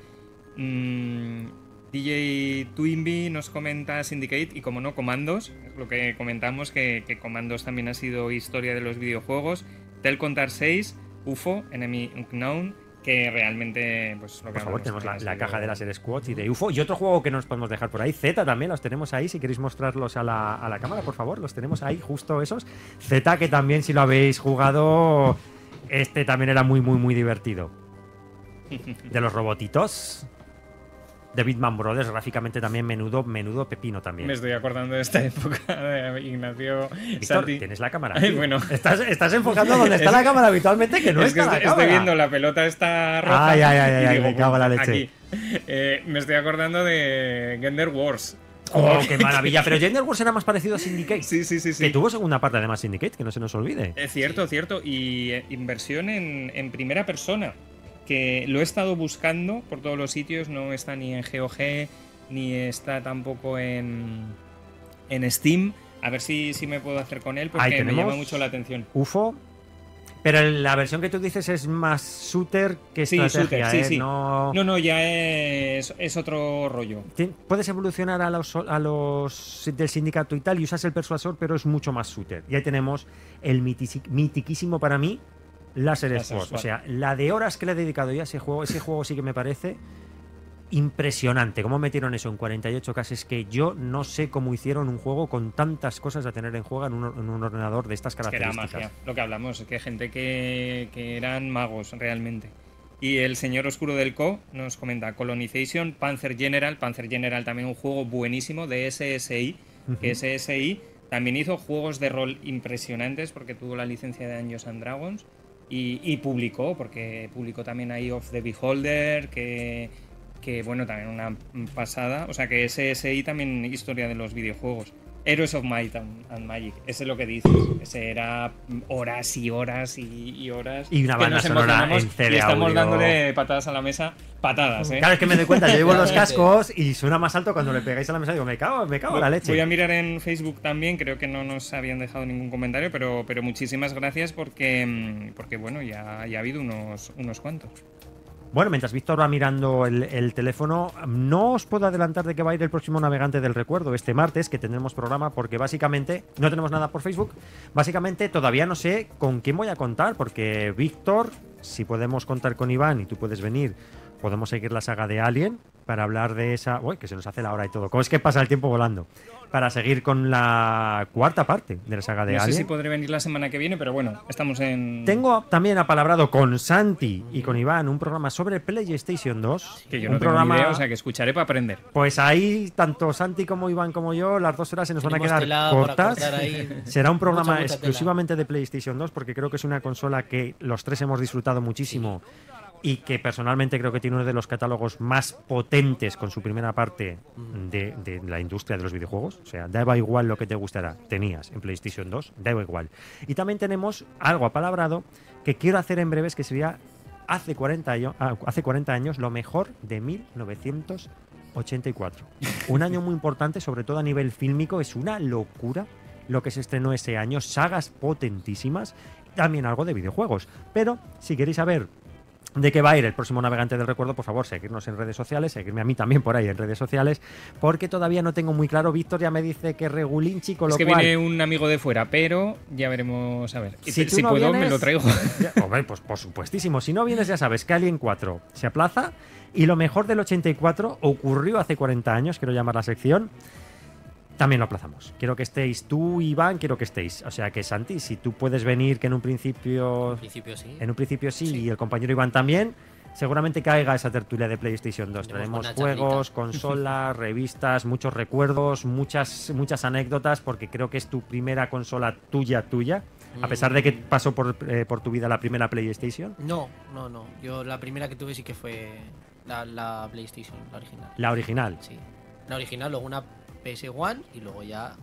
Mm, D J Twinbee nos comenta Syndicate y, como no, Comandos. Es lo que comentamos, que, que Comandos también ha sido historia de los videojuegos. Telcontar seis, U F O, Enemy Unknown, que realmente, pues lo que Por favor, hablamos tenemos la, también ha la sido- caja de láser Squads y de U F O. Y otro juego que nos podemos dejar por ahí, Z también, los tenemos ahí. Si queréis mostrarlos a la, a la cámara, por favor, los tenemos ahí, justo esos. Z, que también, si lo habéis jugado, este también era muy, muy, muy divertido. De los robotitos. De Bitman Brothers, gráficamente también menudo, menudo pepino también. Me estoy acordando de esta época de Ignacio Víctor, Santi. tienes la cámara. Ay, aquí. bueno. Estás, estás enfocando donde está la cámara habitualmente, que no es que está la estoy, cámara. estoy viendo la pelota esta roja. Ay, ay, ay, y ay, digo, me cago en la "Pum, leche". aquí". Eh, me estoy acordando de Gender Wars. ¡Oh, qué maravilla! Pero Gender Wars era más parecido a Syndicate. Sí, sí, sí, sí. Que tuvo segunda parte además Syndicate, que no se nos olvide. Es cierto, cierto. Y eh, inversión en, en primera persona. Que lo he estado buscando por todos los sitios. No está ni en G O G, ni está tampoco en, en Steam. A ver si, si me puedo hacer con él, porque Ahí me tenemos llama mucho la atención. U F O. Pero la versión que tú dices es más shooter que Sí, estrategia, shooter, sí, ¿eh? sí. No... No, no, ya es, es otro rollo. Ti- Puedes evolucionar a los, a los del sindicato y tal y usas el persuasor, pero es mucho más shooter. Y ahí tenemos el mitici- mitiquísimo para mí Laser Laser Squad. Squad. O sea, la de horas que le he dedicado ya a ese juego, ese juego sí que me parece impresionante. ¿Cómo metieron eso en cuarenta y ocho K? Es que yo no sé cómo hicieron un juego con tantas cosas a tener en juego en un, en un ordenador de estas Es que era características. magia, lo que hablamos, que gente que, que eran magos realmente. Y el señor oscuro del Co nos comenta Colonization, Panzer General, Panzer General también un juego buenísimo de S S I, Ujú. que S S I también hizo juegos de rol impresionantes porque tuvo la licencia de Dungeons and Dragons y, y publicó, porque publicó también ahí Of the Beholder, que, que bueno, también una pasada. O sea que S S I también historia de los videojuegos. Heroes of Might and, and Magic, ese es lo que dices. Ese era horas y horas y, y horas. Y una que banda nos sonora emocionamos en C D y estamos audio. dándole patadas a la mesa. Patadas, ¿eh? Claro, es que me doy cuenta, yo llevo los cascos y suena más alto cuando le pegáis a la mesa. Digo, me cago, me cago en la leche. Voy a mirar en Facebook también, creo que no nos habían dejado ningún comentario, pero, pero muchísimas gracias porque, mm, porque bueno, ya, ya ha habido unos, unos cuantos. Bueno, mientras Víctor va mirando el, el teléfono, no os puedo adelantar de que va a ir el próximo Navegante del Recuerdo este martes, que tendremos programa, porque básicamente no tenemos nada por Facebook. Básicamente todavía no sé con quién voy a contar, porque Víctor, si podemos contar con Iván y tú puedes venir, podemos seguir la saga de Alien para hablar de esa... Uy, que se nos hace la hora y todo. ¿Cómo es que pasa el tiempo volando? Para seguir con la cuarta parte de la saga de No sé Alien. si podré venir la semana que viene, pero bueno, estamos en... Tengo también apalabrado con Santi y con Iván un programa sobre PlayStation dos. Que yo un no tengo programa... ni idea, o sea que escucharé para aprender. Pues ahí, tanto Santi como Iván como yo, las dos horas se nos van a Tenemos quedar tela para cortas. cortar ahí. Será un programa Mucha, mucha exclusivamente de PlayStation dos, porque creo que es una consola que los tres hemos disfrutado muchísimo y que personalmente creo que tiene uno de los catálogos más potentes con su primera parte de, de la industria de los videojuegos. O sea, daba igual lo que te gustará, tenías en PlayStation dos, daba igual. Y también tenemos algo apalabrado que quiero hacer en breves, que sería hace cuarenta, años, hace cuarenta años lo mejor de mil novecientos ochenta y cuatro. Un año muy importante, sobre todo a nivel fílmico. Es una locura lo que se estrenó ese año, sagas potentísimas, también algo de videojuegos. Pero si queréis saber de qué va a ir el próximo Navegante del Recuerdo, por favor, seguirnos en redes sociales, seguirme a mí también por ahí en redes sociales, porque todavía no tengo muy claro. Víctor ya me dice que regulinchi, con Es lo que cual... viene un amigo de fuera, pero ya veremos a ver. Y Si si, tú si no puedo, vienes- me lo traigo. Ya, hombre, pues por supuestísimo. Si no vienes, ya sabes que Alien cuatro se aplaza y lo mejor del ochenta y cuatro ocurrió hace cuarenta años, quiero llamar la sección. También lo aplazamos. Quiero que estéis tú, Iván, quiero que estéis. O sea que, Santi, si tú puedes venir, que en un principio... En principio sí. En un principio sí, y el compañero Iván también. Seguramente caiga esa tertulia de PlayStation dos. Tendremos Traemos buena juegos, charlita. consolas, revistas, muchos recuerdos, muchas, muchas anécdotas, porque creo que es tu primera consola tuya, tuya. A pesar de que pasó por, eh, por tu vida la primera PlayStation. No, no, no. Yo la primera que tuve sí que fue la, la PlayStation, la original. La original. Sí. La original, luego una P S uno y luego ya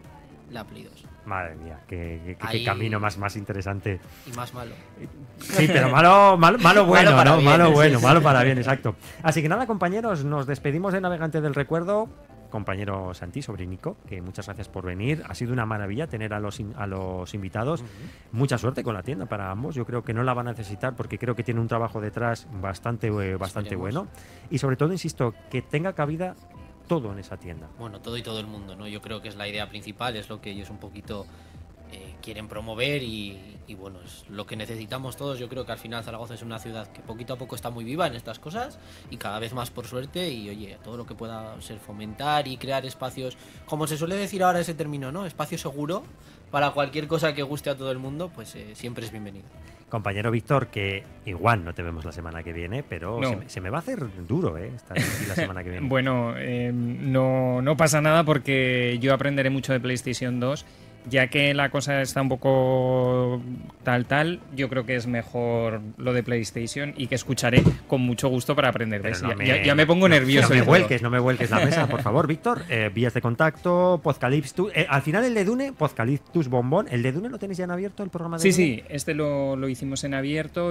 la Play dos. Madre mía, qué, qué- qué Ahí- camino más, más interesante. Y más malo. Sí, pero malo, malo, malo bueno, Malo para ¿no? bien, malo sí, bueno, sí. malo para bien, exacto. Así que nada, compañeros, nos despedimos de Navegante del Recuerdo. Compañero Santi, sobrinico, que muchas gracias por venir. Ha sido una maravilla tener a los, in- a los invitados. Mucha suerte con la tienda para ambos. Yo creo que no la van a necesitar porque creo que tiene un trabajo detrás bastante, eh, bastante Esperemos. bueno. Y sobre todo, insisto, que tenga cabida todo en esa tienda. Bueno, todo y todo el mundo, ¿no? Yo creo que es la idea principal, es lo que ellos un poquito eh, quieren promover y, y bueno, es lo que necesitamos todos. Yo creo que al final Zaragoza es una ciudad que poquito a poco está muy viva en estas cosas y cada vez más por suerte y oye, todo lo que pueda ser fomentar y crear espacios, como se suele decir ahora ese término, ¿no? Espacio seguro para cualquier cosa que guste a todo el mundo, pues eh, siempre es bienvenido. Compañero Víctor, que igual no te vemos la semana que viene, pero No. se, me, se me va a hacer duro, ¿eh? Estar aquí la semana que viene. Bueno, eh, no, no pasa nada porque yo aprenderé mucho de PlayStation dos. Ya que la cosa está un poco tal tal, yo creo que es mejor lo de PlayStation y que escucharé con mucho gusto para aprender. Pero ¿ves? no Ya, me- ya- ya me pongo no- nervioso. No y me todo. vuelques, no me vuelques la mesa, por favor, Víctor. Eh, vías de contacto, Podcaliptus. Eh, al final el de Dune, Podcaliptus Bombón. ¿El de Dune lo tenéis ya en abierto, el programa de Sí, Dune? sí, este lo, lo hicimos en abierto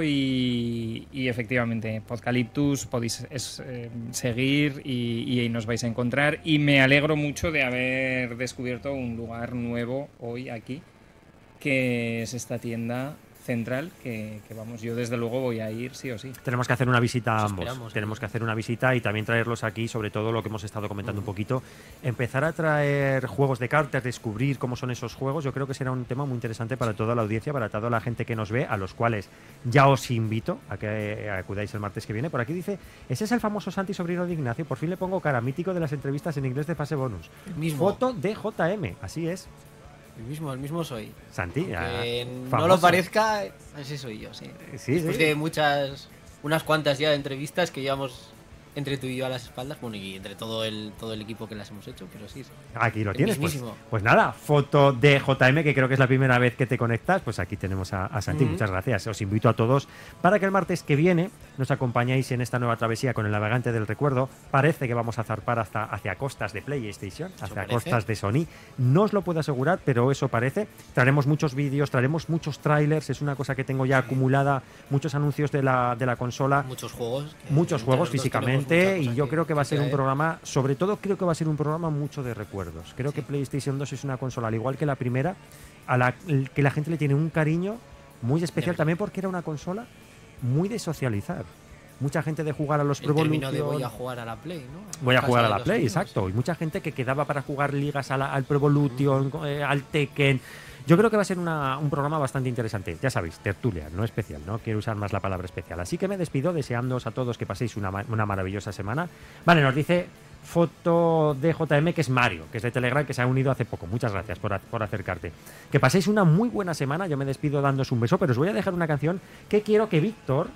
y, y efectivamente, Podcaliptus podéis es, eh, seguir y, y ahí nos vais a encontrar. Y me alegro mucho de haber descubierto un lugar nuevo hoy aquí, que es esta tienda central que, que, vamos, yo desde luego voy a ir sí o sí. Tenemos que hacer una visita a ambos. Esperamos, Tenemos ¿eh? que hacer una visita y también traerlos aquí, sobre todo lo que hemos estado comentando un poquito. Empezar a traer juegos de cartas, descubrir cómo son esos juegos, yo creo que será un tema muy interesante para toda la audiencia, para toda la gente que nos ve, a los cuales ya os invito a que acudáis el martes que viene. Por aquí dice, ese es el famoso Santi, sobrino de Ignacio, por fin le pongo cara, mítico de las entrevistas en inglés de fase bonus. El mismo. Foto de J M, así es. El mismo, el mismo soy. Santi, Aunque no famoso. lo parezca, ese soy yo, sí. Sí, Después sí. de muchas, unas cuantas ya de entrevistas que llevamos entre tú y yo a las espaldas, bueno, y entre todo el todo el equipo que las hemos hecho, pero sí. sí. Aquí lo El tienes, pues, mismísimo. pues nada, foto de J M, que creo que es la primera vez que te conectas, pues aquí tenemos a, a Santi, Ujú. muchas gracias. Os invito a todos para que el martes que viene nos acompañáis en esta nueva travesía con el navegante del recuerdo. Parece que vamos a zarpar hasta, hacia costas de PlayStation, hacia parece. costas de Sony. No os lo puedo asegurar, pero eso parece. Traeremos muchos vídeos, traeremos muchos trailers, es una cosa que tengo ya acumulada, muchos anuncios de la, de la consola. Muchos juegos. que Muchos entre juegos los dos físicamente tenemos mucha y cosa yo que- creo que va a ser un traer. programa, sobre todo creo que va a ser un programa mucho de recuerdos. Creo que PlayStation dos es una consola, al igual que la primera, a la que la gente le tiene un cariño muy especial Ya. también porque era una consola muy de socializar. Mucha gente de jugar a los El Pro término de Evolution. voy a jugar a la Play, ¿no? Voy a casa jugar a de la los Play, primos. exacto. Y mucha gente que quedaba para jugar ligas a la- al Pro Evolution, eh, al Tekken. Yo creo que va a ser una- un programa bastante interesante. Ya sabéis, tertulia, no especial, no quiero usar más la palabra especial. Así que me despido deseándoos a todos que paséis una, ma- una maravillosa semana. Vale, nos dice foto de J M, que es Mario, que es de Telegram, que se ha unido hace poco. Muchas gracias por, a- por acercarte. Que paséis una muy buena semana. Yo me despido dándoos un beso, pero os voy a dejar una canción que quiero que Víctor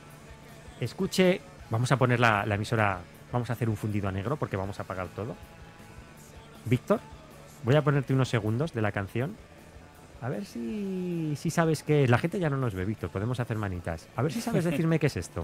escuche. Vamos a poner la, la emisora, vamos a hacer un fundido a negro porque vamos a apagar todo. Víctor, voy a ponerte unos segundos de la canción. A ver si, si sabes qué es. La gente ya no nos ve, Víctor, podemos hacer manitas. A ver si sabes decirme qué es esto.